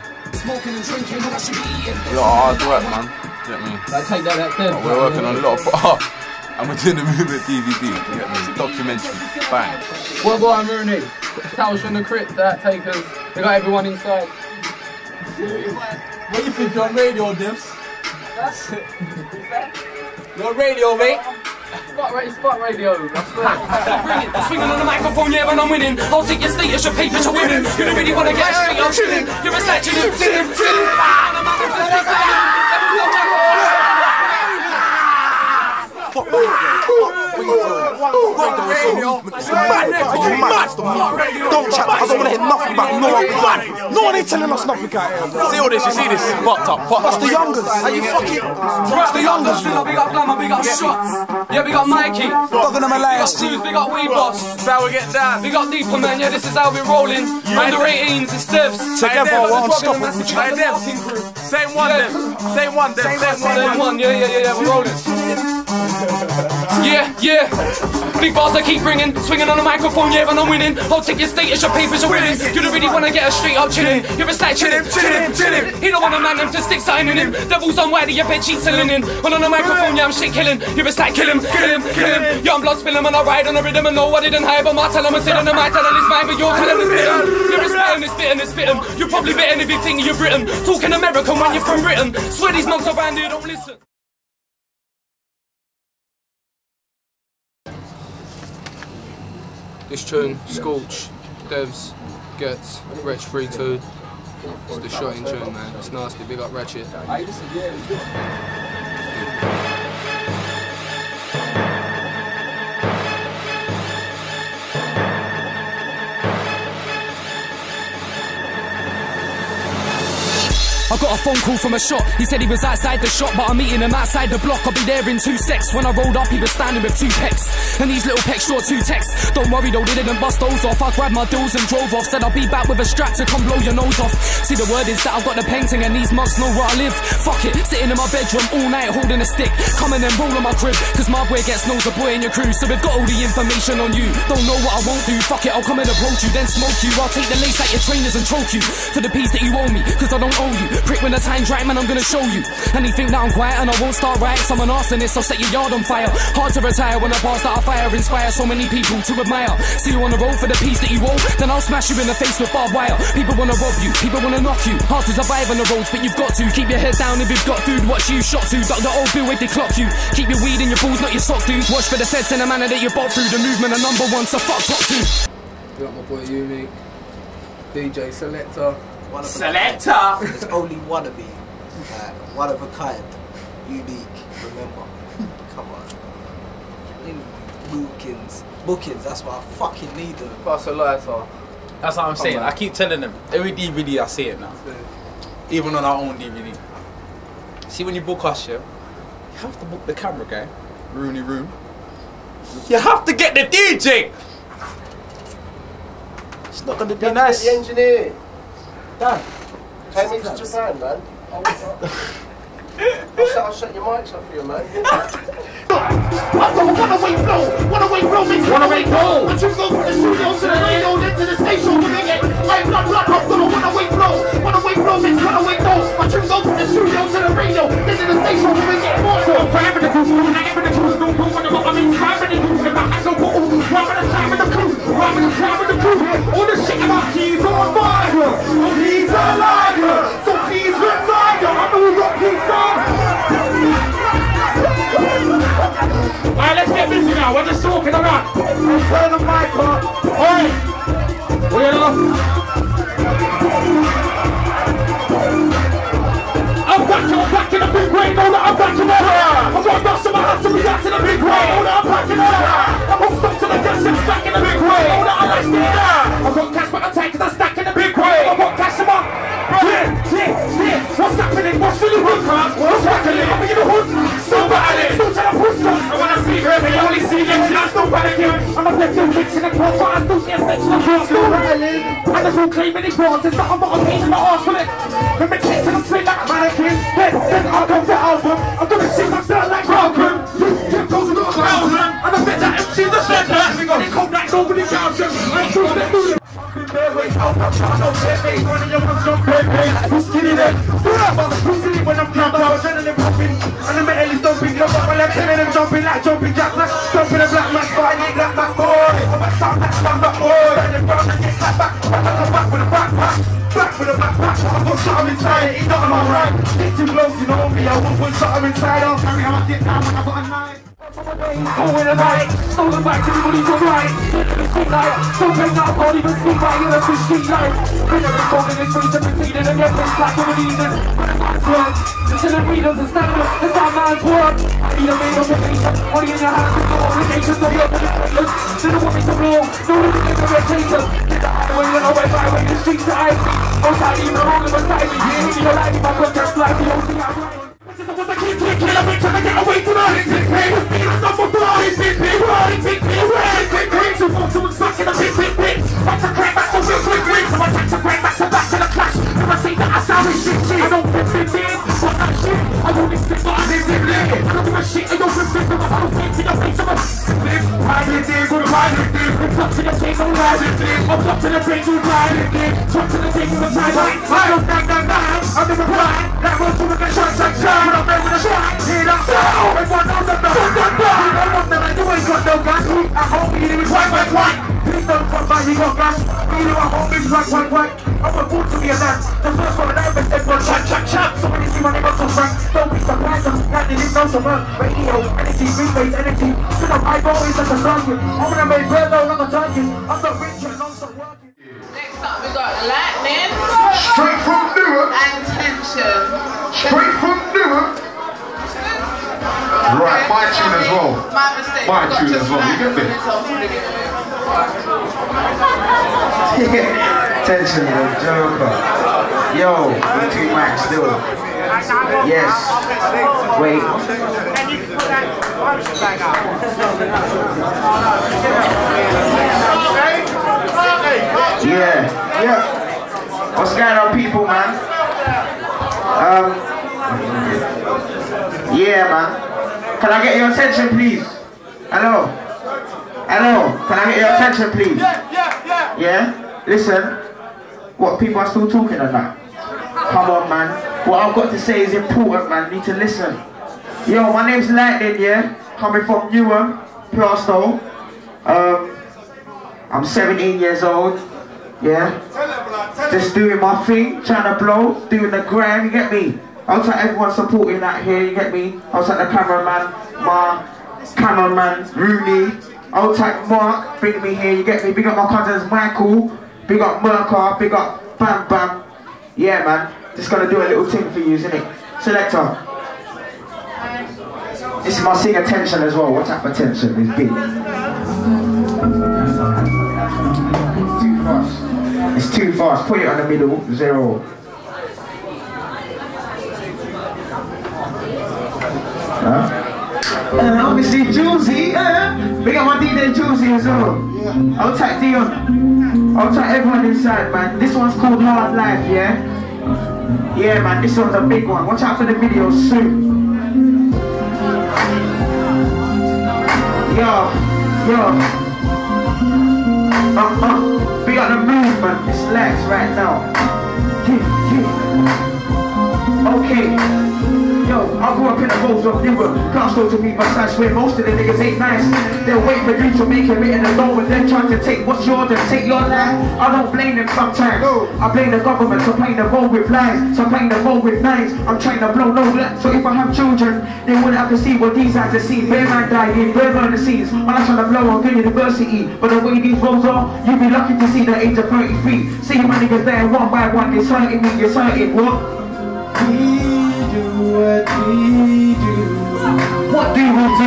We got hard work, man. Get me? Like, take that, that oh, we're working on a lot of oh, and we're doing the movement D V D. You get me? Documentary. Bang. What about Rooney? Tales from the Crypt, that takers. We got everyone inside. What do you think? You're on radio, Divs? That's it. You're on radio, mate. Spot, spot radio, I swear. Swinging on the microphone, yeah, when I'm winning. I'll take your status, your papers, your women. You don't really want to get straight, I'm chilling. You're a statue, chilling, chilling. Fuck radio. It's madness. Are you mad? Don't chat. I don't want to hear nothing about no one. No one ain't telling us nothing, guys. See all this? You see this? Fucked up. Fucked up. That's the youngers. Are you fucking? That's the youngers. Big up Glamour, big up Shots. Yeah, big up Mikey. Dogging them alive. Big up Wee Boss. That's how we get down. Big up Deeper Man. Yeah, this is how we're rolling. Under eighteens, it's Devs. Together, we're unstoppable. Same one, Devs. Same one, Devs. Same one. Yeah, yeah, yeah, yeah. We're rolling. Yeah, yeah. Big bars I keep bringing, swinging on the microphone, yeah, when I'm winning. I'll take your status, your papers, your winnings. You don't really wanna get a straight up chillin'. You're a stack chillin', chillin', chillin'. He don't want a man them to stick signing him. Devils on whitey, your bed sheets are linen. When on the microphone, yeah, I'm shit killin'. You're a stack, kill him, kill him, kill him. Yeah, I'm blood spillin' when I ride on the rhythm and know what I didn't hide. But my tell him I'm sitting and my tell him it's mine, but you're telling me spittin'. You're a spittin', it's spittin', it's spittin'. You're probably bitten if you think you're Britain. Talking American when you're from Britain. Swear these mugs around here, don't listen. This tune, Scorch, Devs, Gets, Wretch three two. It's the shotting tune, man. It's nasty. Big up Ratchet. I got a phone call from a shot. He said he was outside the shop, but I'm meeting him outside the block. I'll be there in two secs. When I rolled up, he was standing with two pecs. And these little pecs short two texts. Don't worry though, they didn't bust those off. I grabbed my deals and drove off. Said I'll be back with a strap to come blow your nose off. See, the word is that I've got the painting and these mugs know where I live. Fuck it, sitting in my bedroom all night holding a stick. Coming and rolling my crib, cause my boy gets knows a boy in your crew. So we've got all the information on you. Don't know what I won't do. Fuck it, I'll come and approach you, then smoke you. I'll take the lace out your trainers and choke you for the piece that you owe me, cause I don't owe you. Prick when the time's right, man, I'm gonna show you. And you think that I'm quiet and I won't start right. Someone asking this, I'll set your yard on fire. Hard to retire when I pass that I fire. Inspire so many people to admire. See you on the road for the piece that you owe, then I'll smash you in the face with barbed wire. People wanna rob you, people wanna knock you. Hard to survive on the roads, but you've got to keep your head down if you've got food. Watch you shot to, duck the old bill if they clock you. Keep your weed in your balls, not your sock, dude. Watch for the feds in a manner that you bought through. The movement are number one, so fuck top two. We got my boy Unique, D J Selector. One of a Selector! kind. There's only one of me. Like, one of a kind. Unique. Remember. Come on. Bookings. Bookings, that's what I fucking need them. Pass a lighter. That's what I'm saying. on. I keep telling them, every D V D I see it now. Even on our own D V D. See, when you book us, yeah, you have to book the camera guy, Rooney Room. You have to get the D J! It's not gonna be nice. The engineer. Dan, take me to Japan, man. I'll, I'll, shut, I'll shut your mics up for you, man. One away flow, one away flow, makes one away flow. But you go from the studio to the radio, then to the station, we make it. White blood, blood, blood, blood, one away flow, one away flow, makes one away flow. But you go from the studio to the radio, then to the station, we make it more. So forever the goose, forever the goose, no more than what I mean. Forever the goose, if I had no bottle, robbing the time of the crew, robbing the time of the crew. All the shit about keys on fire, oh he's a liar, so please retire. I know what he's on. Alright, let's get busy now. We're just talking around. Turn the mic on. Oi! We are. I'm back, I'm back in the big way. Know that I'm back in the I'm gonna bust my hands to react in the big way. Know that I'm back in the I'm gonna stop to the gas and stack in the big way. Know that I like to I've got cash, but I'm taking the stack in the big way. I've got cash, I'm up. Yeah, yeah, yeah. What's happening? What's really hood, man? What's happening? I'm in the hood. Still battling. Still trying to push them. I wanna see her. They only see them. I'm still panicking. I'm a victim. Fixing the cross, but I still see a section of cross. Still battling. And there's all claiming these bars. It's not I'm not a piece in the arse for it. When the kicks and I'm split like a mannequin. Then, then I'll come to album. I'm gonna see my dirt like Malcolm. You, you goes a lot of thousand. And I bet that M C's the center. We got it cold like nobody counts him. I'm sure let's do it. Who's killing it? Who's killing when I'm jumping? I was adrenaline pumping. And the metal is dumping. Look at my legs and then I'm jumping like jumping jacks. Like jumping a black match, but I ain't black back boy. I'm back down, back down, back boy. And then round and get clapped back. Back, back, back with a backpack. Back with a backpack. I've got something inside. It's not on my right. It's too close, you know me. I won't put something inside. I'll carry how I get down when I've got a knife. Oh, in the night, stolen back to everybody to right. In the street light, so big up, can't even speak right in the street light. Been every phone in the streets and repeated again, it's like a reason. Work, until the readers and stand up, the sound man's work. I need a made of a piece, money in your hands, with no obligations, no obligations. Didn't want me to blow, no one to get the rotation. Did the highway when I went by, when the streets are icy. Oh, tight, even the wrong beside me. You see your life, my contract's like the O C I ride. What I keep taking, I'm trying to get away from all this big pain. I'm not for blood, big pain, blood, big pain, blood, big pain. So once someone's back in the big, big pain. Back to crack, back to real quick wins. So I take to break, back to back to the clash. If I say that I sound like shit, shit. I don't fit, fit, fit, fuck that shit. I won't be spit, but I live, live, live. I don't give a shit, I don't fit, fit, but I don't fit to your face. I'm a live, I live, live, good, I live, live. It's up to the game, I'm live, live, live. I'm up to the brain, good, I live, live. Talk to the game, I'm tight, right? I don't bang, bang, bang. I'm never blind. That road to the best shot, shot, shot. When I'm ready with a shot. Hear that sound, everyone knows I'm the hood and bang. I want them like you ain't got no gas. At home, you do is white, white, white. Please don't come by, you got gas. You know at home is white, white, white. I'm a fool to be a man. The first one I ever said was chat, chat, chat. So when you see my name on some rank, don't be surprised. I'm glad they didn't know some work. Radio, energy, rebase, energy. Should have my boys like a target. I'm gonna make bread though, like a target. I'm not rich and I'm not working. Next up we got Lightning. Straight from Newark. And Tension. Straight from Newark. Right, my tune as well. My mistake. My tune as well. You get me? Tension, the Joker. Yo, we two Max still. Yes. Wait. Yeah, yeah. What's going on, people, man? Um. Yeah, man. Can I get your attention, please? Hello? Hello? Can I get your attention, please? Yeah, yeah, yeah. Yeah? Listen. What, people are still talking on that? Come on, man. what I've got to say is important, man. You need to listen. Yo, my name's Lightning, yeah? Coming from Newham, Plaistow. Um, I'm seventeen years old, yeah? Just doing my thing, trying to blow, doing the gram, you get me? I'll take everyone supporting that here, you get me? I'll take the cameraman, my cameraman, Rooney. I'll take Mark, bring me here, you get me? Big up my cousins, Michael. Big up Merker, big up Bam Bam. Yeah, man. Just gonna do a little thing for you, isn't it? Selector. This is my singer tension as well. Watch out for tension, it's big. Too fast. It's too fast. Put it on the middle, zero. Huh? And obviously Juicy, uh, big up my D J Juicy as well. Yeah. I'll take Dion. I'll take everyone inside, man. This one's called Hard Life, yeah? Yeah, man, this one's a big one. Watch out for the video soon. Yo, yo. Uh, uh, we got the movement. It's lax right now. Yeah, yeah. Okay. Yo, I grew up in the roads of Newham. Can't go to me, but I swear most of the niggas ain't nice. They'll wait for you to make it in the low and then trying to take what's yours and take your life. I don't blame them sometimes. I blame the government for playing the role with lies. So playing the role with knives. I'm trying to blow no light. So if I have children, they wouldn't have to see what these guys have seen. Bear man dying, bear on the scenes. I'm not trying to blow on good university. But the way these roads are, you'd be lucky to see the age of thirty-three. See my niggas there one by one. It's hurting me, it's hurting. What? We do what we do. What do we do?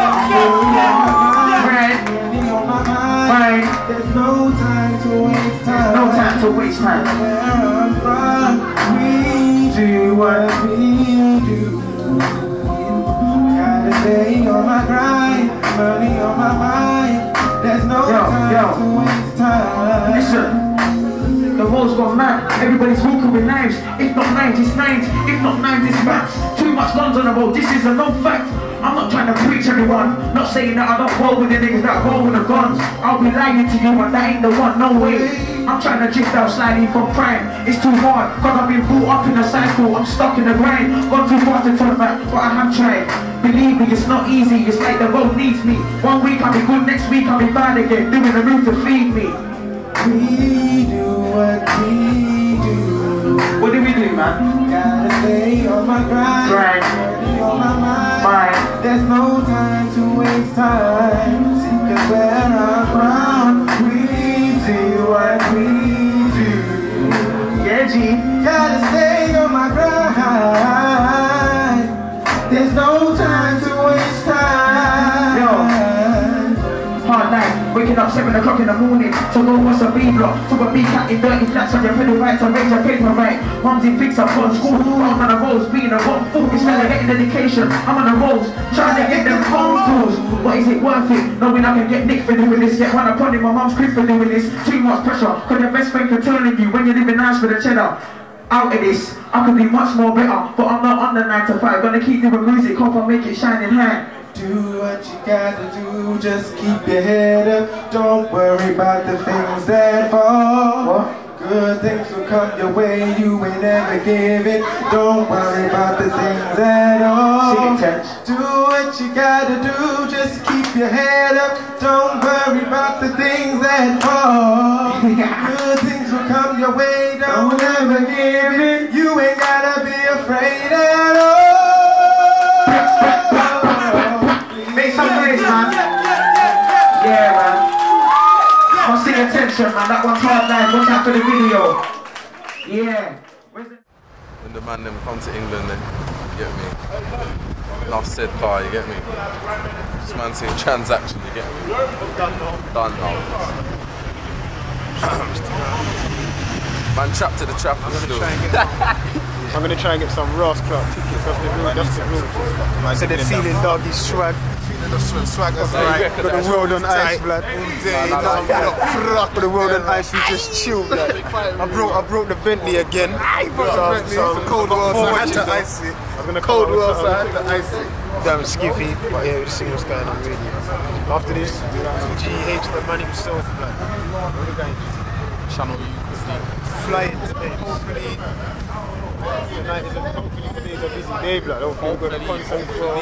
Red. Fine. There's no time to waste time. No time to waste time. Where I'm from, we do what we do. Gotta stay on my grind, money on my mind. There's no yo, time yo. to waste time. Listen. The road's gone mad, everybody's walking with knives. If not knives, it's nines. If not knives, it's bats. Too much guns on the road, this is a known fact. I'm not trying to preach everyone. Not saying that I don't roll with the niggas that roll with the guns. I'll be lying to you and that ain't the one, no way. I'm trying to drift out slightly from crime. It's too hard, cause I've been brought up in a cycle. I'm stuck in the grind, gone too far to turn back, but I have tried. Believe me, it's not easy, it's like the road needs me. One week I'll be good, next week I'll be bad again. Doing the move to feed me. We do what we do. What do we do, man? Gotta stay on my grind. Grind. On my mind. Mind. There's no time to waste time. See, cause where I'm from, we do what we do. Yeah, G. Gotta stay on my grind. There's no time to waste time. Yo. Hard life, waking up seven o'clock in the morning to go what's a B-block, to a B-cat in dirty flats on your pedal right to raise your paper right. Mumsy fix up on school, I'm on the roads, being a wrong fool, instead of getting education, I'm on the roads, trying to get them phone calls. But is it worth it? Knowing I can get nicked for doing this, yet when I put in my mum's crib for doing this, too much pressure, cause your best friend can turn on you when you're living nice for the cheddar. Out of this, I could be much more better, but I'm not on the nine to five, gonna keep doing music, hope I make it shine in hand. Do what you gotta do, just keep your head up. Don't worry about the things that fall. What? Good things will come your way, you ain't never giving. Don't worry about the things at all. Do what you gotta do, just keep your head up. Don't worry about the things that fall. Good things will come your way, don't ever give in. You ain't gotta be afraid at all. Make some noise, man. Yeah, man. I'll see attention, man. That one's hard life. Watch out for the video. Yeah. When the man them come to England, then you get me. Enough said car, you get me. This man saying transaction, you get me. Done now. Man trapped to the trap still. I'm gonna try and get some Ross Club tickets off the road, just the road. So they're feeling doggy swag. Feeling the swag, that's right. Got the world on ice, blood. All day, now got the world on ice, we just chill, blood. I broke, I broke the Bentley again. So, so cold world, so I had to ice it. I'm gonna cold world, so I had to ice it. Damn skiffy, but yeah, we'll see what's going on really. After this, G H, the money himself, blood. What are we going to? Channel you. flying today. Hopefully, tonight is a, hopefully today is a busy day, blood. Hopefully we've got a concert for.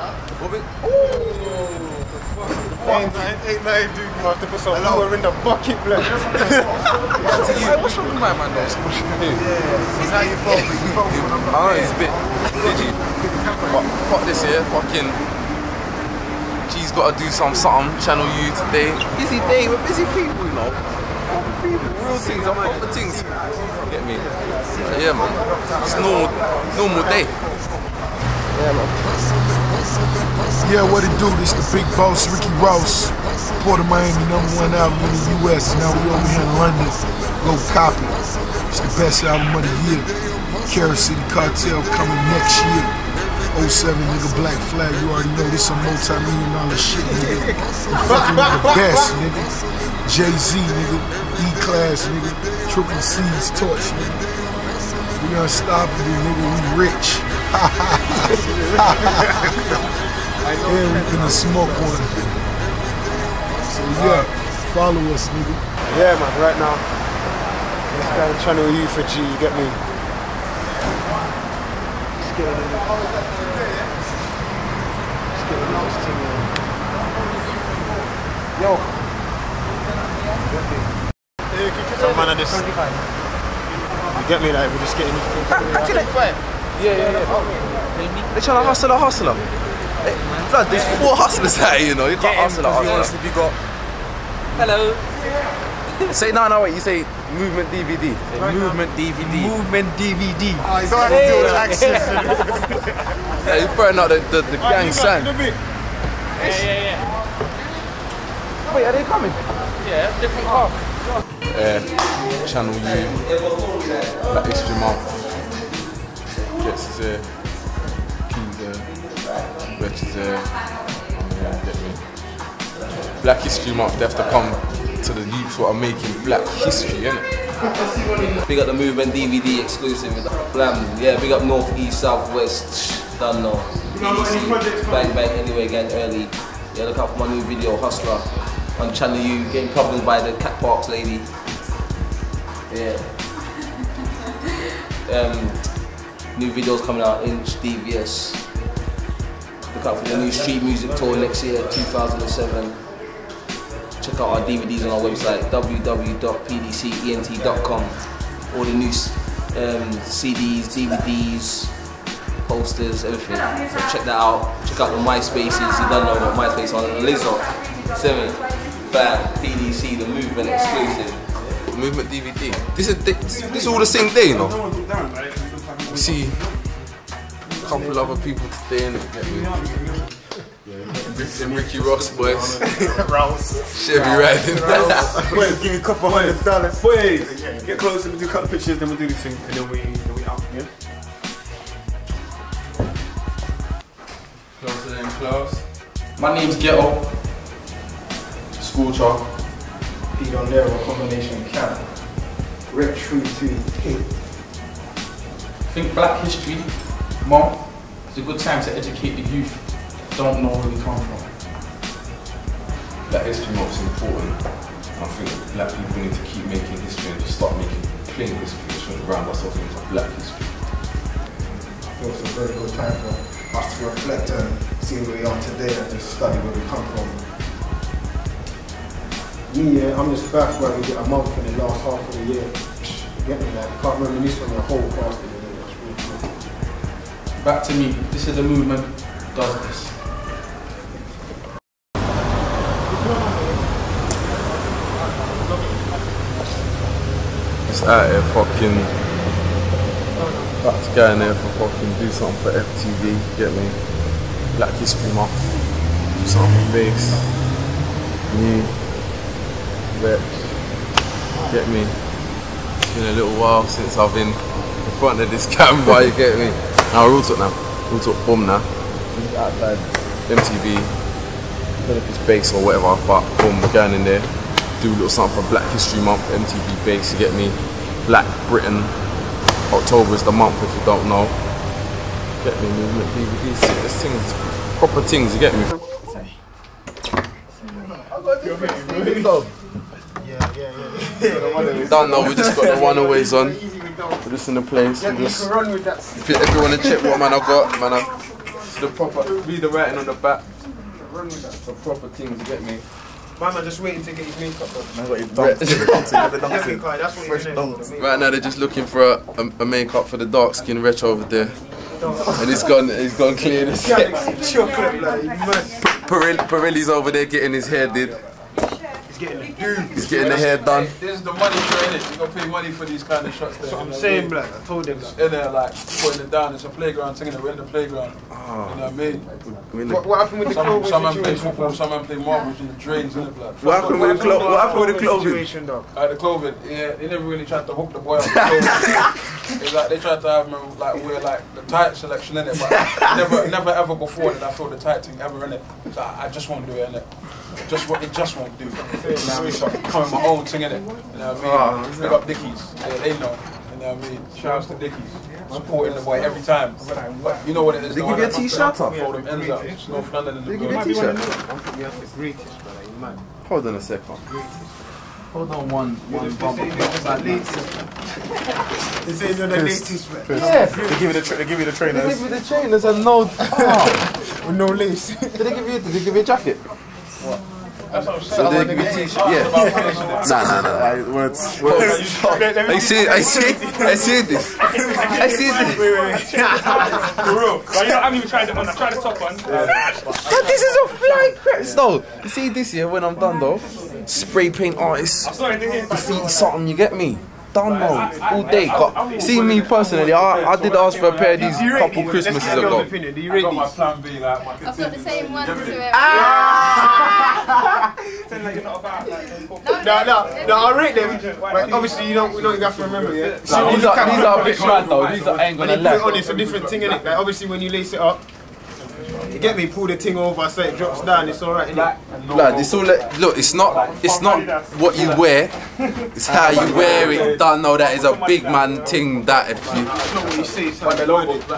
Ain't, ain't nothing do. You have to put some lower in the bucket, blood. What's wrong with my man though? Yeah, it's how you felt. I know he's a bit digi. But fuck this here, fucking G's gotta do some something, channel you today. Busy day, we're busy people, you know. People, real things, I'm proper things. Get me? So yeah man. It's normal normal day. Yeah man. Yeah, what it do? This the big boss, Ricky Ross. Port of Miami, number one album in the U S. Now we over here in London. Go copy. It's the best album of the year. Carol City Cartel coming next year. oh seven nigga, Black Flag. You already know this some multi-million dollar shit, nigga. You fucking with the best, nigga. Jay-Z, nigga. E-Class, nigga. Triple C's torch, nigga. We unstoppable, nigga. We rich. And we finna smoke one. So yeah, follow us, nigga. Yeah, man. Right now, let's go and channel you for G. You get me? Let's get it in the Let's get it next to me. Yo. Hey, some man of this. You get me? Like we're just getting these things. Yeah, yeah, yeah. They're trying to hustle a hustler. Hey, blood, there's four hustlers out here, you know. You can't hustle a hustler. You got. Hello. Say no, no, wait. You say movement D V D. Right movement D V D. Movement D V D. Oh, you don't have to do the accents. Yeah, you're throwing out the, the, the gang sound. Yeah, yeah, yeah. Wait, are they coming? Yeah, different car. Uh, channel U. Black History Month. Jets is there. King's there. Rich is there. Yeah, get me. Black History Month, they have to come to the youths what are making black history, innit? Big up the Movement D V D exclusive. Blam. Yeah, big up North, East, South, West. Done now. Bang bang anyway, getting early. Yeah, look out for my new video, Hustler. On Channel U, getting covered by the Cat Parks lady. Yeah. Um, new videos coming out, Inch, D V S. Look out for the new street music tour next year, two thousand seven. Check out our D V Ds on our website, w w w dot p d c ent dot com. All the new um, C Ds, D V Ds, posters, everything. So check that out. Check out the MySpaces. You don't know what MySpace on. Lizzo, seven, bam, P D C, the Movement exclusive. Movement D V D. This is this, this is all the same day, you know. We see a couple other people today, innit? Get me? Them Ricky Ross boys. Rouse. Chevy riding. Wait, give me a couple hundred dollars. Boys, get closer, we do a couple pictures, then we do this thing, and then we, then we out, yeah? Closer than close. My name's Ghetto. School chalk. Pete on there, a combination camp. Rep three two eight. I think Black History Month is a good time to educate the youth who don't know where we come from. Black History Month is important. I think black people need to keep making history and just start making plain history and trying to round ourselves into black history. I feel it's a very good time for us to reflect and see where we are today and just study where we come from. Me, yeah, I'm just back where we get a month in the last half of the year. You get me, like, you can't reminisce from your whole past. That's really cool. Back to me. This is the movement does this. Just out here fucking about to go in there for fucking do something for F T V, get me? Black History Month, do something for bass, me, Rex, get me? It's been a little while since I've been in front of this camera, you get me? Now real talk now, real talk boom now, outside M T V, I don't know if it's bass or whatever, but boom, we're going in there. Do a little something for Black History Month, M T V Base, you get me? Black Britain, October is the month if you don't know. Get me, movement, D V Ds, this things, proper things, you get me? Yeah, yeah, yeah. Don't know, we just got the one-aways on. We're just in the place. Yeah, we you just, can run with that. if, you, if you want to check what man I got, man, I, the proper, read the writing on the back. Run with that. The proper things, you get me? Man, I'm just waiting to get his makeup on. I got his dunks in. Fresh dunks. Right now they're just looking for a, a, a makeup for the dark skin Retro over there. And he's gone, he's gone clear the set. Chocolate, like, man. Pirelli, Pirelli's over there getting his hair did. He's getting the do. He's getting the hair done. This is the money for it. You gotta pay money for these kind of shots. There, That's what you I'm know saying, what I black. I told them that. In there, like putting it down. It's a playground, singing it. We're in the playground. Oh. You know what I mean? What, what happened with the some, clothing some man play situation? football, some man play marbles in the drains, in the black. What happened with the clo- What happened with the clothing? Situation, dog. Uh, the clothing, yeah, they never really tried to hook the boy up. The clothing. It's like they tried to have him like wear like the tight selection in it, but never, never ever before did I feel the tight thing ever in it. So I, I just won't do it in it. Just what it just won't do. You know what I mean? So come with my own thing in it. You know what I mean? Big up Dickies. Yeah, they know. You know what I mean? Shout out to Dickies. Supporting the boy every time. But you know what it is. They give you a t-shirt? Fold them ends out. It's North London in the They give you a t-shirt? That's the greatest, brother. You mad? Hold on a second. Hold on one, one bump. They say you're the latest, man. Yeah. They give you the, tra they give you the They trainers. give you the trainers and no. Oh. With no lace. Did they give you? Did they give you a jacket? That's what I'm So saying. they give you a t-shirt? Yeah. Nah, nah, nah. Like, words. I see, I see, I see this. I see this. For real. But you know, I haven't even tried it on. I tried the top one. But this is a flying crest though. You see this year when I'm done though, spray paint artist, I'm sorry, they graffiti something, you get me? Done now, all day. Got, see me personally, I, I did ask for a pair of these couple Christmases ago. Do you I rate got my these? plan B, like my I've got the same one to it. Pretend like you're not about like, No, no, no, I'll rate them. But obviously, you don't, you don't have to remember, yeah? Nah, these are, these are a bit mad though, these are, I ain't When gonna you put it on, lie. it's a different thing, innit? Like, obviously, when you lace it up, you get me, pull the thing over so it drops down, it's alright, innit? Blood, it's all like, look, it's not, it's not what you wear, it's how you wear it. Don't know that is a big man thing that if you. It's not what you say, it's how you word it.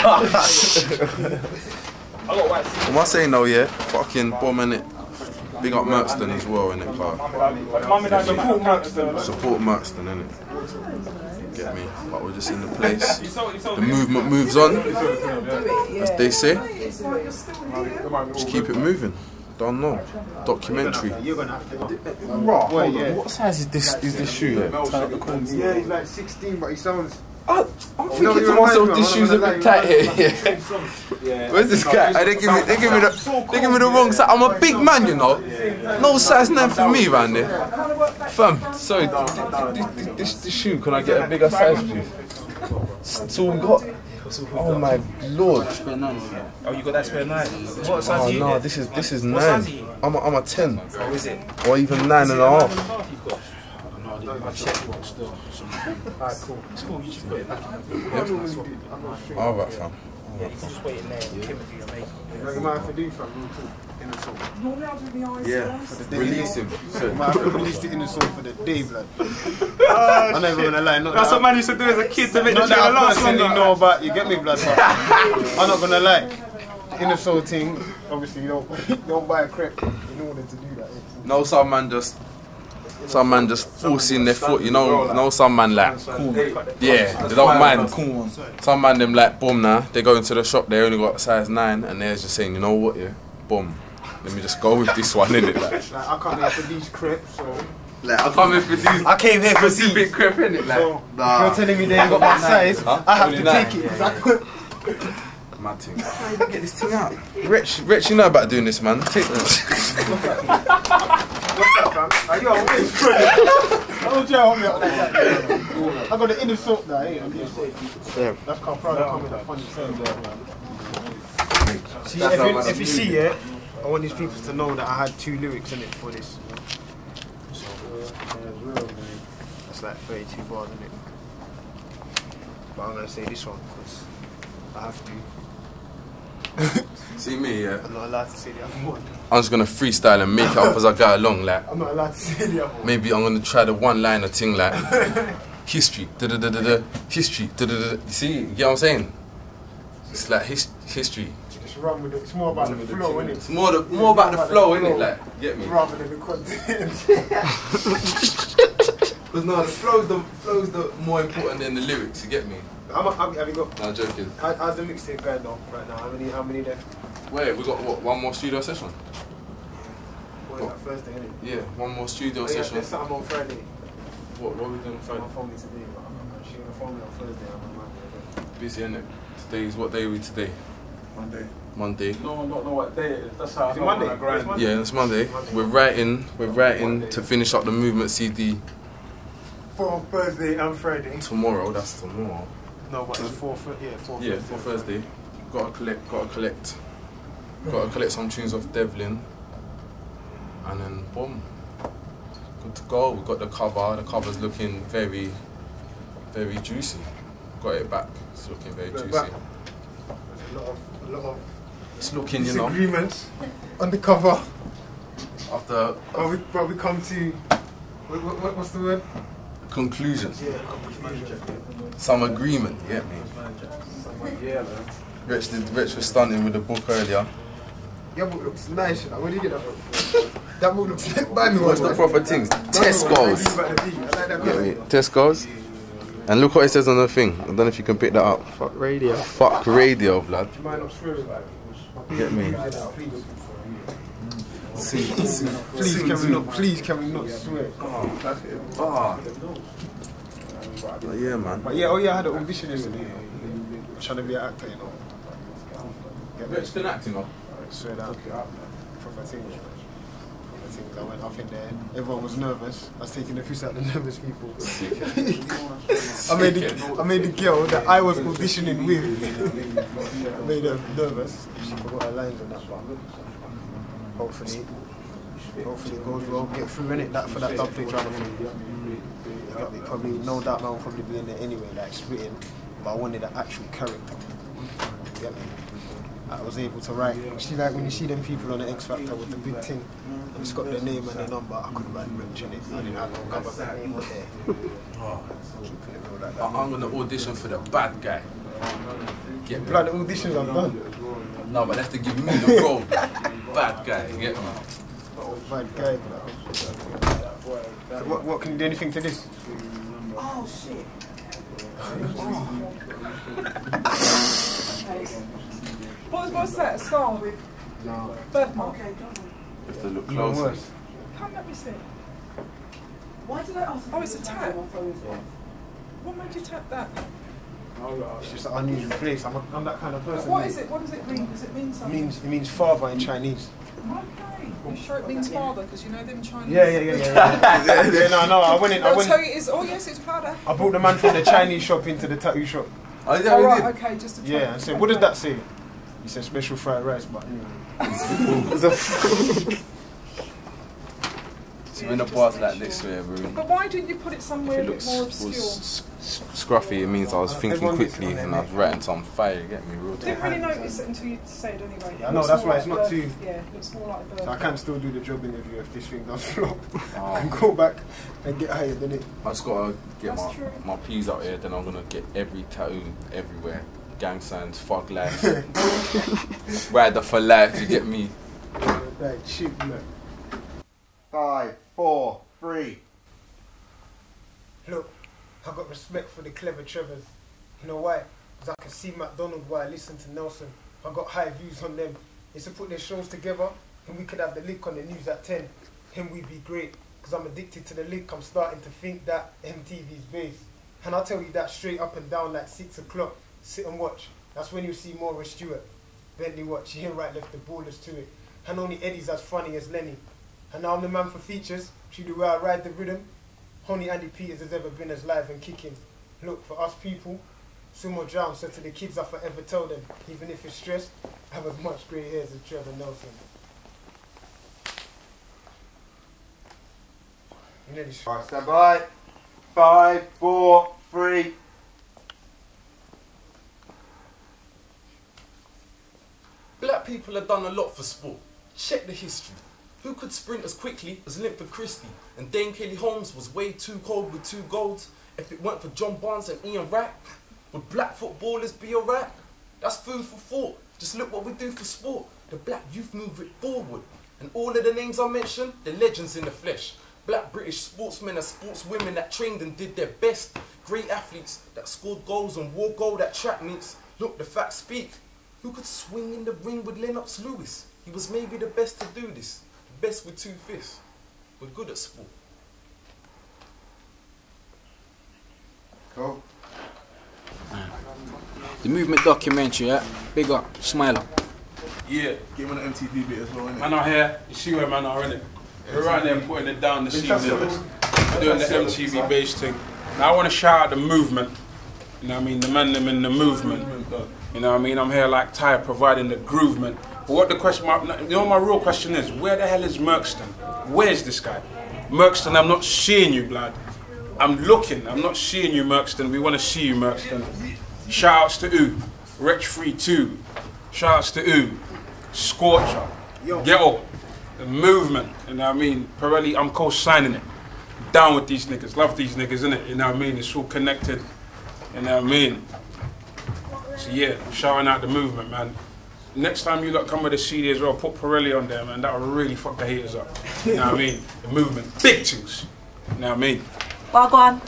Am I saying no? Yeah, fucking bomb in it. Big up Merkston as well in it, car. Support Merkston. Support Merkston in it. Get me? But we're just in the place. The movement moves on, as they say. Just keep it moving. Don't know. Documentary. You're gonna have to go. Right, Boy, hold yeah. on. What size is this? Is this shoe? Yeah, he's like sixteen, but he sounds. I, I'm thinking to myself, this shoe's a bit tight here. Yeah. Where's this guy? They give me, they give me the, they give me the wrong size. I'm a big man, you know. No size nine for me, around there. Fam, sorry, this, this, this, this shoe, can I get a bigger size, please? It's all we got. Oh my lord. Oh, you got that spare nine? What size Oh are you? no, this is this is What size nine. are you? I'm a, I'm a ten. Oh, is it? Or even nine and a half. You've got. I'll check what still. Alright, cool. It's cool, you just put it back. Alright, fam. Yeah, you can just wait in there. Timothy, you're making. Like, you might have to do from room two in the song. Yeah, For the day. release him. You might have to release it in the song for the day, blood. I'm not even gonna lie. Not That's that what man used to do as a kid to make the Not trailer that I last personally longer. know about, you get me, blood, but I'm not gonna lie. The inner soul thing, obviously you don't, you don't buy a crepe in order to do that. No, some man just, some man just forcing their foot. You know, no, some man like, cool. Yeah, they don't mind. Some man them like, boom, now they go into the shop. They only got size nine, and they're just saying, you know what, yeah, boom. Let me just go with this one, innit? Like, Like, I come here for these crepes, so. like I come here for these. I came here for specific these. crepe, innit? Like, So, nah. if you're telling me they ain't got my size, Huh? I have Only to nine. take it. Mad thing. How you get this thing out? Rich, Rich, you know about doing this, man. Take this. What's up, fam? Are you on way? I don't try to hold me up like that. I got the inner soap now, eh? Yeah. That's how proud I come with a funny saying there, man. See, That's if how you, much if you you see do. it, I want these people to know that I had two lyrics in it for this. That's like thirty-two bars in it. But I'm gonna say this one because I have to. See me, yeah. I'm not allowed to say the other one. I'm just gonna freestyle and make it up as I go along, like. I'm not allowed to say the other one. Maybe I'm gonna try the one-liner thing, like history, da da da da da, history, da da da. You see, you get what I'm saying? It's like his history. run with it. It's more about Run the with the flow, tune. innit? It's more the- more about the flow, innit, like, get me? Rather than the content. Because no, the flow's the flow's the more important than the lyrics. You get me? How much have you got? No, I'm joking. How, how's the mixtape going on right now? How many? How many left? Wait, we got what? One more studio session? What, like Thursday, innit? Yeah, one more studio Oh, yeah, session. there's something on Friday. What? What are we doing on Friday? Someone phoned me today, but I'm not sure. Gonna phone me on Thursday. I'm on Monday. Busy, innit? Today's what day are we today? Monday. Monday. No one don't know what day it is. That's how I Is it know Monday? when I grind. It's Monday. Yeah, it's Monday. We're writing. We're writing to finish up the movement C D For Thursday and Friday. tomorrow. That's tomorrow. No, but it's four. Th yeah, four. Yeah, Thursday. for Thursday. Gotta collect. Gotta collect. Gotta collect some tunes off Devlin. And then boom. Good to go. We got the cover. The cover's looking very, very juicy. Got it back. It's looking very Got it juicy. back. There's a lot of, a lot of It's looking, you know. disagreements on the cover. After But we, but we come to what, what, what's the word? conclusions. Yeah, conclusion. Some agreement. You get me? Yeah, man. Rich did. Rich was stunting with the book earlier. Your book looks nice. Like, where did you get that from? That book looks like buy me What's one. the proper things? Tesco's. I like that Get colour. me? Tesco's. And look what it says on the thing. I don't know if you can pick that up. Fuck radio. Fuck radio, blood. Do you mind not swearing? Get me? Please, See, see, please see, can see. we not? Please can we not swear? Ah. But yeah, man. But yeah, oh yeah, I had an audition yesterday. I'm trying to be an actor, you know. Get me? Rich can act, you know. I swear that. Proper thing. Proper thing. I went up in there. Everyone was nervous. I was taking the piss out of the nervous people. I made the I made the girl that I was auditioning with. I made her nervous. She forgot her lines and that. But hopefully, hopefully it goes well. Get through in it. That for that dub play drama thing. Probably no doubt, man will probably be in there anyway, like spitting. But I wanted an actual character. You get me? I was able to write. See, like when you see them people on the X Factor with the big thing, and it's got their name and their number, I couldn't write Rich in it. I didn't have no government name on there. I- I'm gonna audition for the bad guy. Get me? Like the auditions I've done. No, but they have to give me the role. Bad guy, you get me? Bad guy. Like. So what, what can you do anything to this? Oh shit. What was, what's that? A scar with No. birthmark? Okay, You have to look Even closer. worse. Come let me see. Why did I ask? Oh, it's a tap. What made you tap that? It's just an unusual place. I'm, a, I'm that kind of person. What is it? What does it mean? Does it mean It something? means it means father in Chinese. Okay. You sure it means father? Because you know them Chinese. Yeah, yeah, yeah, yeah. yeah, yeah no, no. I went in. I They'll went. tell you it's. Oh yes, it's father. I brought the man from the Chinese shop into the tattoo shop. Oh, is that Oh, what right, you did? okay, just to Yeah, I said, what does that say? He said special fried rice, but anyway. So in a past like this, where we But why didn't you put it somewhere a bit more obscure? was s- scruffy, it means I was thinking Everyone gets quickly it on and their I was writing some fire, you get me? Real Didn't time. really notice it until you said anyway. Yeah, I know, that's why it's not birth, too- Yeah, it looks more like birth. So I can still do the job interview if this thing does flop. Oh. I can go back and get hired, innit? I just gotta get That's my, true. my P's out here, then I'm gonna get every tattoo everywhere. Gang signs, fuck life. Rider for life, you get me? Like, shoot, man. Five, four, three. Look, I got respect for the clever Trevors. You know why? Because I can see McDonald while I listen to Nelson. I got high views on them. They should put their shows together and we could have the lick on the news at ten. Him we'd be great. Because I'm addicted to the lick. I'm starting to think that M T V's base. And I'll tell you that straight up and down like six o'clock. Sit and watch. That's when you see Maurice Stewart. Bentley watch. He ain't right left the ballers to it. And only Eddie's as funny as Lenny. And now I'm the man for features. See the way I ride the rhythm. Only Andy Peters has ever been as live and kicking. Look, for us people, Sumo Drown, so to the kids I forever tell them, even if it's stressed, I have as much grey hairs as Trevor Nelson. You know this. Right, stand by. Five, four, three. Black people have done a lot for sport. Check the history. Who could sprint as quickly as Linford Christie? And Dame Kelly Holmes was way too cold with two golds. If it weren't for John Barnes and Ian Wright, would black footballers be alright? That's food for thought. Just look what we do for sport. The black youth move it forward. And all of the names I mentioned, the legends in the flesh. Black British sportsmen and sportswomen that trained and did their best. Great athletes that scored goals and wore gold at track meets. Look, the facts speak. Who could swing in the ring with Lennox Lewis? He was maybe the best to do this. The best with two fists. We're good at sport. Cool. The movement documentary, yeah? Big up, Smiler. Yeah. Get him on the M T V bit as well, innit? Man are here, you see where man are, innit? We're right there putting it down this evening. We're doing the M T V base thing. Now I want to shout out the movement. You know what I mean? The man them in the movement. You know what I mean? I'm here like Ty providing the groovement. But what the question, my, you know what my real question is? Where the hell is Merkston? Where's this guy? Merkston, I'm not seeing you, blood. I'm looking, I'm not seeing you, Merkston. We want to see you, Merkston. Shout outs to U, Wretch Free two. Shout outs to U, Scorcher, Ghetto, the movement. You know what I mean? Pirelli, I'm co-signing it. Down with these niggas, love these niggas, innit? You know what I mean? It's all connected. You know what I mean? So yeah, I'm shouting out the movement, man. Next time you lot come with a C D as well, put Pirelli on there, man. That'll really fuck the haters up. You know what I mean? The movement, big things. You know what I mean? Wagwan.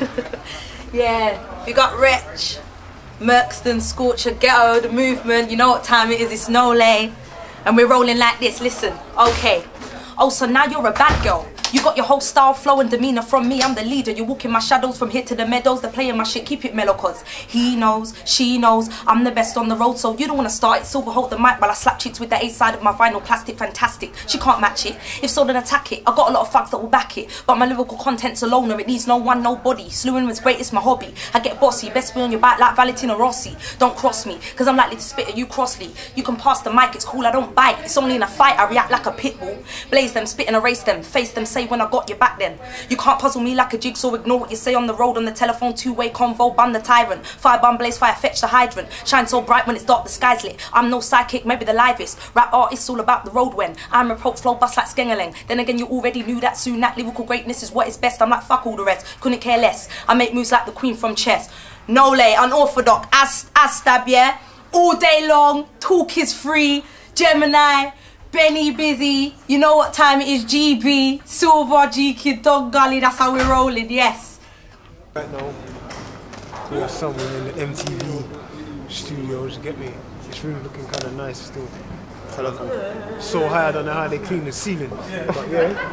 Yeah, we got Wretch, Merkston, Scorcher, Ghetto, the movement. You know what time it is, it's No Lay. And we're rolling like this, listen, okay. Oh, so now you're a bad girl. You got your whole style, flow and demeanor from me, I'm the leader. You're walking my shadows from here to the meadows. They're playing my shit, keep it mellow cause he knows, she knows, I'm the best on the road. So you don't want to start it, silver hold the mic while I slap cheeks with the A side of my vinyl plastic, fantastic. She can't match it, if so then attack it. I got a lot of facts that will back it, but my lyrical content's a loner, it needs no one, nobody. Slewing was great, it's my hobby. I get bossy, best be on your back like Valentino Rossi. Don't cross me, cause I'm likely to spit at you crossly. You can pass the mic, it's cool, I don't bite. It's only in a fight, I react like a pit bull. Blaze them, spit and erase them, face them, say when I got your back then. You can't puzzle me like a jigsaw, ignore what you say on the road, on the telephone, two-way convo, ban the tyrant. Fire bun, blaze fire, fetch the hydrant. Shine so bright when it's dark, the sky's lit. I'm no sidekick, maybe the livest. Rap artist, all about the road when I'm a pro flow, bust like Skengeleng. Then again, you already knew that soon, that lyrical greatness is what is best. I'm like, fuck all the rest, couldn't care less. I make moves like the queen from chess. No Lay, unorthodox, ass, ass stab, yeah? All day long, talk is free, Gemini, Benny Busy, you know what time it is, G B, Silver, G Kid, Dog Gully, that's how we're rolling, yes. Right now, we are somewhere in the M T V studios, get me? It's really looking kind of nice still. Kind of so high, I don't know how they clean the ceiling. But yeah,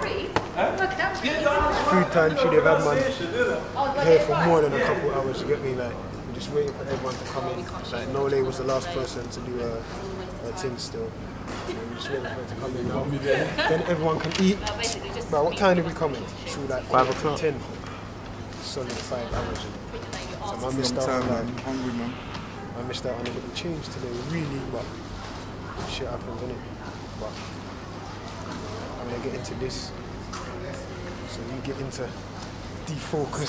it's food time, should have had man here for more than a couple hours, you get me? Like, we're just waiting for everyone to come in. Like, No Lay was the last person to do a, a thing still. So we're just waiting for it to come in now. Then everyone can eat. But what time did we come in? Through like five o'clock. Ten. Solid five hours. So I missed out on that. I'm hungry, man. I missed out on a little change today, really, but shit happens, innit? But I'm gonna get into this. So you get into defocus.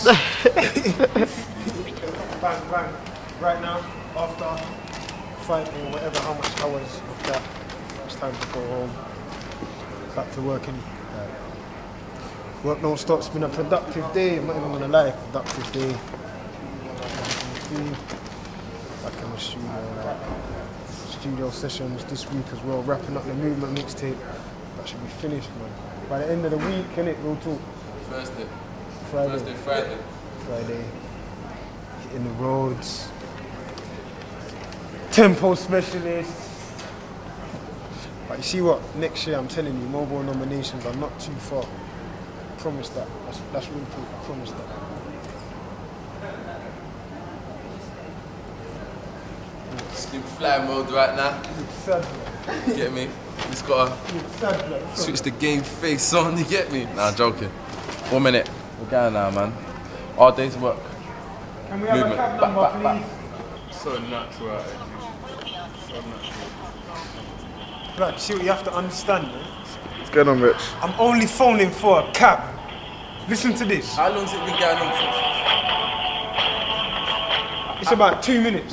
Bang, bang. Right now, after fighting whatever, how much hours of that, it's time to go home. Back to working. Uh, work don't stop. It's been a productive day. I'm not even gonna lie. Productive day. Back in the studio. Like, studio sessions this week as well. Wrapping up the movement mixtape. That should be finished, man. By the end of the week, innit? We'll talk. Thursday. Friday. Thursday, Friday. Friday. Hitting the roads. Tempo specialist. But you see what? Next year, I'm telling you, mobile nominations are not too far. I promise that. That's, that's really cool. I promise that. Just in fly mode right now. You get me? Just gotta switch the game face on, you get me? Nah, joking. One minute. We're going now, man. All day's work. Can we have Movement. a cab Back, number, back, back. please? So natural. So natural. Right, see what you have to understand, man. What's going on, Rich? I'm only phoning for a cab. Listen to this. How long's it been going on for? It's about two minutes.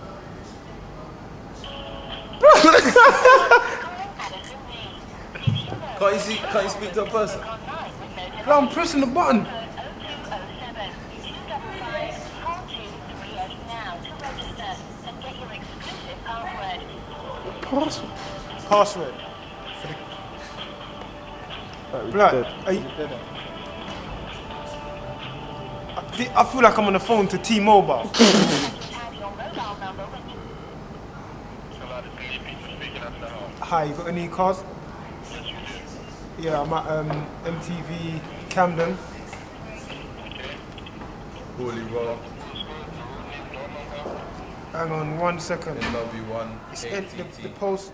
Can't you see, can't you speak to a person? No, I'm pressing the button. Password. Password. Blood, are you, I, I feel like I'm on the phone to T-Mobile. Hi, you got any cars? Yeah, I'm at um, M T V Camden. Holy well. Hang on one second. N W one. It's in the, the post.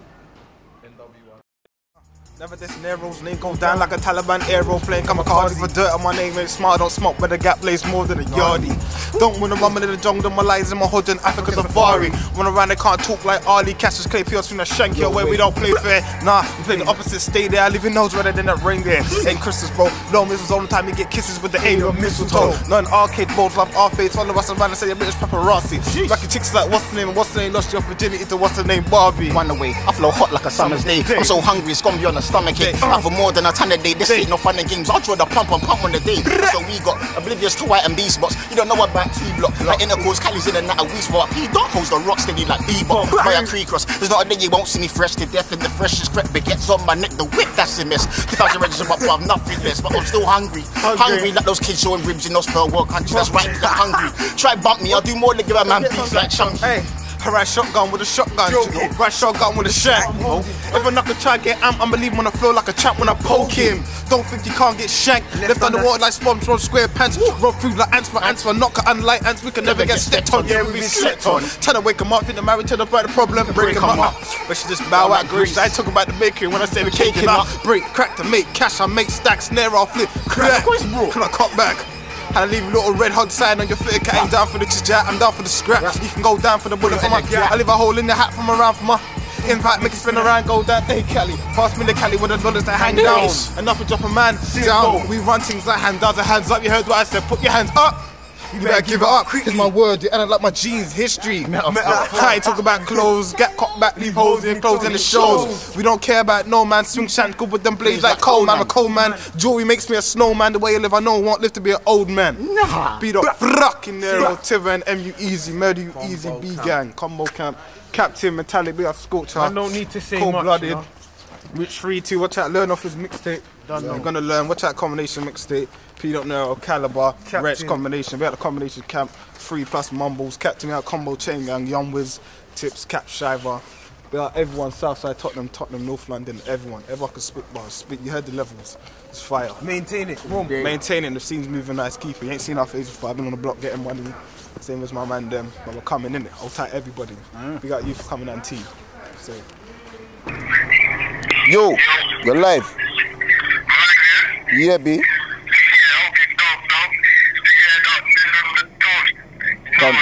N W one. Never this Nero's name goes down like a Taliban aeroplane. Kamikaze for dirt on my name ain't smart, don't smoke, but the gap blaze more than a yardie. Don't wanna run in the jungle, my lies in my hood in Africa safari. Run around, they can't talk like Ali. Cassius Clay, P S from the shank your way, we don't play fair. Nah, we play the opposite, stay there. I leave your nose rather than that ring there. Ain't Christmas, bro. Long missiles all the time, you get kisses with the aim of mistletoe. None arcade modes, love our face. Follow us around and say you're British paparazzi. Back chicks like what's the name, what's the name, lost your virginity to what's the name, Barbie. Run away, I flow hot like a summer's day. I'm so hungry, it's gonna be on the stomach ache. I'm for more than a ton a day, this ain't no fun and games. I'll draw the pump and pump on the day. So we got oblivious to white and B spots. You don't know about T-block. Like intercourse, Cali's in and out of we spot. He don't host the rock steady like Bebop. By a creek cross. There's not a day you won't see me fresh to death in the freshest crep baguettes on my neck. The whip that's a mess. two thousand registers up, I've nothing less. But I'm still hungry. Hungry, hungry like those kids showing ribs in those third world countries. That's right, I'm hungry. Try bump me, I'll do more than give a man beats like Chunky. Hey. I ride shotgun with a shotgun, you know? Ride shotgun with a shank, you know? If a knuckle try to get amped, I'ma leave him on the floor like a champ when I poke him. Don't think you can't get shanked. Left underwater like SpongeBob square pants. Run through like ants for ants for knocker, unlike ants, we can never get stepped on. Yeah, we be slept on. Trying to wake him up, think the married to the bride, the problem, break him up. But she just bow out grace. I ain't talking about the bakery when I say the cake in up. Break, crack to make cash, I make stacks, snare, I'll flip, crack. Can I cut back? And I leave a little red hot sign on your fitted cat. Ain't down for the chit-chat, I'm down for the scrap. You can go down for the bullet for my. I leave a hole in the hat from around for my impact, make it spin around, go down. Hey Cali, pass me the Cali with the dollars that hang down. Enough to drop a man down. We run things like hand down, the hands up. You heard what I said, put your hands up. You better give it up. Here's my word, and I like my jeans, history. I ain't talk about clothes, get caught back, leave holes in clothes in the shows. We don't care about no man, swing shank, good with them blades like cold man. I'm a cold man. Jewelry makes me a snowman. The way you live, I know I won't live to be an old man. Nah. Beat up Fruck in there, Tiva and M U Easy, Murder You Easy, B Gang, Combo Camp, Captain Metallic, we have Scorcher. I don't need to say Cold much. Blooded. You know? Rich three two, watch out, learn off his mixtape. You're gonna learn, watch out combination mixtape. P don't know, Caliber, Wretch combination. We had a combination camp, three plus mumbles, Captain out combo chain gang, Young Wiz, Tips, Cap Shiver. We are everyone, Southside, Tottenham, Tottenham, North London, everyone. Everyone can spit bars, spit. You heard the levels. It's fire. Maintain it, boom. Maintain it, the scene's moving nice, keep it. You ain't seen our faces before. I've been on the block getting money. Same as my man them, but we're coming in it. I'll tie everybody. We got you for coming on team. So. Yo, you're live. Yeah, B. Come.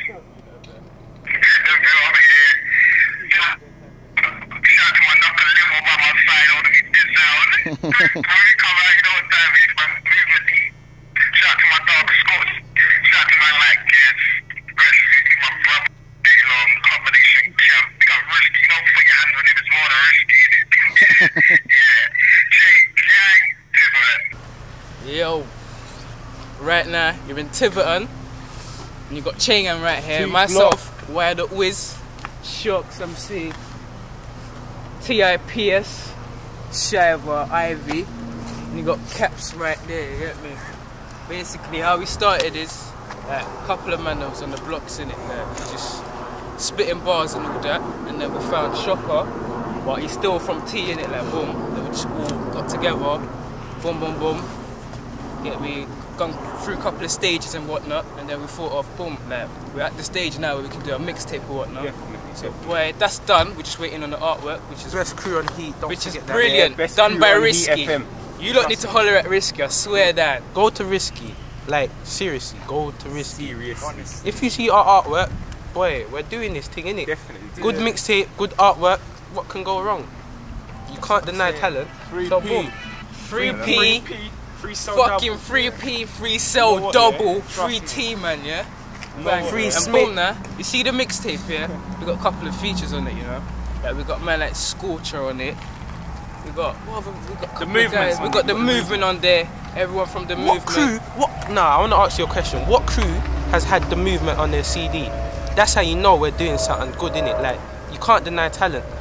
Yo, right now you're in Tiverton, and you got Chaingan right here, T myself, Wired Up Wiz, Shocks M C, T I P S, Shiver, Ivy, and you got Caps right there, you get me? Basically how we started is, like, a couple of man that was on the blocks in it, like, just spitting bars and all that, and then we found Shocker, but he's still from T in it, like boom, then we just all got together, boom boom boom. Get me gone through a couple of stages and whatnot, and then we thought of boom, like we're at the stage now where we can do a mixtape or whatnot. Definitely. So boy, that's done. We're just waiting on the artwork, which is best crew on Heat. Don't which is forget that. brilliant. Yeah, done by Heat Risky. F M. You lot need to holler at Risky. I swear that. Go to Risky. Like seriously, go to Risky. Serious. If you see our artwork, boy, we're doing this thing, innit? Definitely. Good mixtape, good artwork. What can go wrong? You can't deny talent. Free so P. boom. Free P. Free sell fucking double. free P, free sell what, double, yeah? free T, man, yeah? Bang. Free and Smith. boom, now. You see the mixtape, yeah? We got a couple of features on it, you know? Like we got man like Scorcher on it. We got what other, we got a couple The of guys. We got the movement on there. Everyone from the What movement. crew? What? Nah, I want to ask you a question. What crew has had the movement on their C D? That's how you know we're doing something good, innit? Like you can't deny talent.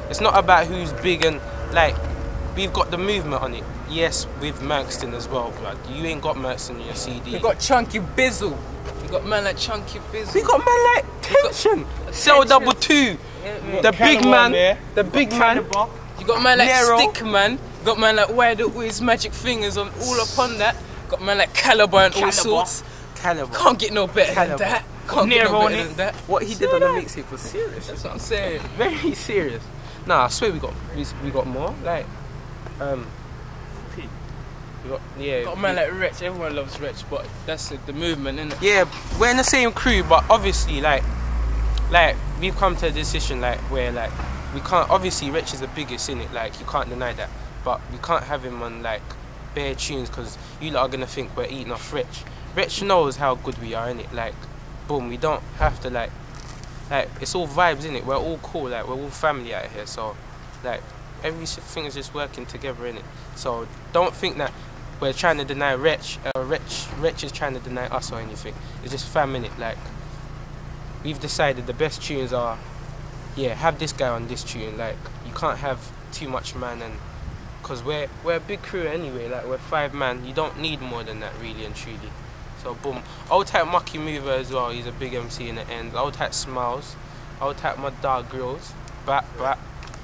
It's not about who's big and like we've got the movement on it. Yes, with Merkston as well, blood. You ain't got Merkston in your C D. You got Chunky Bizzle. You got man like Chunky Bizzle. We got man like Tension. Cell Double Two. Yeah, the big man. There. The big man. You got man like Nero. Stickman. You got man like Where the Wiz, Magic Fingers on all upon that. Got man like Caliber and all Caliber. sorts. Caliber. Can't get no better Caliber. than that. Can't Nero get no on better it. than that. What he did on the mixtape was serious. That's what I'm saying. Very serious. Nah, I swear we got we, we got more. Like, um, P. we got yeah. Got a man like Wretch. Everyone loves Wretch, but that's the, the movement, isn't it? Yeah, we're in the same crew, but obviously, like, like we've come to a decision, like, where like we can't. Obviously, Wretch is the biggest in it. Like, you can't deny that. But we can't have him on like bare tunes because you lot are gonna think we're eating off Wretch. Wretch knows how good we are in it. Like, boom, we don't have to like. Like, it's all vibes, innit? We're all cool, like, we're all family out here, so, like, everything is just working together, innit? So, don't think that we're trying to deny Wretch, uh, Wretch, Wretch is trying to deny us or anything. It's just fam, innit? Like, we've decided the best tunes are, yeah, have this guy on this tune, like, you can't have too much man, and, because we're, we're a big crew anyway, like, we're five man, you don't need more than that, really and truly. So boom. Old type Mucky Mover as well, he's a big M C in the end. Old type Smiles. Old type My Dog Grills. Back, back.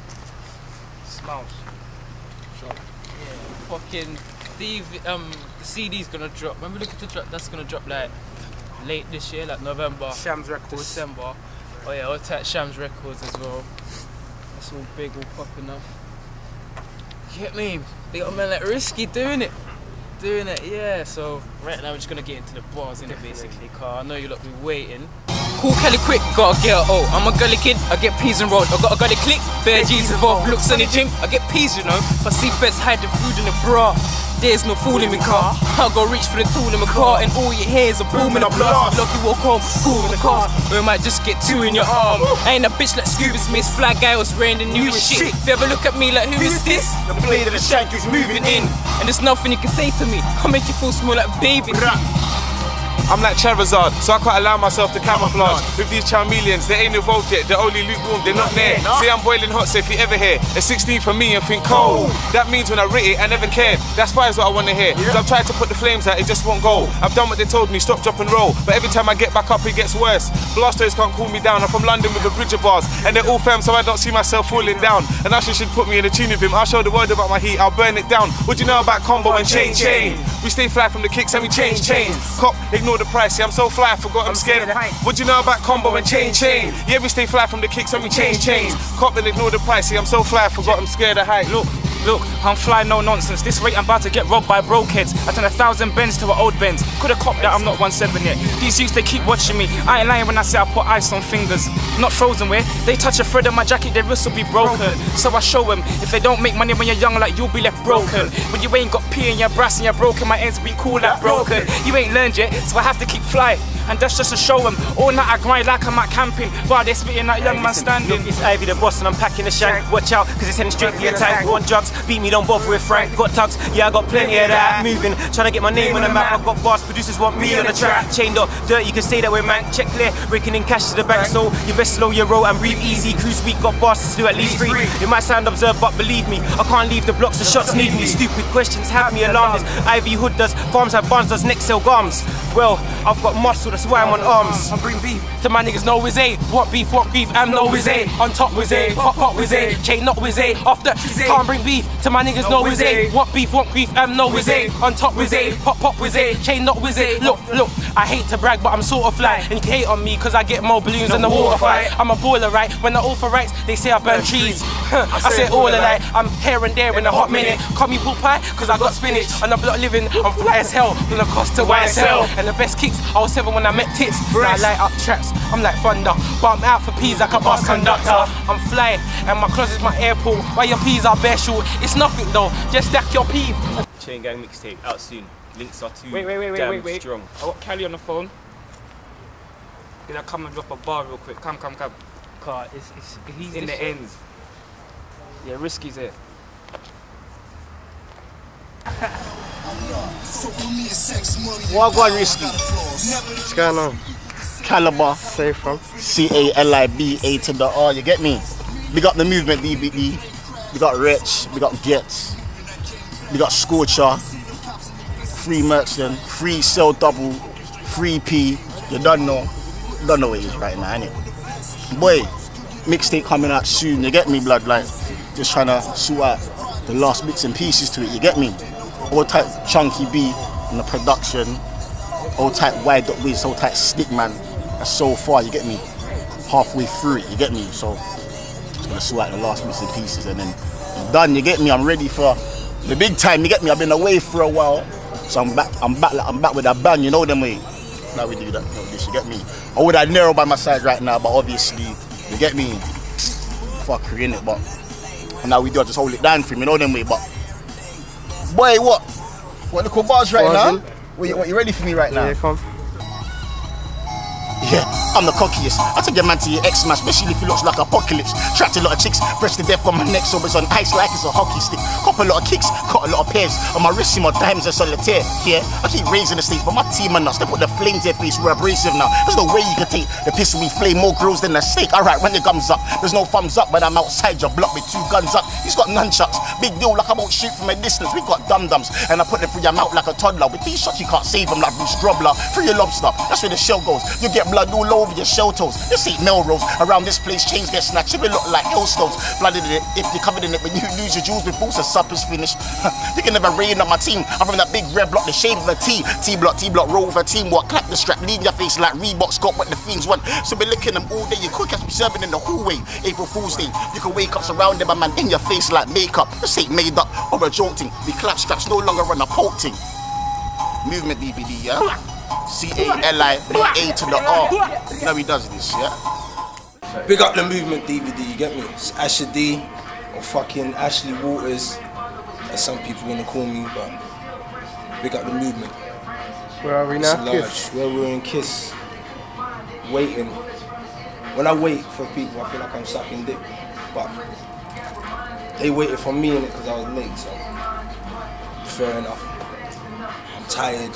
Smiles. Sure. Yeah. Fucking Steve, um, the C D's gonna drop. When we look at the drop, that's gonna drop like late this year, like November. Shams Records. December. Oh yeah, old type Shams Records as well. That's all big, all popping up. You get me? They got a man like Risky doing it. Doing it, yeah. So right now we're just gonna get into the bars, innit, basically. Car, I know you lot be waiting. Cool Kelly quick, gotta get her. Oh, I'm a gully kid, I get peas and rolled. I got a gully click, bare G's involved. Looks in the gym, I get peas, you know. If I see feds hide the food in the bra, there's no fooling me, car. I go reach for the tool in my car, and all you hear is a boom and a blast. Lucky walk home, cool in the car, or it might just get two in your arm. I ain't a bitch like Scooby Smith, fly guy was wearing the newest shit. If you ever look at me like, who is this? The blade of the shank is moving in, and there's nothing you can say to me. I'll make you feel small like baby. I'm like Charizard, so I can't allow myself to camouflage. With these chameleons, they ain't evolved yet, they're only lukewarm, they're not there. See, I'm boiling hot, so if you ever hear a sixteen from me and think cold, that means when I writ it, I never cared. That's why it's what I want to hear. Cause I've tried to put the flames out, it just won't go. I've done what they told me, stop, drop and roll. But every time I get back up, it gets worse. Blasters can't cool me down, I'm from London with a bridge of bars. And they're all fam, so I don't see myself falling down. And Usher should put me in a tune with him, I'll show the world about my heat, I'll burn it down. What do you know about combo and chain chain? We stay fly from the kicks and we change chains. Cop, ignore the price, see I'm so fly, I forgot I'm scared of the height. What do you know about combo and chain chain? Yeah, we stay fly from the kicks and we change chains. Cop and ignore the price, see I'm so fly, I forgot I'm scared of height. Look, look, I'm fly, no nonsense. This rate I'm about to get robbed by broke heads. I turn a thousand bends to an old Benz. Could've copped that, I'm not one seven yet. These youths, they keep watching me. I ain't lying when I say I put ice on fingers. Not frozen where they touch a thread of my jacket, their wrists will be broken. So I show them, if they don't make money when you're young, like you'll be left broken. When you ain't got P in your brass and you're broken, my ends be cool like broken. You ain't learned yet, so I have to keep flying. And that's just to show them. All night I grind like I'm at camping, while they're spitting that young man standing. Look, it's Ivy the boss and I'm packing the shank. Watch out, cause it's heading straight for your tank. Want drugs, beat me, don't bother with Frank. Got tugs, yeah I got plenty of that. Moving, trying to get my name on the map. I've got bars, producers want me on the track. Chained up, dirt, you can say that we're mank. Check clear, raking in cash to the bank. So you best slow your roll and breathe easy. Cruise week, got bars to do at least three. It might sound absurd, but believe me, I can't leave the blocks, the shots need me. Stupid questions have me alarmed. Ivy Hood does, farms have barns, does next sell gums. Well, I've got muscle, that's why I'm on arms. I bring beef to my niggas, no whiz A. What beef, what beef, I'm no whiz A. On top whiz A, pop pop whiz A. Chain not whiz A. Off the can't bring beef to my niggas, no whiz A. What beef, what beef, I'm no whiz A. On top whiz A, pop pop whiz A. Chain not whiz A. Look, look, I hate to brag, but I'm sort of fly. And you can hate on me, cause I get more balloons than the water fight. I'm a baller, right? When the all for rights, they say I burn trees. I say all alike, I'm here and there in a hot minute. Call me pool pie, cause I got spinach. On the block living, I'm fly as hell. When I cost to Y S L. And the best kicks, I was seven when I met tits. I light up traps, I'm like thunder. But I'm out for peas like a bus conductor. I'm flying, and my closet's my airport. Why your peas are bare short? It's nothing though, just stack your peas. Chain Gang mixtape, out soon. Links are too Wait, wait, wait, wait, damn wait, wait. strong. I got Cali on the phone. Gonna come and drop a bar real quick. Come, come, come. Car, it's, it's, he's in the shit. end. Yeah, Risky's it. What going Risky? What's going on? Caliber, say from C A L I B A to the R, you get me? We got the movement D V D. We got Rich. We got Gets. We got Scorcher. Free Merchant. Free Cell Double. Free P. You don't know. You don't know where it is right now, innit? Boy, mixtape coming out soon. You get me, blood? Like, just trying to sort out the last bits and pieces to it. You get me? All type Chunky B in the production. All type Wide Up Wiz. All type Stickman. That's so far. You get me? Halfway through it. You get me? So just gonna sort out the last bits and pieces, and then I'm done. You get me? I'm ready for the big time. You get me? I've been away for a while, so I'm back. I'm back. Like, I'm back with a bang. You know them way. Now we do that. You know, this. You get me? I would have Nero by my side right now, but obviously, you get me? Fuckery in it, but now we do. I just hold it down for him. You know them way, but boy, what? What little bars right now? What you, what, you ready for me right now? Yeah, come. Yeah, I'm the cockiest. I take your man to your ex-smash, especially if he looks like apocalypse. Trapped a lot of chicks, fresh to death on my neck, so it's on ice like it's a hockey stick. Cop a lot of kicks, caught a lot of pairs. On my wrist, see my diamonds are solitaire. Yeah, I keep raising the stakes, but my team are nuts. They put the flames in their face, we're abrasive now. There's no way you can take the piss we flame more grills than a steak. Alright, when the gums up, there's no thumbs up, but I'm outside your block with two guns up. He's got nunchucks, big deal like I won't shoot from a distance. We got dum-dums, and I put them through your mouth like a toddler. With these shots, you can't save them like Bruce Grobler. Free your lobster, that's where the shell goes. You get blood all over your shell toes. This ain't Melrose. Around this place, chains get snatched. If it look like hailstones, flooded in it. If you're covered in it, when you lose your jewels before the supper's finished. You can never rain on my team. I'm from that big red block, the shape of a T. T block, T block, roll with a teamwork. Clap the strap, leave your face like Reebok. Got what the fiends want. So be licking them all day. You could catch me serving in the hallway. April Fool's Day. You can wake up surrounded by man in your face like makeup. This ain't made up or a joke thing. The clap straps no longer run a poke thing. Movement D V D, yeah? C A L I B A to the R. You know he does this, yeah? Big up the movement D V D, you get me? It's Asher D or fucking Ashley Waters, as some people want to call me, but big up the movement. Where are we now? It's large. Where we're in Kiss, waiting. When I wait for people, I feel like I'm sucking dick, but they waited for me in it because I was late, so fair enough. I'm tired.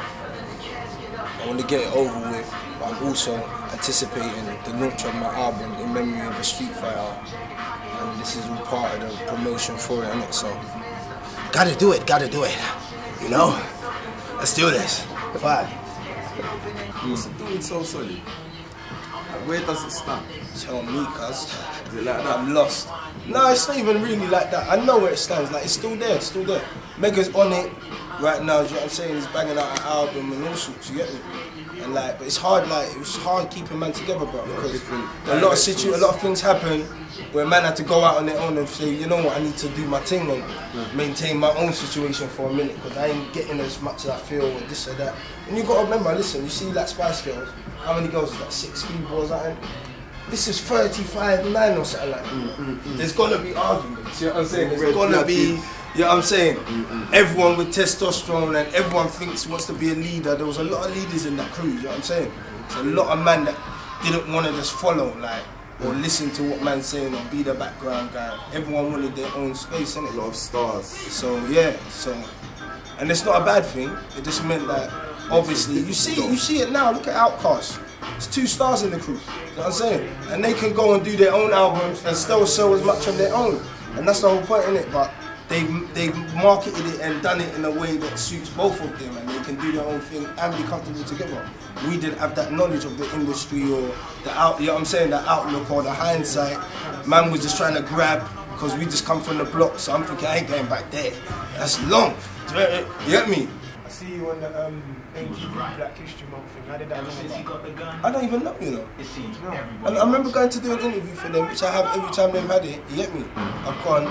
I want to get it over with, but I'm also anticipating the launch of my album in memory of a Street Fighter, and this is all part of the promotion for it, innit? So, gotta do it, gotta do it. You know? Let's do this. Five. What's it doing so solid? Where does it stand? Tell me, cuz. Is it like that? I'm lost. No, it's not even really like that. I know where it stands. Like, it's still there, it's still there. Mega's on it right now, you know what I'm saying? He's banging out an album and all sorts, you get me? And like, but it's hard, like, it was hard keeping man together, bro, because a lot of situ a lot of things happen where man had to go out on their own and say, you know what, I need to do my thing and maintain my own situation for a minute, because I ain't getting as much as I feel or this or that. And you gotta remember, listen, you see like Spice Girls, how many girls is that? Six people or something? This is thirty-five, nine or something like that. Mm, mm, mm. There's gonna be arguments, you know what I'm saying? There's gonna be, you know what I'm saying? Mm-mm. Everyone with testosterone and everyone thinks wants to be a leader. There was a lot of leaders in that crew, you know what I'm saying? There's a lot of men that didn't want to just follow, like, or listen to what man's saying or be the background guy. Everyone wanted their own space, innit? A lot of stars. So, yeah, so, and it's not a bad thing. It just meant that, obviously, you see, you see it now, look at Outkast. It's two stars in the crew, you know what I'm saying? And they can go and do their own albums and still sell as much of their own. And that's the whole point, innit? But they they marketed it and done it in a way that suits both of them, and they can do their own thing and be comfortable together. We didn't have that knowledge of the industry or the out, you know what I'm saying, the outlook or the hindsight. Man was just trying to grab, because we just come from the block, so I'm thinking I ain't going back there. That's long. You get me? I see you on the um, M T V Black History Month thing. How did that come about? I don't even know, you know. No. I, I remember going to do an interview for them, which I have every time they've had it. You get me? I've gone.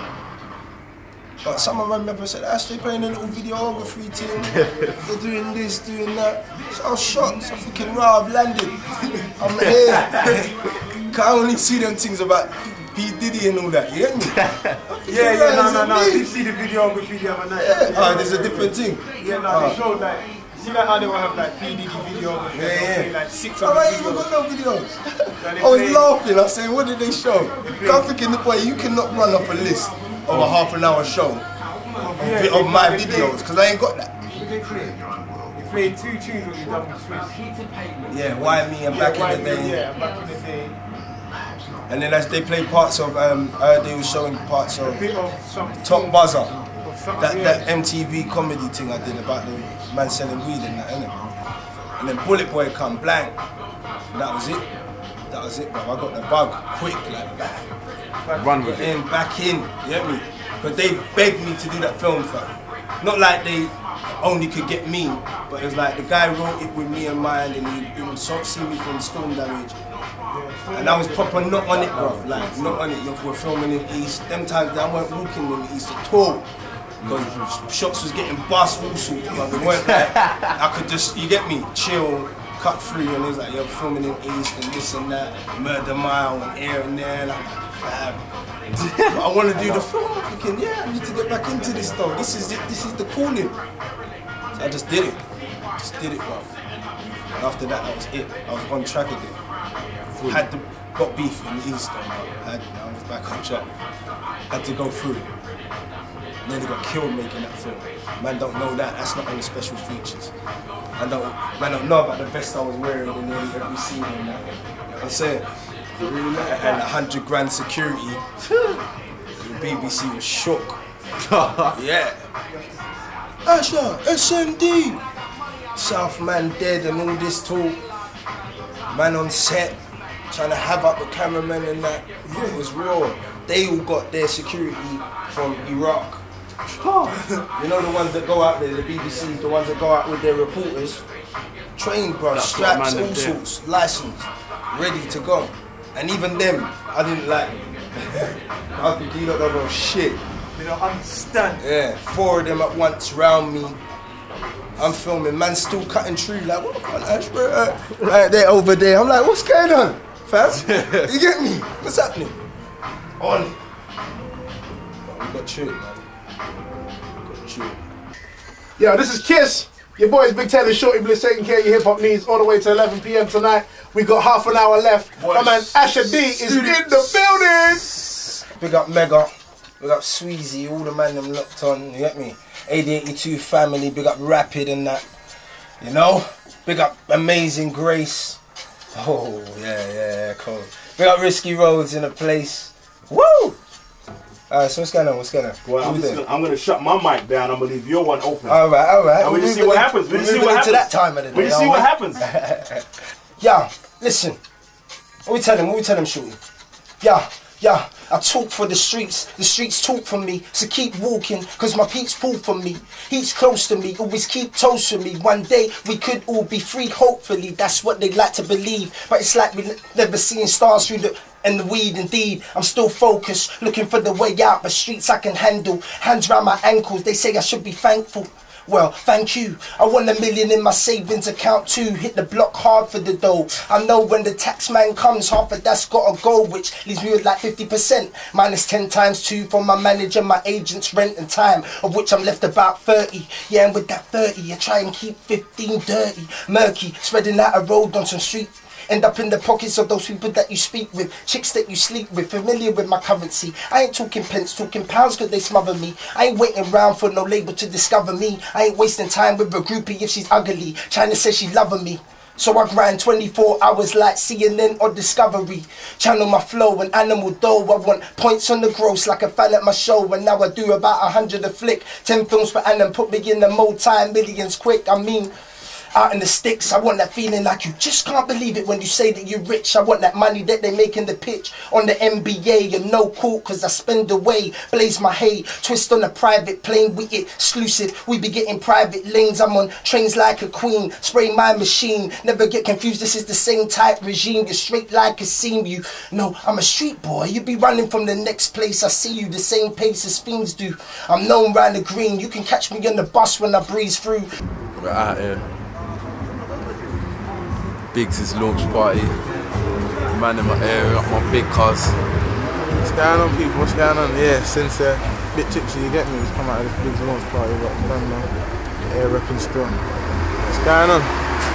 But some of my members said, Ash, they're playing a little videography team. They're doing this, doing that. So I was shocked. So I'm thinking, wow, I've landed. I'm here. Can I only see them things about P. Diddy and all that, you get me? Yeah, yeah, no, no, no. I did see the videography the other night. Yeah. Oh, there's a different thing. Yeah, no, oh. they showed like, see like how they will have like P. Diddy videography. Yeah, yeah. Like six oh, I ain't even got no videos. I was laughing, I said, what did they show? I'm thinking, the boy, you cannot run off a list of a half an hour show of, of my videos, because I ain't got that. They played two tunes with you done with Swiss. Yeah, Why Me and yeah, Back in the Day. Me, yeah, Back in the Day. And then as they played parts of, um, uh, they were showing parts of Top Buzzer, that, that M T V comedy thing I did about the man selling weed and that, innit? And then Bullet Boy come, blank. And that was it. That was it, bro. I got the bug quick, like back. Run with it. In, back in, you get me? But they begged me to do that film, fam. Not like they only could get me, but it was like the guy wrote it with me in mind and he, he would sort of see me from Storm Damage. And I was proper not on it, bro. Like, not on it. Look, we're filming in East. Them times I weren't walking in the East at all. Because shots was getting bust, all sorts, but they weren't like, I could just, you get me, chill, cut through, and it was like, you're filming in East and this and that, Murder Mile and here and there, and I'm like, fab. I want to do the film, I'm thinking, yeah, I need to get back into this though. This is it, this is the calling. So I just did it. Just did it, bro. And after that, that was it. I was on track again. Had the, got beef in the East though. Had, I was back on track. Had to go through. Nearly got killed making that film. Man don't know that, that's not on the special features. Man don't, man don't know about the vest I was wearing in nearly every scene and that. I'm saying, and a hundred grand security, the B B C was shook. Yeah. Asha, S M D! South man dead and all this talk. Man on set, trying to have up the cameraman and that. Yeah, it was raw. They all got their security from Iraq. You know the ones that go out there, the B B C, the ones that go out with their reporters, trained, bro, That's straps, all all sorts, licensed, ready to go. And even them, I didn't like. I was thinking, you don't know no shit. You don't understand. Yeah, four of them at once round me. I'm filming, man still cutting through, like, what the fuck, bro? Right there, over there. I'm like, what's going on, fam? You get me? What's happening? On. We got chewed, man. Yo, this is Kiss. Your boys Big Taylor Shorty Bliss taking care of your hip hop needs all the way to eleven p m tonight. We got half an hour left. My man Asher D is in the building. Big up Mega, big up Sweezy, all the man them locked on, you get me? A D eighty-two family, big up Rapid and that. You know? Big up Amazing Grace. Oh, yeah, yeah, cool. Big up Risky Roads in the place. Woo! Alright, so what's going on? What's going on? Well, I'm, just gonna, I'm gonna shut my mic down. I'm gonna leave your one open. Alright, alright. And we just see what happens. We just see what happens. To that time of the day. We just see what happens. Yeah, listen. What we tell him? What we tell him, Shorty? Yeah, yeah. I talk for the streets, the streets talk for me. So keep walking, cause my peeps pull for me. He's close to me, always keep toes to me. One day we could all be free, hopefully. That's what they like to believe. But it's like we never seeing stars through the and the weed, indeed. I'm still focused, looking for the way out, but streets I can handle. Hands round my ankles, they say I should be thankful. Well, thank you. I want a million in my savings account too. Hit the block hard for the dough. I know when the tax man comes, half of that's gotta go, which leaves me with like fifty percent. Minus ten times two for my manager, my agent's rent and time, of which I'm left about thirty. Yeah, and with that thirty, I try and keep fifteen dirty. Murky, spreading out a road on some street. End up in the pockets of those people that you speak with, chicks that you sleep with, familiar with my currency. I ain't talking pence, talking pounds, cause they smother me. I ain't waiting around for no label to discover me. I ain't wasting time with a groupie if she's ugly. China says she loving me. So I grind twenty-four hours like C N N or Discovery. Channel my flow and animal dough. I want points on the gross like a fan at my show. And now I do about a hundred a flick. Ten films per annum, put me in the multi-millions quick. I mean, out in the sticks, I want that feeling like you just can't believe it when you say that you're rich. I want that money that they make in the pitch on the N B A. You're no cool cause I spend away, blaze my hay, twist on a private plane, we exclusive, we be getting private lanes. I'm on trains like a queen, spray my machine, never get confused, this is the same type regime. You're straight like a seam, you know I'm a street boy, you be running from the next place. I see you the same pace as fiends do. I'm known round the green, you can catch me on the bus when I breeze through. We're out here. Biggs' launch party. Man in my area, my big cuz. What's going on, people? What's going on? Yeah, since uh, bit tipsy, you get me? Just come out of this Biggs' launch party, but man, man, air repping still. What's going on?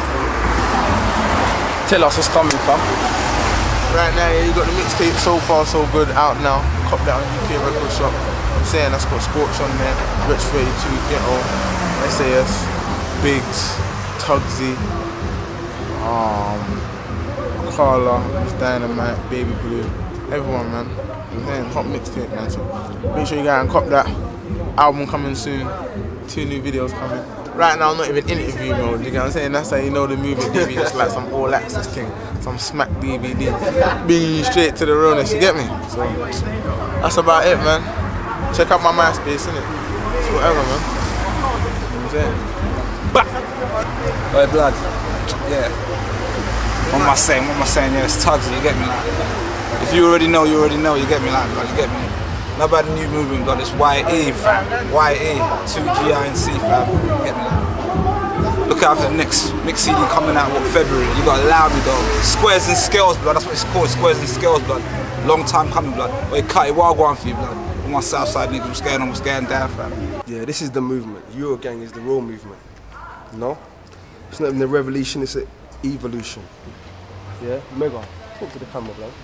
Tell us what's coming, fam. Right now, yeah, you got the mixtape So Far So Good out now. Cop that on U K Record Shop. I'm saying that's got Scorch on there, Rich thirty-two, Ghetto, S A S, Biggs, Tugsy. Um, Carla, Miss Dynamite, Baby Blue, everyone, man. Man, hot mixtape, man. So make sure you go and cop that. Album coming soon. Two new videos coming. Right now, I'm not even interview mode. You get what I'm saying? That's how you know the movie D V D. Just like some all access thing, some smack D V D. Be straight to the realness. You get me? So that's about it, man. Check out my MySpace, innit? It's whatever, man. You know what I'm saying? Bah! Hey, blood. Yeah. What am I saying? What am I saying? Yeah, it's Tugs, you get me? Like, if you already know, you already know, you get me, like, blood, you get me? Not about the new movement, blood, it's Y E, fam. Y E, two G I and C, fam. You get me, like? Look out for the next mix C D coming out, what, February? You gotta allow me, though. Squares and Scales, blood, that's what it's called, Squares and Scales, blood. Long time coming, blood. Wait, cut it, wild one for you, blood. All my Southside niggas, what's going on, what's going down, fam. Yeah, this is the movement. Eurogang is the real movement. No? It's not even a revolution, it's an evolution. Yeah? Mega. Talk to the camera, bro.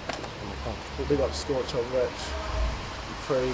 Big up Scorch on Wretch. Crazy.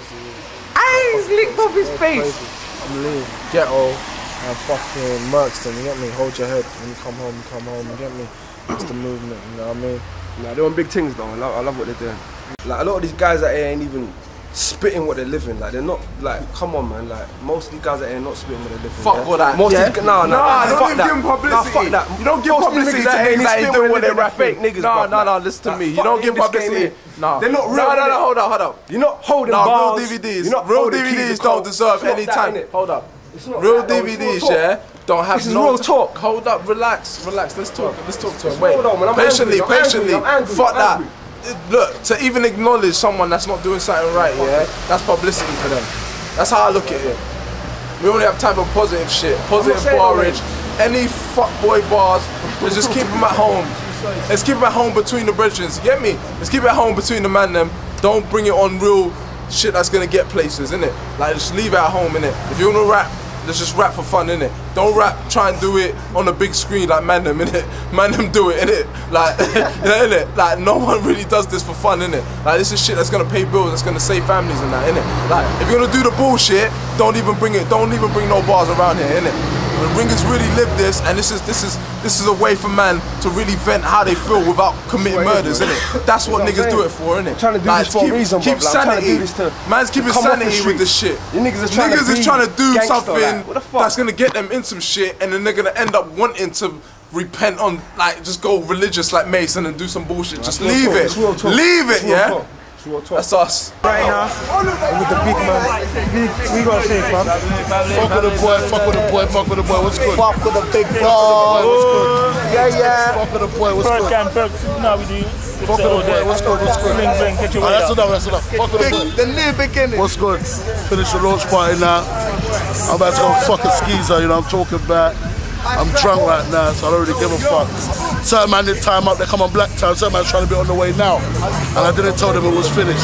Ah, he's licked off his face. I'm lean. Ghetto and fucking Merkston, you get me? Hold your head. When you come home, you come home, you get me? It's the movement, you know what I mean? Nah, they're on big things though. I love, I love what they're doing. Like, a lot of these guys out here ain't even spitting what they're living. Like, they're not, like, come on, man. Like, most of these guys out here not spitting what they're living. Fuck yeah? all that. Most Yeah? of these, nah, nah, Nah, nah, don't fuck give that. them publicity. Nah, fuck that. You don't give Most of publicity these to niggas things ain't that ain't spitting doing what what they're they're fake rapping. niggas. No, bruv, no, like, no, listen to like, me. You fuck don't give in this game, publicity. innit? No. They're not real. No, no, innit? no, hold up, hold up. You're not holding No, bars. real D V Ds. You're not Real holding D V Ds keys, don't Cole. deserve It's not any that, time. innit? Hold up. It's not Real that, though. It's real D V Ds, talk. yeah, don't have This is no real talk. Hold up, relax, relax. Let's talk. Let's talk to him. Wait, Hold on, man. I'm patiently, angry, I'm patiently. angry, I'm angry, Fuck I'm that. angry. Look, to even acknowledge someone that's not doing something right, yeah, that's publicity for them. That's how I look at it. We only have time for positive shit, positive saying barrage. Any fuckboy bars, let's just keep them at home. Let's keep them at home between the brethren. You get me? Let's keep it at home between the man them. Don't bring it on real shit that's gonna get places, innit? Like, just leave it at home, innit? If you wanna rap, let's just rap for fun, innit? Don't rap, try and do it on a big screen like man them, innit? Man them do it, innit? Like, innit? Like, no one really does this for fun, innit? Like, this is shit that's gonna pay bills, that's gonna save families and that, innit? Like, if you're gonna do the bullshit, don't even bring it, don't even bring no bars around here, innit? The Ringers really live this, and this is this is this is a way for man to really vent how they feel without committing murders, innit? That's what niggas do it for, innit? Trying to do Like, this for keep, a reason, keep bruv. Like, I'm trying to sanity. do this to Man's keeping come off the sanity with street. this shit. You niggas is trying niggas to is be trying to do gangster, something like, what the fuck? that's gonna get them in some shit, and then they're gonna end up wanting to repent on, like, just go religious like Mason and do some bullshit. Just real leave talk, it. it's real talk. Leave It's it, real yeah? talk. It's real talk. That's us. Right now, with the big man. Big, we gotta say, fam. Fuck with the boy, fuck with the boy, fuck with the boy, what's good? Fuck with the big Fuck dog. with the boy, what's good? Yeah, yeah. Fuck with the boy, what's good? No, we do. Fuck with the boy, what's good, what's good? Bling, bling, catch your Ah, way that's up. enough, that's enough. Fuck with the boy. The new beginning. What's good? Finish the launch party now. I'm about to go fuck a skeezer, you know what I'm talking about. I'm drunk right now, so I don't really give a fuck. Certain man did time up, they come on black time, certain man's trying to be on the way now. And I didn't tell them it was finished.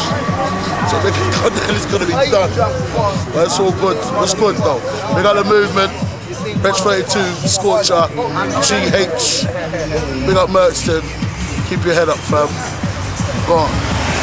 So they can go there, it's gonna be done. But it's all good, it's good though. We got the movement, Bench thirty-two, Scorcher, G H, big up Merkston. Keep your head up, fam. Go on.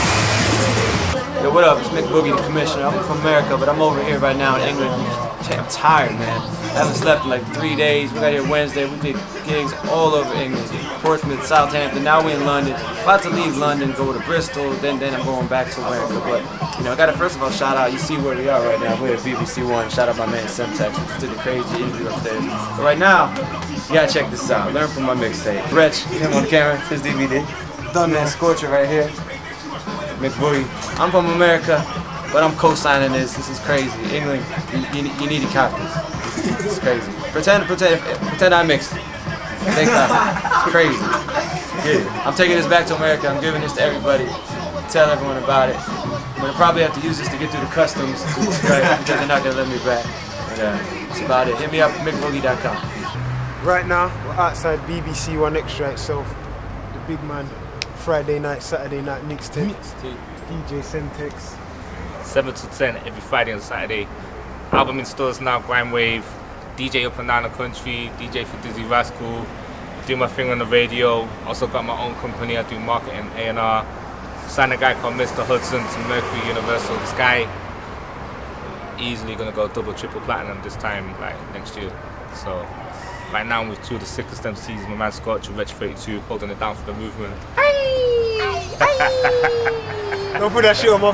Yo, what up? It's Mick Boogie, the commissioner. I'm from America, but I'm over here right now in England. I'm tired, man. I haven't slept in like three days. We got here Wednesday. We did gigs all over England. Portsmouth, Southampton. Now we're in London. About to leave London, go to Bristol. Then, then I'm going back to America. But you know, I got to first of all shout out. You see where we are right now. We're at B B C One. Shout out my man Semtex, who just did a crazy interview upstairs. But right now, you gotta check this out. Learn from my mixtape. Wretch, him on camera. His D V D. Done man, Scorcher right here. Mick Boogie. I'm from America, but I'm co-signing this. This is crazy. England, you, you, you need to cop this. This is crazy. Pretend, pretend, pretend I mixed it. Take that. It's crazy. Get it. I'm taking this back to America. I'm giving this to everybody. Tell everyone about it. I'm gonna probably have to use this to get through the customs, right? Because they're not gonna let me back. But uh, that's about it. Hit me up at mick boogie dot com. Right now, we're outside B B C One Extra itself. The big man, Friday night, Saturday night mixtape. D J Semtex. seven to ten every Friday and Saturday. Album in stores now, Grime Wave. D J up and down the country. D J for Dizzy Rascal. Do my thing on the radio. Also got my own company. I do marketing, A and R. Signed a guy called Mister Hudson to Mercury Universal Sky. Easily gonna go double, triple platinum this time, like next year. So right now I'm with two of the sickest M Cs, my man Scotch and Reg thirty-two, holding it down for the movement. Don't put that shit on my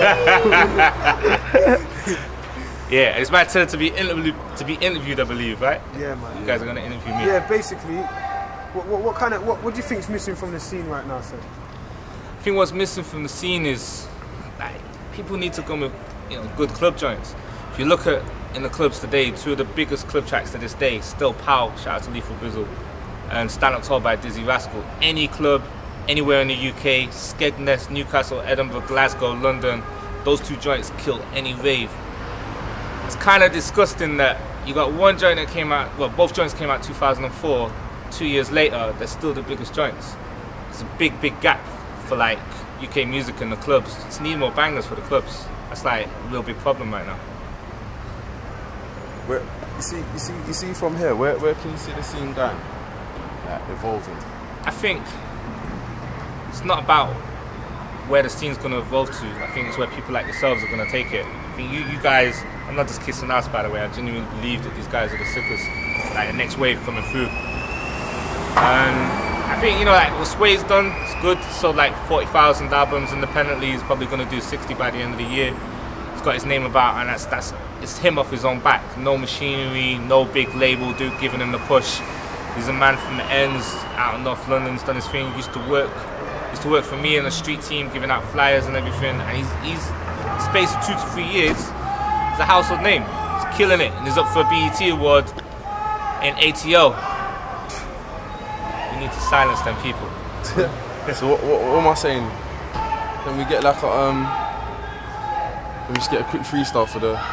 face. Yeah, it's my turn to be interviewed. To be interviewed, I believe, right? Yeah, man. You guys are gonna interview me. Yeah, basically, what, what, what kind of what, what do you think is missing from the scene right now, sir? I think what's missing from the scene is like people need to come with you know good club joints. If you look at in the clubs today, two of the biggest club tracks to this day, still Pow, shout out to Lethal Bizzle, and Stand Up Tall by Dizzy Rascal. Any club, anywhere in the U K, Skegness, Newcastle, Edinburgh, Glasgow, London, those two joints kill any rave. It's kind of disgusting that you got one joint that came out, well, both joints came out two thousand four, two years later, they're still the biggest joints. It's a big, big gap for like U K music in the clubs. It's need more bangers for the clubs. That's like a real big problem right now. Where, you see, you see, you see from here, where, where can you see the scene going, like, evolving? I think it's not about where the scene's going to evolve to. I think it's where people like yourselves are going to take it. I think you, you guys, I'm not just kissing ass by the way, I genuinely believe that these guys are the sickest, like the next wave coming through. And I think, you know, like what Sway's done, it's good. So like forty thousand albums independently, he's probably going to do sixty by the end of the year. He's got his name about, and that's, that's it's him off his own back. No machinery, no big label dude giving him the push. He's a man from the ends, out in North London, he's done his thing, he used to work. Used to work for me in the street team, giving out flyers and everything, and he's, he's space of two to three years, he's a household name. He's killing it, and he's up for a B E T award in A T O. We need to silence them people. So what, what, what am I saying? Can we get like a um? Can we just get a quick freestyle for the?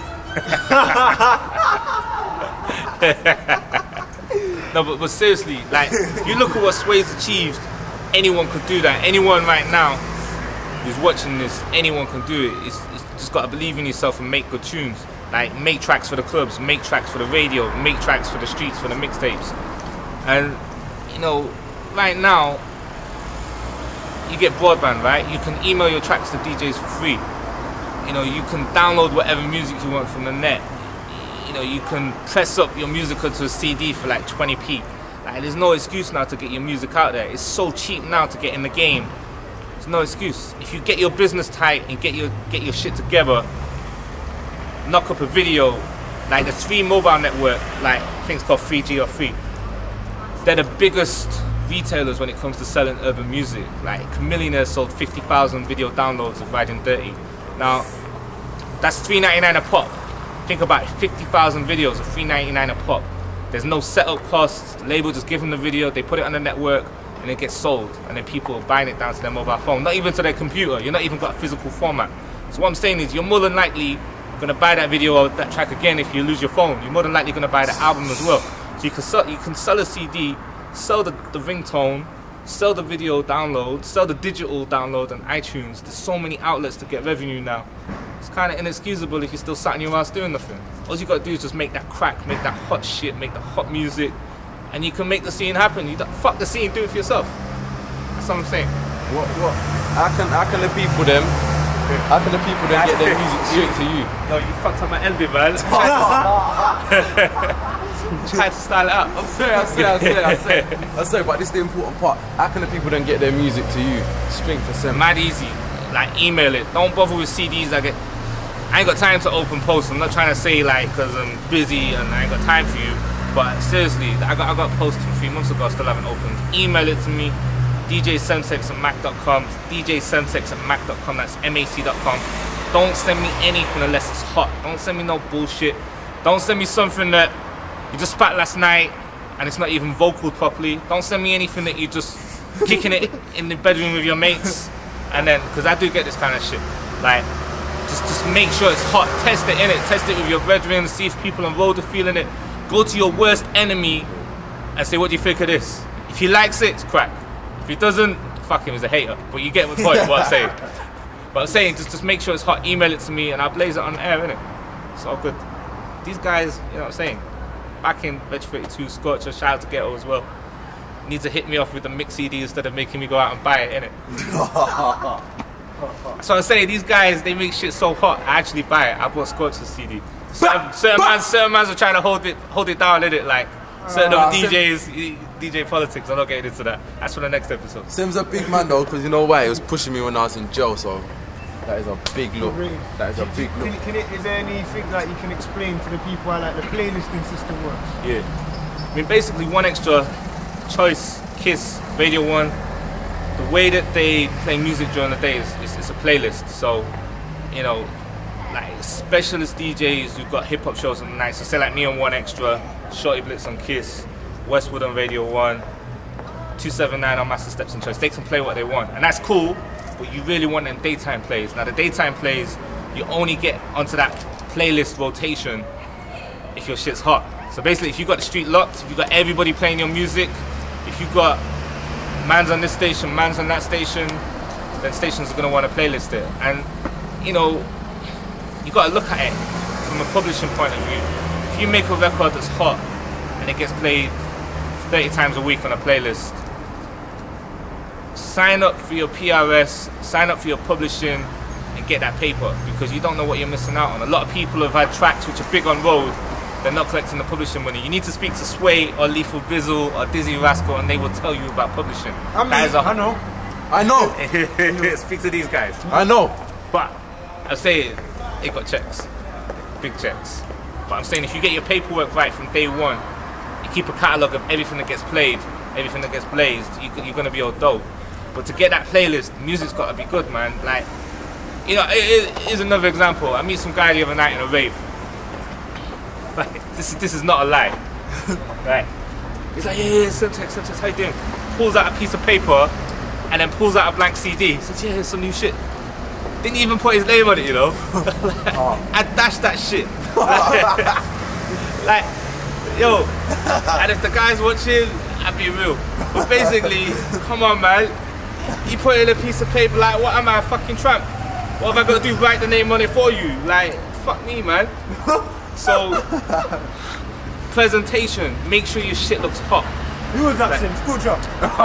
No, but, but seriously, like you look at what Sway's achieved. Anyone could do that. Anyone right now who's watching this, anyone can do it. It's, it's just got to believe in yourself and make good tunes. Like make tracks for the clubs, make tracks for the radio, make tracks for the streets, for the mixtapes. And you know, right now you get broadband, right? You can email your tracks to D Js for free. You know, you can download whatever music you want from the net. You know, you can press up your music onto a C D for like twenty p. Like, there's no excuse now to get your music out there. It's so cheap now to get in the game. There's no excuse. If you get your business tight and get your get your shit together, knock up a video, like the three mobile network, like things called three G or Free. They're the biggest retailers when it comes to selling urban music. Like Chamillionaire sold fifty thousand video downloads of Riding Dirty. Now, that's three ninety-nine a pop. Think about it, fifty thousand videos of three ninety-nine a pop. There's no setup costs, the label just give them the video, they put it on the network, and it gets sold. And then people are buying it down to their mobile phone, not even to their computer, you're not even got a physical format. So what I'm saying is, you're more than likely gonna buy that video or that track again if you lose your phone. You're more than likely gonna buy the album as well. So you can sell, you can sell a C D, sell the, the ringtone, sell the video download, sell the digital download on iTunes. There's so many outlets to get revenue now. It's kind of inexcusable if you're still sat in your house doing nothing. All you got to do is just make that crack, make that hot shit, make the hot music, and you can make the scene happen. You don't, fuck the scene, do it for yourself. That's what I'm saying. What, what? How can, how can the people them, how can the people then get their music straight to you? No, you fucked up my ending, man. Try to style it out. I'm sorry, I'm sorry, I'm sorry, I'm sorry. I'm sorry, but this is the important part. How can the people then get their music to you? Straight to send. Mad easy. Like, email it. Don't bother with C Ds. I get. I ain't got time to open posts. I'm not trying to say like because I'm busy and I ain't got time for you. But seriously, I got I got posts from three months ago. I still haven't opened. Email it to me. D J Semtex at mac dot com. D J Semtex at mac dot com. That's M A C dot com. Don't send me anything unless it's hot. Don't send me no bullshit. Don't send me something that you just spat last night and it's not even vocaled properly. Don't send me anything that you just kicking it in the bedroom with your mates. And then, because I do get this kind of shit. Like, just just make sure it's hot. Test it in it. Test it with your brethren. See if people on road are feeling it. Go to your worst enemy and say, what do you think of this? If he likes it, it's crack. If he doesn't, fuck him, he's a hater. But you get the point of what I'm saying. But I'm saying, just, just make sure it's hot. Email it to me and I'll blaze it on air, innit? It's all good. These guys, you know what I'm saying? Back in Veg thirty-two, Scorcher, shout out to Ghetto as well. Need to hit me off with the mix C D instead of making me go out and buy it, innit? So I'm saying, these guys, they make shit so hot, I actually buy it. I bought Scorcher's C D. Certain, certain, mans, certain mans are trying to hold it hold it down, innit? Like, Certain Uh, other D Js, D J politics, I'm not getting into that. That's for the next episode. Sim's a big man though, because you know why? He was pushing me when I was in jail, so that is a big look. Really? That is a big Can, look. it- can it, is there anything that you can explain to the people how like the playlisting system works? Yeah. I mean, basically, One Extra, Choice, Kiss, Radio One, the way that they play music during the day is, is, is a playlist. So, you know, like specialist D Js who've got hip hop shows on the night. So, say like me on One Extra, Shorty Blitz on Kiss, Westwood on Radio One, two seven nine on Master Steps and Choice. They can play what they want, and that's cool. But you really want them daytime plays. Now, the daytime plays, you only get onto that playlist rotation if your shit's hot. So basically, if you got the street locked, if you got everybody playing your music, if you got man's on this station, man's on that station, then stations are gonna want to playlist it. And you know, you gotta look at it from a publishing point of view. If you make a record that's hot and it gets played thirty times a week on a playlist, sign up for your P R S, sign up for your publishing, and get that paper, because you don't know what you're missing out on. A lot of people have had tracks which are big on road, they're not collecting the publishing money. You need to speak to Sway or Lethal Bizzle or Dizzy Rascal, and they will tell you about publishing. I mean, That is a- I know. I know. Speak to these guys. I know. But I'm saying it got checks, big checks. But I'm saying if you get your paperwork right from day one, you keep a catalogue of everything that gets played, everything that gets blazed, you, you're gonna be all dope. But to get that playlist, music's gotta be good, man. Like, you know, it, it is another example. I meet some guy the other night in a rave. Like, this is this is not a lie. Right? He's like, yeah, yeah, Semtex, Semtex, how you doing? Pulls out a piece of paper and then pulls out a blank C D. He says, yeah, here's some new shit. Didn't even put his name on it, you know. I dashed that shit. Like, yo, and if the guy's watching, I'd be real. But basically, come on, man. You put in a piece of paper, like, what am I, a fucking tramp? What have I got to do, write the name on it for you? Like, fuck me, man. So, presentation, make sure your shit looks hot. Who was that, Sims? Good job.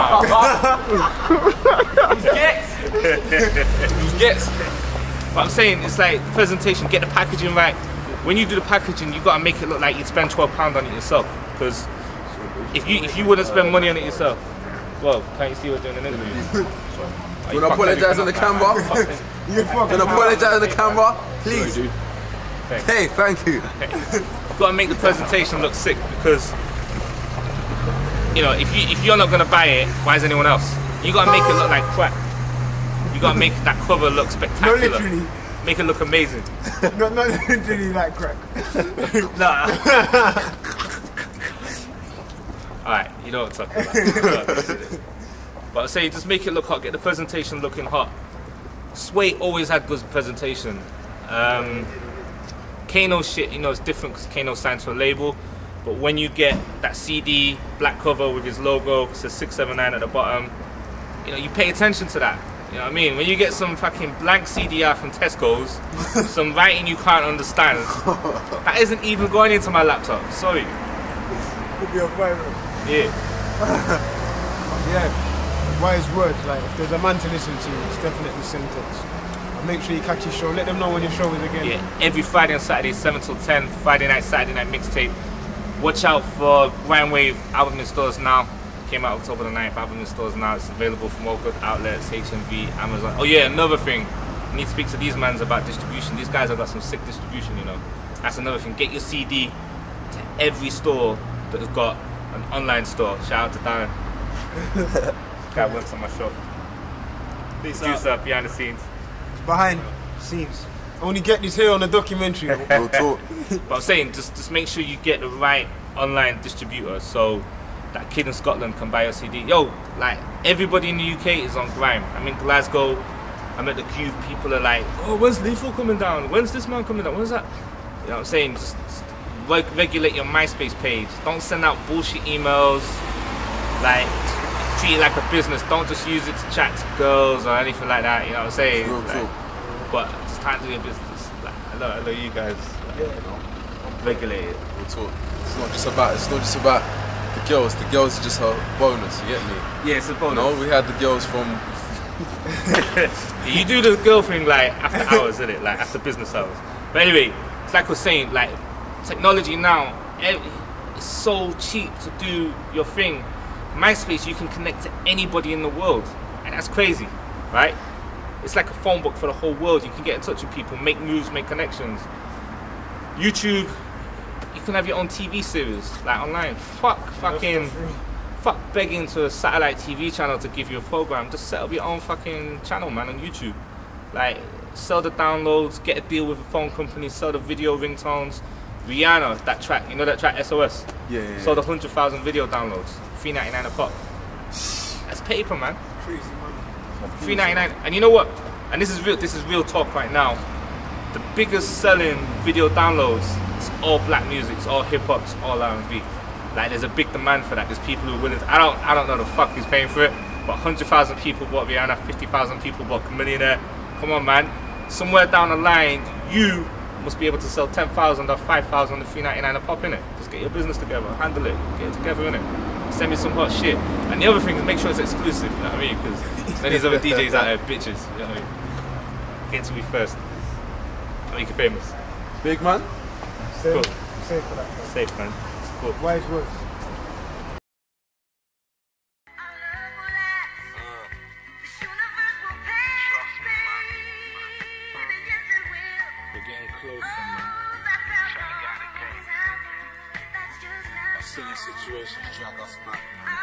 He gets. He gets. But I'm saying, it's like presentation, get the packaging right. When you do the packaging, you gotta make it look like you'd spend twelve pounds on it yourself. Because if you if you wouldn't spend money on it yourself, well, can't you see we're doing an interview? You wanna apologise on the camera? You wanna apologise on the camera? Please. Hey, thank you. You've got to make the presentation look sick, because you know, if you if you're not gonna buy it, why is anyone else? You gotta make it look like crap. You gotta make that cover look spectacular. No, literally. Make it look amazing. not, not literally like crack. Nah. Alright, you know what I'm talking about. But I say, just make it look hot, get the presentation looking hot. Sway always had good presentation. Um, Kano shit, you know, it's different because Kano signed to a label. But when you get that C D, black cover with his logo, it says six seven nine at the bottom, you know, you pay attention to that. You know what I mean? When you get some fucking blank C D R from Tesco's, some writing you can't understand, that isn't even going into my laptop. Sorry. Could be a viral. Yeah. Yeah. Wise words, like if there's a man to listen to, it's definitely Semtex. Make sure you catch your show. Let them know when your show is again. Yeah, every Friday and Saturday, seven till ten. Friday night, Saturday night mixtape. Watch out for Grind Wave album in stores now. Came out October the ninth. Album in stores now. It's available from all good outlets, H M V, Amazon. Oh yeah, another thing. I need to speak to these mans about distribution. These guys have got some sick distribution, you know. That's another thing. Get your C D to every store that has got an online store. Shout out to Darren. Guy works on my shop. Producer behind the scenes. Behind scenes. Only get this here on the documentary. No talk. But I'm saying, just just make sure you get the right online distributor so that kid in Scotland can buy your C D. Yo, like everybody in the U K is on Grime. I'm in Glasgow. I'm at the Cube. People are like, oh, when's Lethal coming down? When's this man coming down? When's that? You know what I'm saying? Just, just reg regulate your MySpace page. Don't send out bullshit emails. Like, treat it like a business. Don't just use it to chat to girls or anything like that. You know what I'm saying? True, like, true. But just handle your business. Like, I know, I know you guys. Yeah, you know, regulate it. We'll talk. It's not just about. It's not just about the girls. The girls are just a bonus. You get me? Yeah, it's a bonus. No, we had the girls from. You do the girl thing like after hours, isn't it? Like after business hours. But anyway, it's like I was saying, like technology now, it's it's so cheap to do your thing. MySpace, you can connect to anybody in the world, and that's crazy, right? It's like a phone book for the whole world. You can get in touch with people, make moves, make connections. YouTube, you can have your own T V series, like online. Fuck fucking, fuck begging to a satellite T V channel to give you a program. Just set up your own fucking channel, man, on YouTube. Like, sell the downloads, get a deal with a phone company, sell the video ringtones. Rihanna, that track, you know that track S O S? Yeah, yeah, yeah. Sold one hundred thousand video downloads, three ninety-nine a pop. That's paper, man. Crazy money. three ninety-nine, and you know what? And this is real. This is real talk right now. The biggest selling video downloads, it's all black music, it's all hip hop, it's all R and B. Like, there's a big demand for that. There's people who are willing. To, I don't, I don't know the fuck who's paying for it, but one hundred thousand people bought Rihanna, fifty thousand people bought Chamillionaire. Come on, man. Somewhere down the line, you must be able to sell ten thousand or five thousand or three ninety-nine a pop in it. Just get your business together, handle it, get it together in it. Send me some hot shit. And the other thing is make sure it's exclusive, you know what I mean? Because then these other D Js out there, bitches, you know what I mean? Get to me first. I'll make you famous. Big man? Safe, Cool. safe for that. Safe, man. It's cool. Wise words. We're getting closer, man. Our silly situations drag us back, man.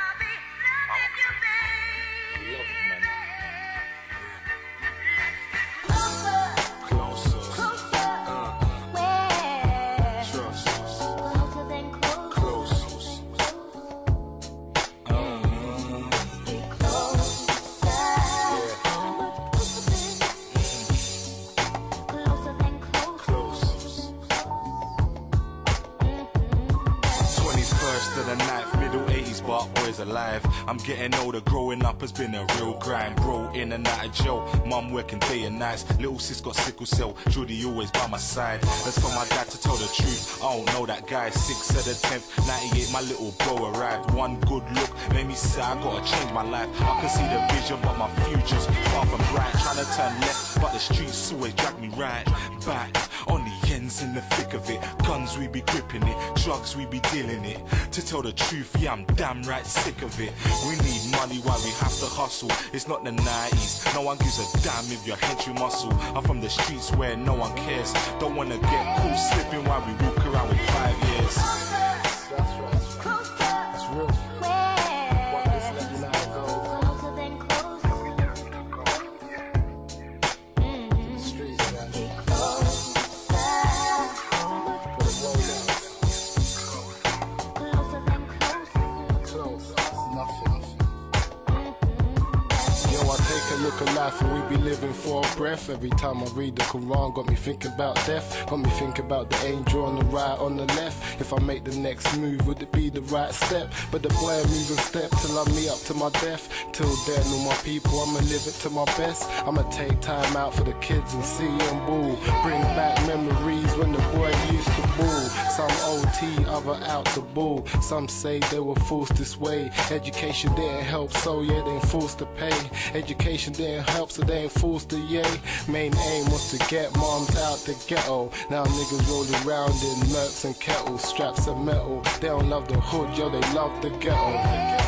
I love it, man. Closer. Uh, trust. Close. Um, twenty-first to the ninth, middle eighties, but always alive. I'm getting older, growing up has been a real grind. Bro, in and out of jail, mum working day and nights. Little sis got sickle cell, Judy always by my side. That's for my dad to tell the truth. I don't know that guy. Six of the tenth, ninety-eight, my little bro arrived. One good look made me say I gotta change my life. I can see the vision, but my future's far from bright. Trying to turn left, but the streets always drag me right back. On the ends in the thick of it, guns we be gripping it, drugs we be dealing it. To tell the truth, yeah, I'm damn right sick of it. We need money while we have to hustle. It's not the nineties, no one gives a damn if you're henching muscle. I'm from the streets where no one cares. Don't wanna get caught slipping while we walk around with five years. That's right. That's real. What this let you know to the streets, man. Put a roll down. Close. Nothing. Yo, I take a look at life and we be living for a breath. Every time I read the Quran, got me thinking about death. Got me thinking about the angel on the right, on the left. If I make the next move, would it be the right step? But the boy moving step till I meet up to my death. Till then, all my people, I'ma live it to my best. I'ma take time out for the kids and see them ball. Bring back memories when the boy used to ball. Some O T, other out to ball. Some say they were forced this way. Education didn't help, so yeah, they ain't forced to pay. Education didn't help, so they ain't forced to yay. Main aim was to get moms out the ghetto. Now niggas rolling around in mercs and kettles, straps of metal. They don't love the hood, yo, they love the ghetto.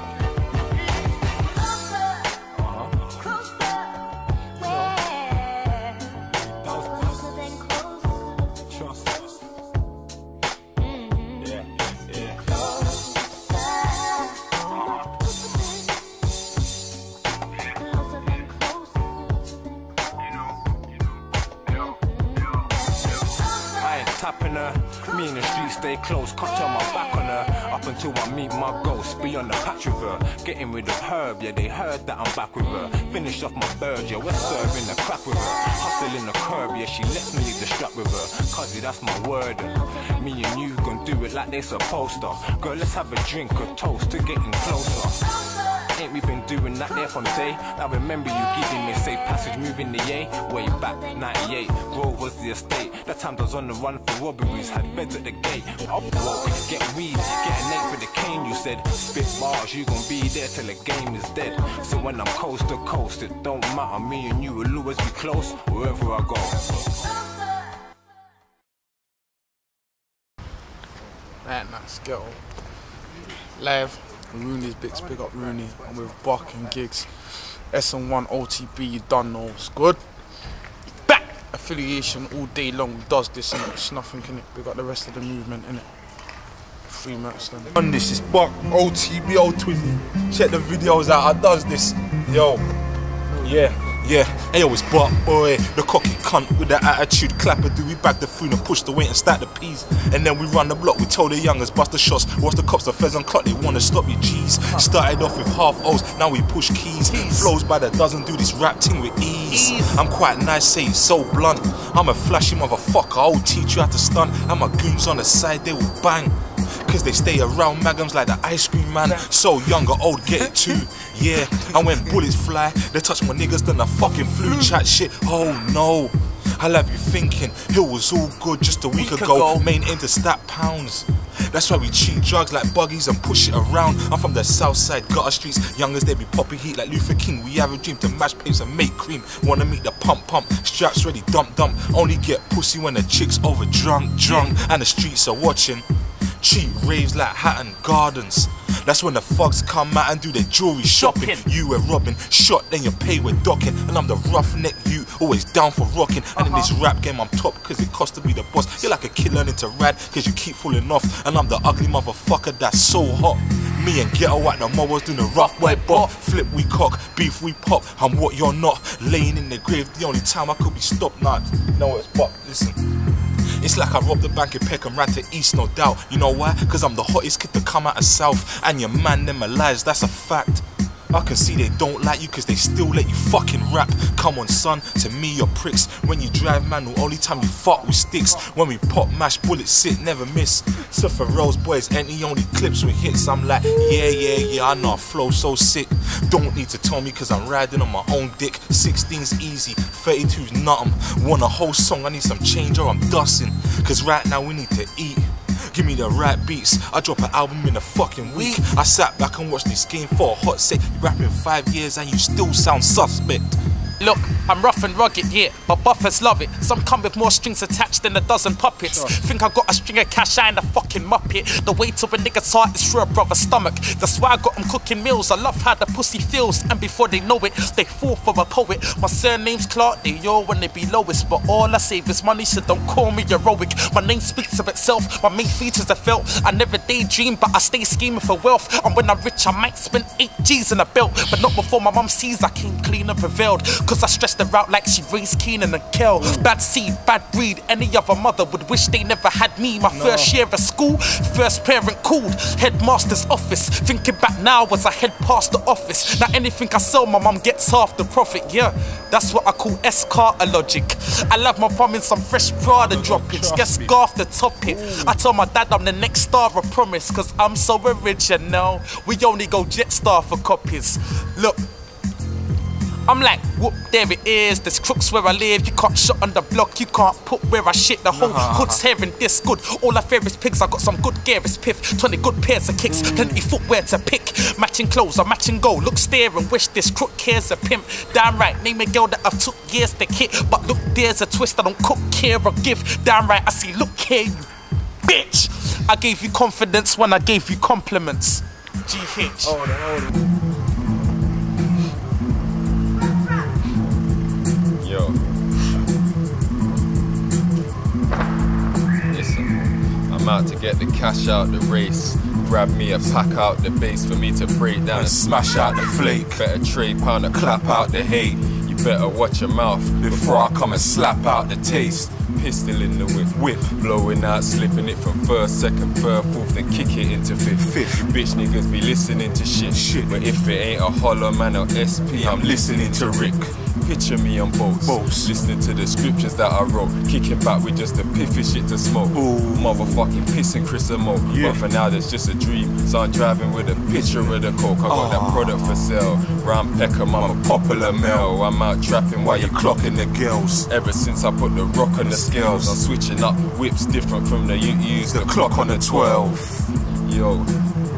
Tapping her, me in the street stay close, can't turn my back on her. Up until I meet my ghost, be on the patch with her. Getting rid of herb, yeah, they heard that I'm back with her. Finish off my bird, yeah, we're serving the crack with her. Hustle in the curb, yeah, she lets me leave the strap with her. Cause that's my word, and me and you gon' do it like they supposed to. Girl, let's have a drink, a toast to getting closer. Ain't we been doing that there from day? I remember you giving me safe passage, moving the yay. Way back, ninety-eight, road was the estate. That time I was on the run for robberies, had beds at the gate. Up woke, get weed, get an eight for the cane, you said. Spit bars, you gon' be there till the game is dead. So when I'm coast to coast, it don't matter, me and you will always be close, wherever I go. Right now, Skittle. Live, Rooney's Bix, big up Rooney. I'm with Buck and Gigs. S M one O T B, you done know it's good. Back! Affiliation all day long does this, innit? It's nothing, innit? We got the rest of the movement, innit? Free Merkston. On this is Buck, O T B, O Twizzy. Check the videos out, I does this. Yo. Yeah. Yeah, hey, yo, it's Buck, boy, the cocky cunt with the attitude. Clapper, do we back the food and push the weight and stack the peas? And then we run the block, we tell the youngers, bust the shots. Watch the cops, the feds on clock, they wanna stop you, G's. Started off with half O's, now we push keys. Flows by the dozen, do this rap thing with ease. I'm quite nice, say it's so blunt. I'm a flashy motherfucker, I'll teach you how to stunt. And my goons on the side, they will bang. Cause they stay around magums like the ice cream man. So young or old, get it too. Yeah, and when bullets fly, they touch my niggas, then I fucking flew. Chat shit, oh no. I'll have you thinking, Hill was all good just a week, week ago. ago. Main aim to stack pounds. That's why we cheat drugs like buggies and push it around. I'm from the south side, gutter streets. Youngers, they be popping heat like Luther King. We have a dream to mash papes and make cream. Wanna meet the pump pump, straps ready, dump dump. Only get pussy when the chick's over drunk, drunk. And the streets are watching. Cheap raves like Hatton Gardens. That's when the thugs come out and do their jewelry shopping. shopping. You were robbing, shot, then you pay with docking. And I'm the roughneck you, always down for rocking. And uh-huh. in this rap game I'm top cause it cost to be the boss. You're like a kid learning to ride cause you keep falling off. And I'm the ugly motherfucker that's so hot. Me and Ghetto at the mowers doing the rough boy bop. Flip we cock, beef we pop. I'm what you're not, laying in the grave. The only time I could be stopped now. You know what it's Buck, listen. It's like I robbed the bank in Peckham, ran to East, no doubt. You know why? Cause I'm the hottest kid to come out of South. And your man, them are lies, that's a fact. I can see they don't like you cause they still let you fucking rap. Come on son, to me you're pricks. When you drive man, the only time you fuck with sticks. When we pop, mash, bullets, sit, never miss. So for Rose boys, any only clips with hits. I'm like, yeah, yeah, yeah, I know I flow so sick. Don't need to tell me cause I'm riding on my own dick. sixteen's easy, thirty-two's nothing. Want a whole song, I need some change or I'm dusting. Cause right now we need to eat. Give me the right beats, I drop an album in a fucking week. I sat back and watched this game for a hot sec. You rapping five years and you still sound suspect. Look, I'm rough and rugged, yeah, but buffers love it. Some come with more strings attached than a dozen puppets. Sure. Think I got a string of cash, I ain't a fucking muppet. The weight of a nigga's heart is through a brother's stomach. That's why I got them cooking meals. I love how the pussy feels, and before they know it, they fall for a poet. My surname's Clark, they all when they be lowest. But all I save is money, so don't call me heroic. My name speaks of itself, my main features are felt. I never daydream, but I stay scheming for wealth. And when I'm rich, I might spend eight G's in a belt. But not before my mum sees I came clean and prevailed. Cause I stressed her out like she raised Keenan and Kel. Bad seed, bad breed, any other mother would wish they never had me. My no. first year of school, first parent called, headmaster's office. Thinking back now as I head past the office. Now anything I sell, my mum gets half the profit, yeah. That's what I call S-Carter logic. I love my mum in some fresh Prada droppings. Guess scarf the topic. I told my dad I'm the next star, I promise. Cause I'm so original. We only go Jetstar for copies. Look, I'm like, whoop, there it is. There's crooks where I live. You can't shot on the block. You can't put where I shit. The whole nah. hood's hearing this good. All I fear is pigs. I got some good gear, it's piff. twenty good pairs of kicks. Mm. Plenty footwear to pick. Matching clothes, I matching gold. Look, stare and wish this crook cares a pimp. Damn right, name a girl that I've took years to hit. But look, there's a twist. I don't cook, care or give. Damn right, I see, look here, you bitch. I gave you confidence when I gave you compliments. G H. Hold on, hold on. Yo. Listen, I'm out to get the cash out the race. Grab me a pack out the base for me to break down and, and smash out the flake. Better trade pound and clap out the hate. You better watch your mouth before I come and slap out the taste. Pistol in the whip, whip, blowing out, slipping it from first, second, third, fourth, then kick it into fifth. Fifth, you bitch niggas be listening to shit. Shit, but if it ain't a hollow man or S P, I'm listening to Rick. Picture me on boats, boats, listening to the scriptures that I wrote, kicking back with just the piffy shit to smoke. Ooh, motherfucking pissing Chris and Mo. Yeah. But for now, there's just a dream. So I'm driving with a picture of the coke. I got oh. that product for sale. Round Peckham, I'm a popular male. I'm out trapping while you're clocking the girls. Ever since I put the rock on the scales, I'm switching up whips different from the you use the clock on the twelve. Yo, you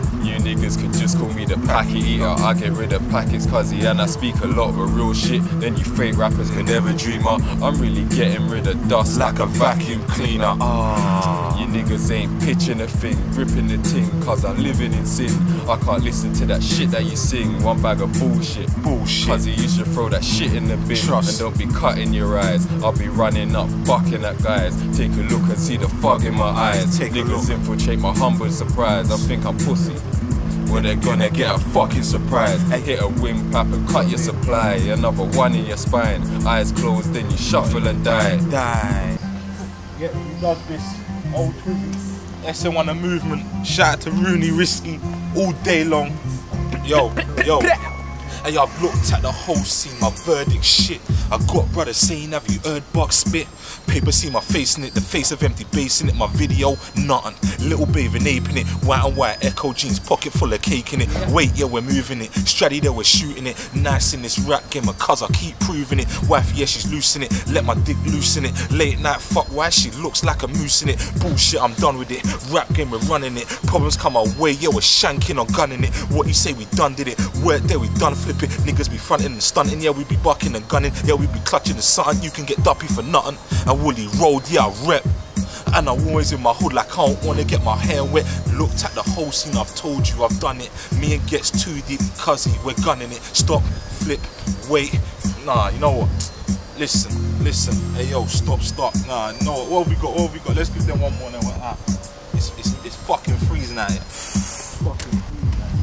niggas could just call me the packet eater. I get rid of packets, cuzzy, and I speak a lot but real shit. Then you fake rappers can never dream of. I'm really getting rid of dust like a vacuum cleaner. Ah, you niggas ain't pitching a thing, gripping the ting, cause I'm living in sin. I can't listen to that shit that you sing. One bag of bullshit, bullshit. Cuzzy, you should throw that shit in the bin. Trust. And don't be cutting your eyes. I'll be running up, bucking at guys. Take a look and see the fog in my eyes. Take niggas infiltrate my humble surprise. I think I'm pussy. Well, they're gonna get a fucking surprise. Hit a wing pap and cut your supply. Another one in your spine. Eyes closed, then you shuffle and die. Die. Yeah, who does this? Old Twizzy. S N one The Movement. Shout out to Rooney Risky all day long. Yo, yo. Hey, I've looked at the whole scene, my verdict shit. I got brothers saying, have you heard Buck spit? Paper see my face in it, the face of empty bass in it. My video, nothing. Little bathing ape in it, white and white, Echo jeans, pocket full of cake in it. Wait, yeah, we're moving it. Stratty there, we're shooting it. Nice in this rap game, my cuz I keep proving it. Wife, yeah, she's loose in it. Let my dick loose in it. Late night, fuck, why she looks like a moose in it. Bullshit, I'm done with it. Rap game, we're running it. Problems come our way, yeah, we're shanking or gunning it. What you say, we done did it. Work there, we done flip it. Niggas be fronting and stunting, yeah, we be bucking and gunning. Yeah, we be clutching the something. You can get duppy for nothing. And Woolly Road, yeah, I rep. And I'm always in my hood like I don't wanna get my hair wet. Looked at the whole scene, I've told you I've done it. Me and Gets too deep, cuzzy, we're gunning it. Stop, flip, wait. Nah, you know what? Listen, listen. Hey yo, stop, stop. Nah, no, what have we got? What have we got? Let's give them one more and then we're out. It's, it's, it's fucking freezing out here. Fucking freezing out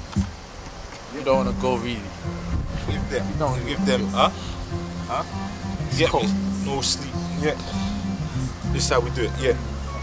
here. You don't wanna go really. Give them, you don't give them, huh? Huh? Get me? No sleep. Yeah. This is how we do it, yeah.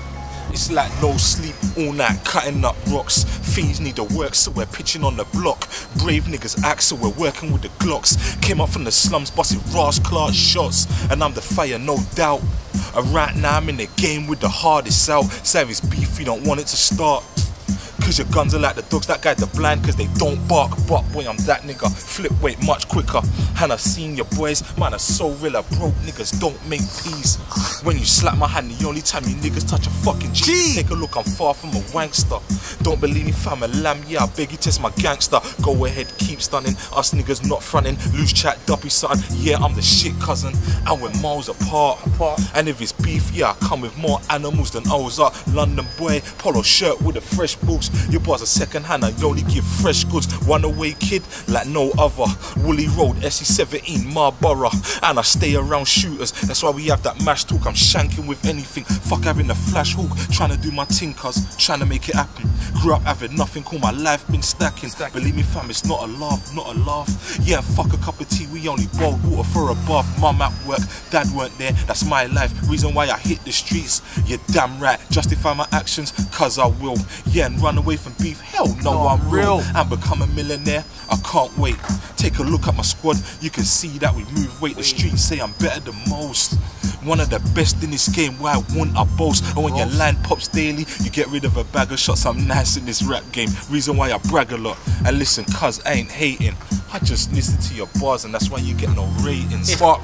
It's like no sleep all night, cutting up rocks. Fiends need to work, so we're pitching on the block. Brave niggas act, so we're working with the Glocks. Came up from the slums, busting Ross Clark shots. And I'm the fire, no doubt. And right now I'm in the game with the hardest out. Savage beef, you don't want it to start. Cause your guns are like the dogs, that guy the blind cause they don't bark. But boy, I'm that nigga, flip weight much quicker. And I've seen your boys, man, are so real. Broke niggas don't make peace. When you slap my hand, the only time you niggas touch a fucking G. Take a look, I'm far from a wankster. Don't believe me, fam, a lamb, yeah, I beg you, test my gangster. Go ahead, keep stunning, us niggas not fronting. Loose chat, duppy something, yeah, I'm the shit cousin. And we're miles apart. apart. And if it's beef, yeah, I come with more animals than O's are. London boy, polo shirt with the fresh boots. Your boy's a second hand, I only give fresh goods. One away kid, like no other. Woolly Road, S E seventeen, Marlborough. And I stay around shooters, that's why we have that mash talk. I'm shanking with anything, fuck having a flash hook. Trying to do my thing, cuz, trying to make it happen. Grew up having nothing, all my life been stacking. Believe me fam, it's not a laugh, not a laugh. Yeah, fuck a cup of tea, we only boiled water for a bath. Mum at work, dad weren't there, that's my life. Reason why I hit the streets, you're damn right. Justify my actions, cuz I will. Yeah, and run away from beef, hell no, no I'm real. And become a millionaire, I can't wait. Take a look at my squad, you can see that we move weight. The streets say I'm better than most. One of the best in this game, why won't I boast? And when your line pops daily, you get rid of a bag of shots. I'm nice in this rap game, reason why I brag a lot. And listen, cuz I ain't hating, I just listen to your bars and that's why you get no ratings. Fuck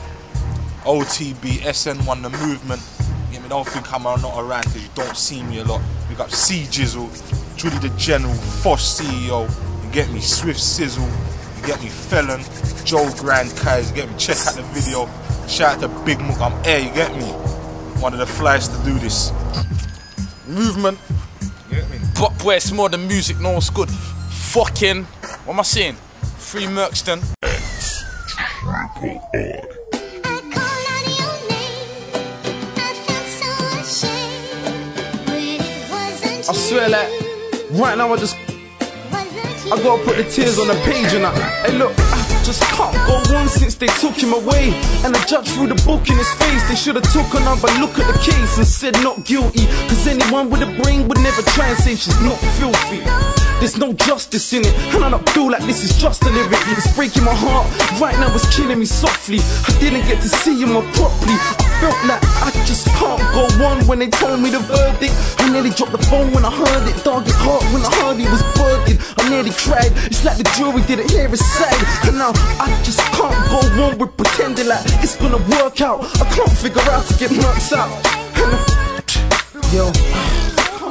O T B, S N one The Movement. You know, don't think I'm not around because you don't see me a lot. We got C Jizzle, Judy the General, Fosh C E O, you get me, Swift Sizzle, you get me, Felon, Joe Grand Kais, you get me, check out the video. Shout out to Big Mook, I'm air, you get me? One of the flyers to do this. Movement, you get me? But boy, it's more than music, no one's good. Fucking, what am I saying? Free Merkston. I swear, like, right now I just, I gotta put the tears on the page and I, hey look, I just can't go on since they took him away. And the judge threw the book in his face. They should've took another look at the case and said not guilty. Cause anyone with a brain would never try and say she's not filthy. There's no justice in it, and I don't feel like this is just a lyric. It's breaking my heart, right now it's killing me softly. I didn't get to see him properly. I felt like I just can't go on when they told me the verdict. I nearly dropped the phone when I heard it. Dog it hard when I heard he was burdened. I nearly cried, it's like the jury didn't hear his side. And now I just can't go on with pretending like it's gonna work out. I can't figure out to get marks out. And, yo,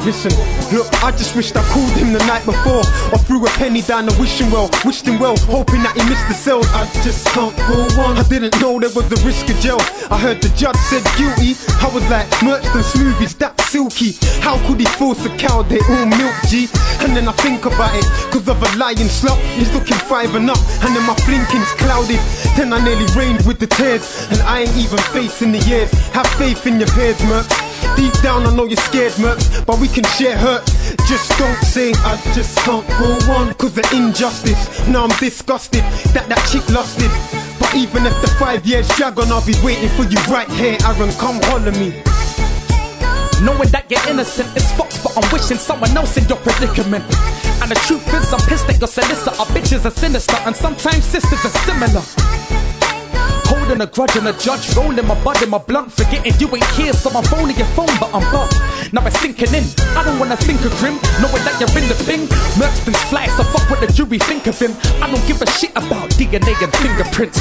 Listen, look, I just wished I called him the night before, or threw a penny down the wishing well, wished him well, hoping that he missed the cells. I just can't go on. I didn't know there was a risk of jail. I heard the judge said guilty. I was like, Merchant Smoothies, that silky. How could he force a cow? They all milk, G. And then I think about it, cause of a lying slut. He's looking five and up, and then my blinking's clouded. Then I nearly rained with the tears, and I ain't even facing the years. Have faith in your peers, Merc. Deep down I know you're scared, Merc, but we can share hurt. Just don't say I just can't go on, cause of injustice. Now I'm disgusted that that chick lusted. But even if the five years drag on, I'll be waiting for you right here, Aaron, come holler me. Knowing that you're innocent is fucked, but I'm wishing someone else in your predicament. And the truth is I'm pissed that your solicitor bitches are sinister, and sometimes sisters are similar. Holding a grudge on a judge, rolling my bud in my blunt, forgetting you ain't here, so I'm phoning your phone, but I'm bugged. Now it's sinking in, I don't wanna think of grim, knowing that you're in the thing. Merchant's fly, so fuck what the jury think of him. I don't give a shit about D N A and fingerprints.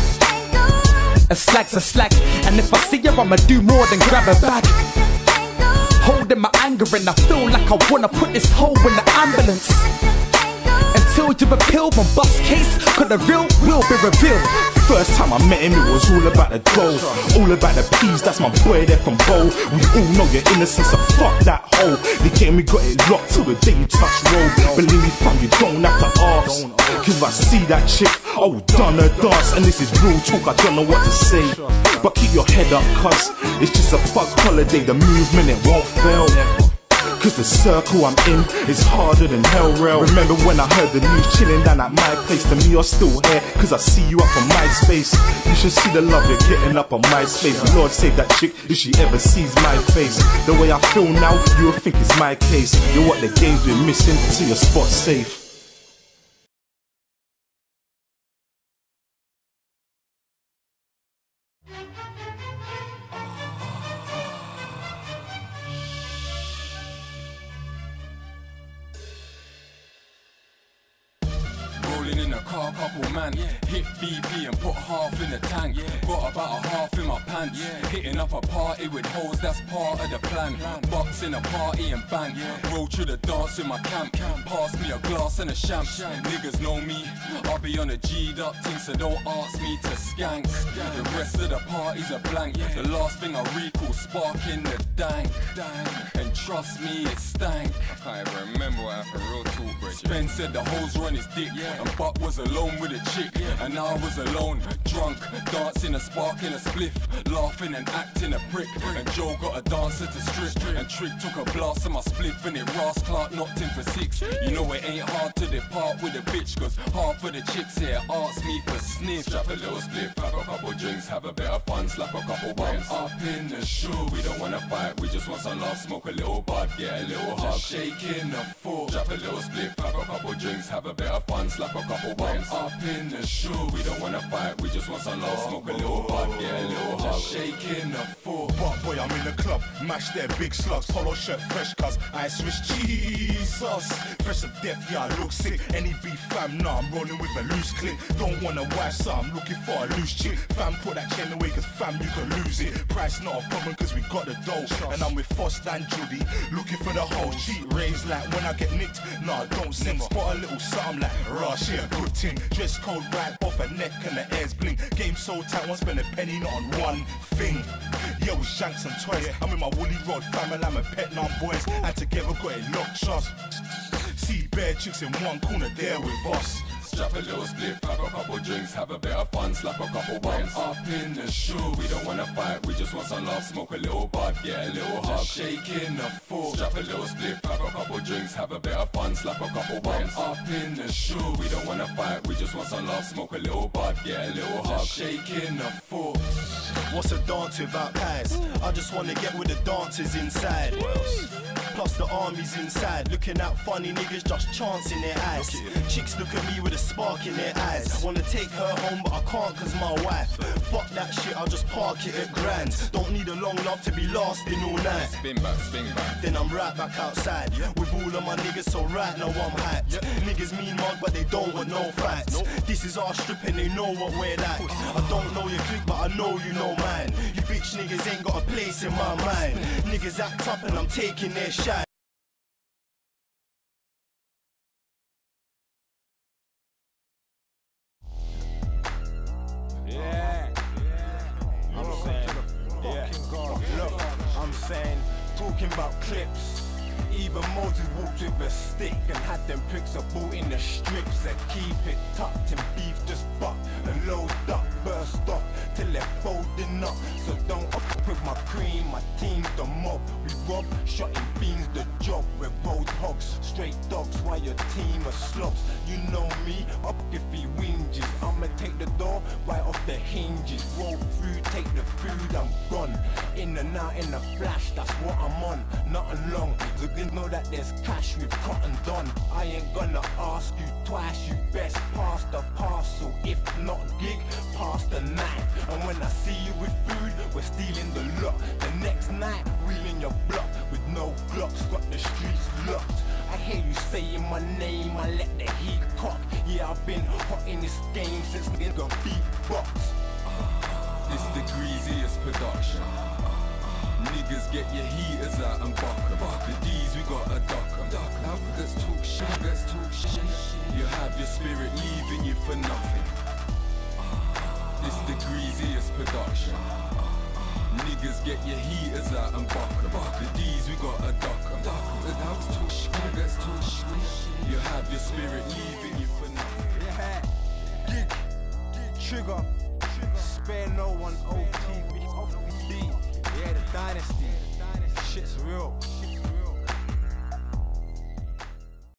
A slag's a slag, and if I see her I'ma do more than grab a bag. Holding my anger and I feel like I wanna put this hole in the ambulance. Until you've appealed my bus case, cause the real will be revealed. First time I met him, it was all about the dough, all about the peas, that's my boy there from Bow. We all know you're innocent, so fuck that hoe. The game, we got it locked till the day you touch road. Believe me fam, you don't have to ask, cause if I see that chick, I will done her dance. And this is real talk, I don't know what to say, but keep your head up cuz it's just a fuck holiday, the movement it won't fail. Cause the circle I'm in is harder than hell rail. Remember when I heard the news chilling down at my place? To me you're still here, cause I see you up on MySpace. You should see the love you're getting up on MySpace. Lord save that chick if she ever sees my face. The way I feel now, you'll think it's my case. You're what the game's been missing, so your spot's safe. In a car, couple man, yeah. Hit B P and put half in the tank. Yeah. Got about a half in my pants. Yeah. Hitting up a party with hoes, that's part of the plan. plan. Box in a party and bang. Yeah. Roll through the dance in my camp. camp. Pass me a glass and a champ. Sham. Niggas know me, I'll be on a G'd up thing, so don't ask me to skank. The rest of the parties are blank. Yeah. The last thing I recall, sparking the dank. dank. And trust me, it stank. I can't even remember what happened, real talk, bro. Spence said the hoes run his dick. Yeah. And Buck was alone with a chick, yeah. And I was alone, drunk, dancing and sparking a spliff, laughing and acting a prick. And Joe got a dancer to strip, and Trick took a blast of my spliff, and it Ross Clark knocked him for six. You know it ain't hard to depart with a bitch, cause half of the chicks here ask me for sniff. Strap a little spliff, have a couple drinks, have a bit of fun, slap a couple bumps. Up in the shoe, we don't wanna fight, we just want some love, smoke a little bud, get a little hug. Shaking the foot, strap a little spliff, have a couple drinks, have a bit of fun, slap a couple bumps. Up in the shoe, we don't wanna fight, we just want some love, smoke a little bud, get a little hug. Shaking the foot. But boy, I'm in the club, mash their big slugs, polo shirt fresh cuz I switch Jesus. Fresh of death, yeah, I look sick. Any beef fam, nah, I'm rolling with a loose clip. Don't wanna wife, so I'm looking for a loose chick. Fam, put that chain away cause fam, you can lose it. Price not a problem cause we got the dough. And I'm with Foster and Judy, looking for the whole cheat raise like when I get nicked. Nah, don't sing, spot a little something like rush, yeah, good ting. Dress code right off her neck and the ears blink. Game so tight, won't spend a penny, not on one thing. Yeah, with Shanks and Toys, I'm with my Woolly Rod family, I'm a pet now boys, and together got it locked trust. See bare chicks in one corner there with us. Strap a little spliff, have a couple drinks, have a bit of fun, slap a couple bumps. Up in the shoe, we don't wanna fight, we just want some love, smoke a little bud, get a little hug. Shaking the foot, strap a little spliff, have a couple drinks, have a bit of fun, slap a couple bumps. Up in the shoe, we don't wanna fight, we just want some love, smoke a little bud, get a little hug. Shaking the foot. What's a dance without pies? I just wanna get with the dancers inside. Plus the army's inside, looking at funny niggas just chancing their eyes. Chicks look at me with a spark in their eyes. Wanna take her home but I can't cause my wife. Fuck that shit, I'll just park it at Grand. Don't need a long love to be lasting all night. Spin back, spin back. Then I'm right back outside with all of my niggas, so right now I'm hyped. Niggas mean mug but they don't want no fights. This is our strip and they know what we're like. I don't know your clique but I know you know mine. You bitch niggas ain't got a place in my mind. Niggas act up and I'm taking their shine. talking about clips. Even Moses walked with a stick and had them pricks a boot in the strips and keep it tucked and beef just buck and load up, burst off till they're folding up. So don't up with my cream, my team's the mob. We rob, shotting beans the job. We're road hogs, straight dogs while your team are slobs. You know me, up if he whinges. I'ma take the door right off the hinges. Roll through, take the food, I'm gone. In and out in a flash, that's what I'm on. Nothing long, so good know that there's cash with cotton done. I ain't gonna ask you twice, you best pass the parcel. If not gig, pass the knife. And when I see you with food, we're stealing the lot. The next night, wheeling your block with no glocks, got the streets locked. I hear you saying my name, I let the heat cock. Yeah, I've been hot in this game since nigga beatbox. It's the greasiest production. Niggas get your heaters out and buck 'em. The D's we gotta duck 'em. Let's talk shit, let's talk shit. You have your spirit leaving you for nothing. It's the greasiest production. Niggas get your heaters out and buck 'em. The D's we gotta duck 'em. Let's talk shit, let's talk shit. You have your spirit leaving you for nothing. Yeah, gig, trigger, spare no one, oh.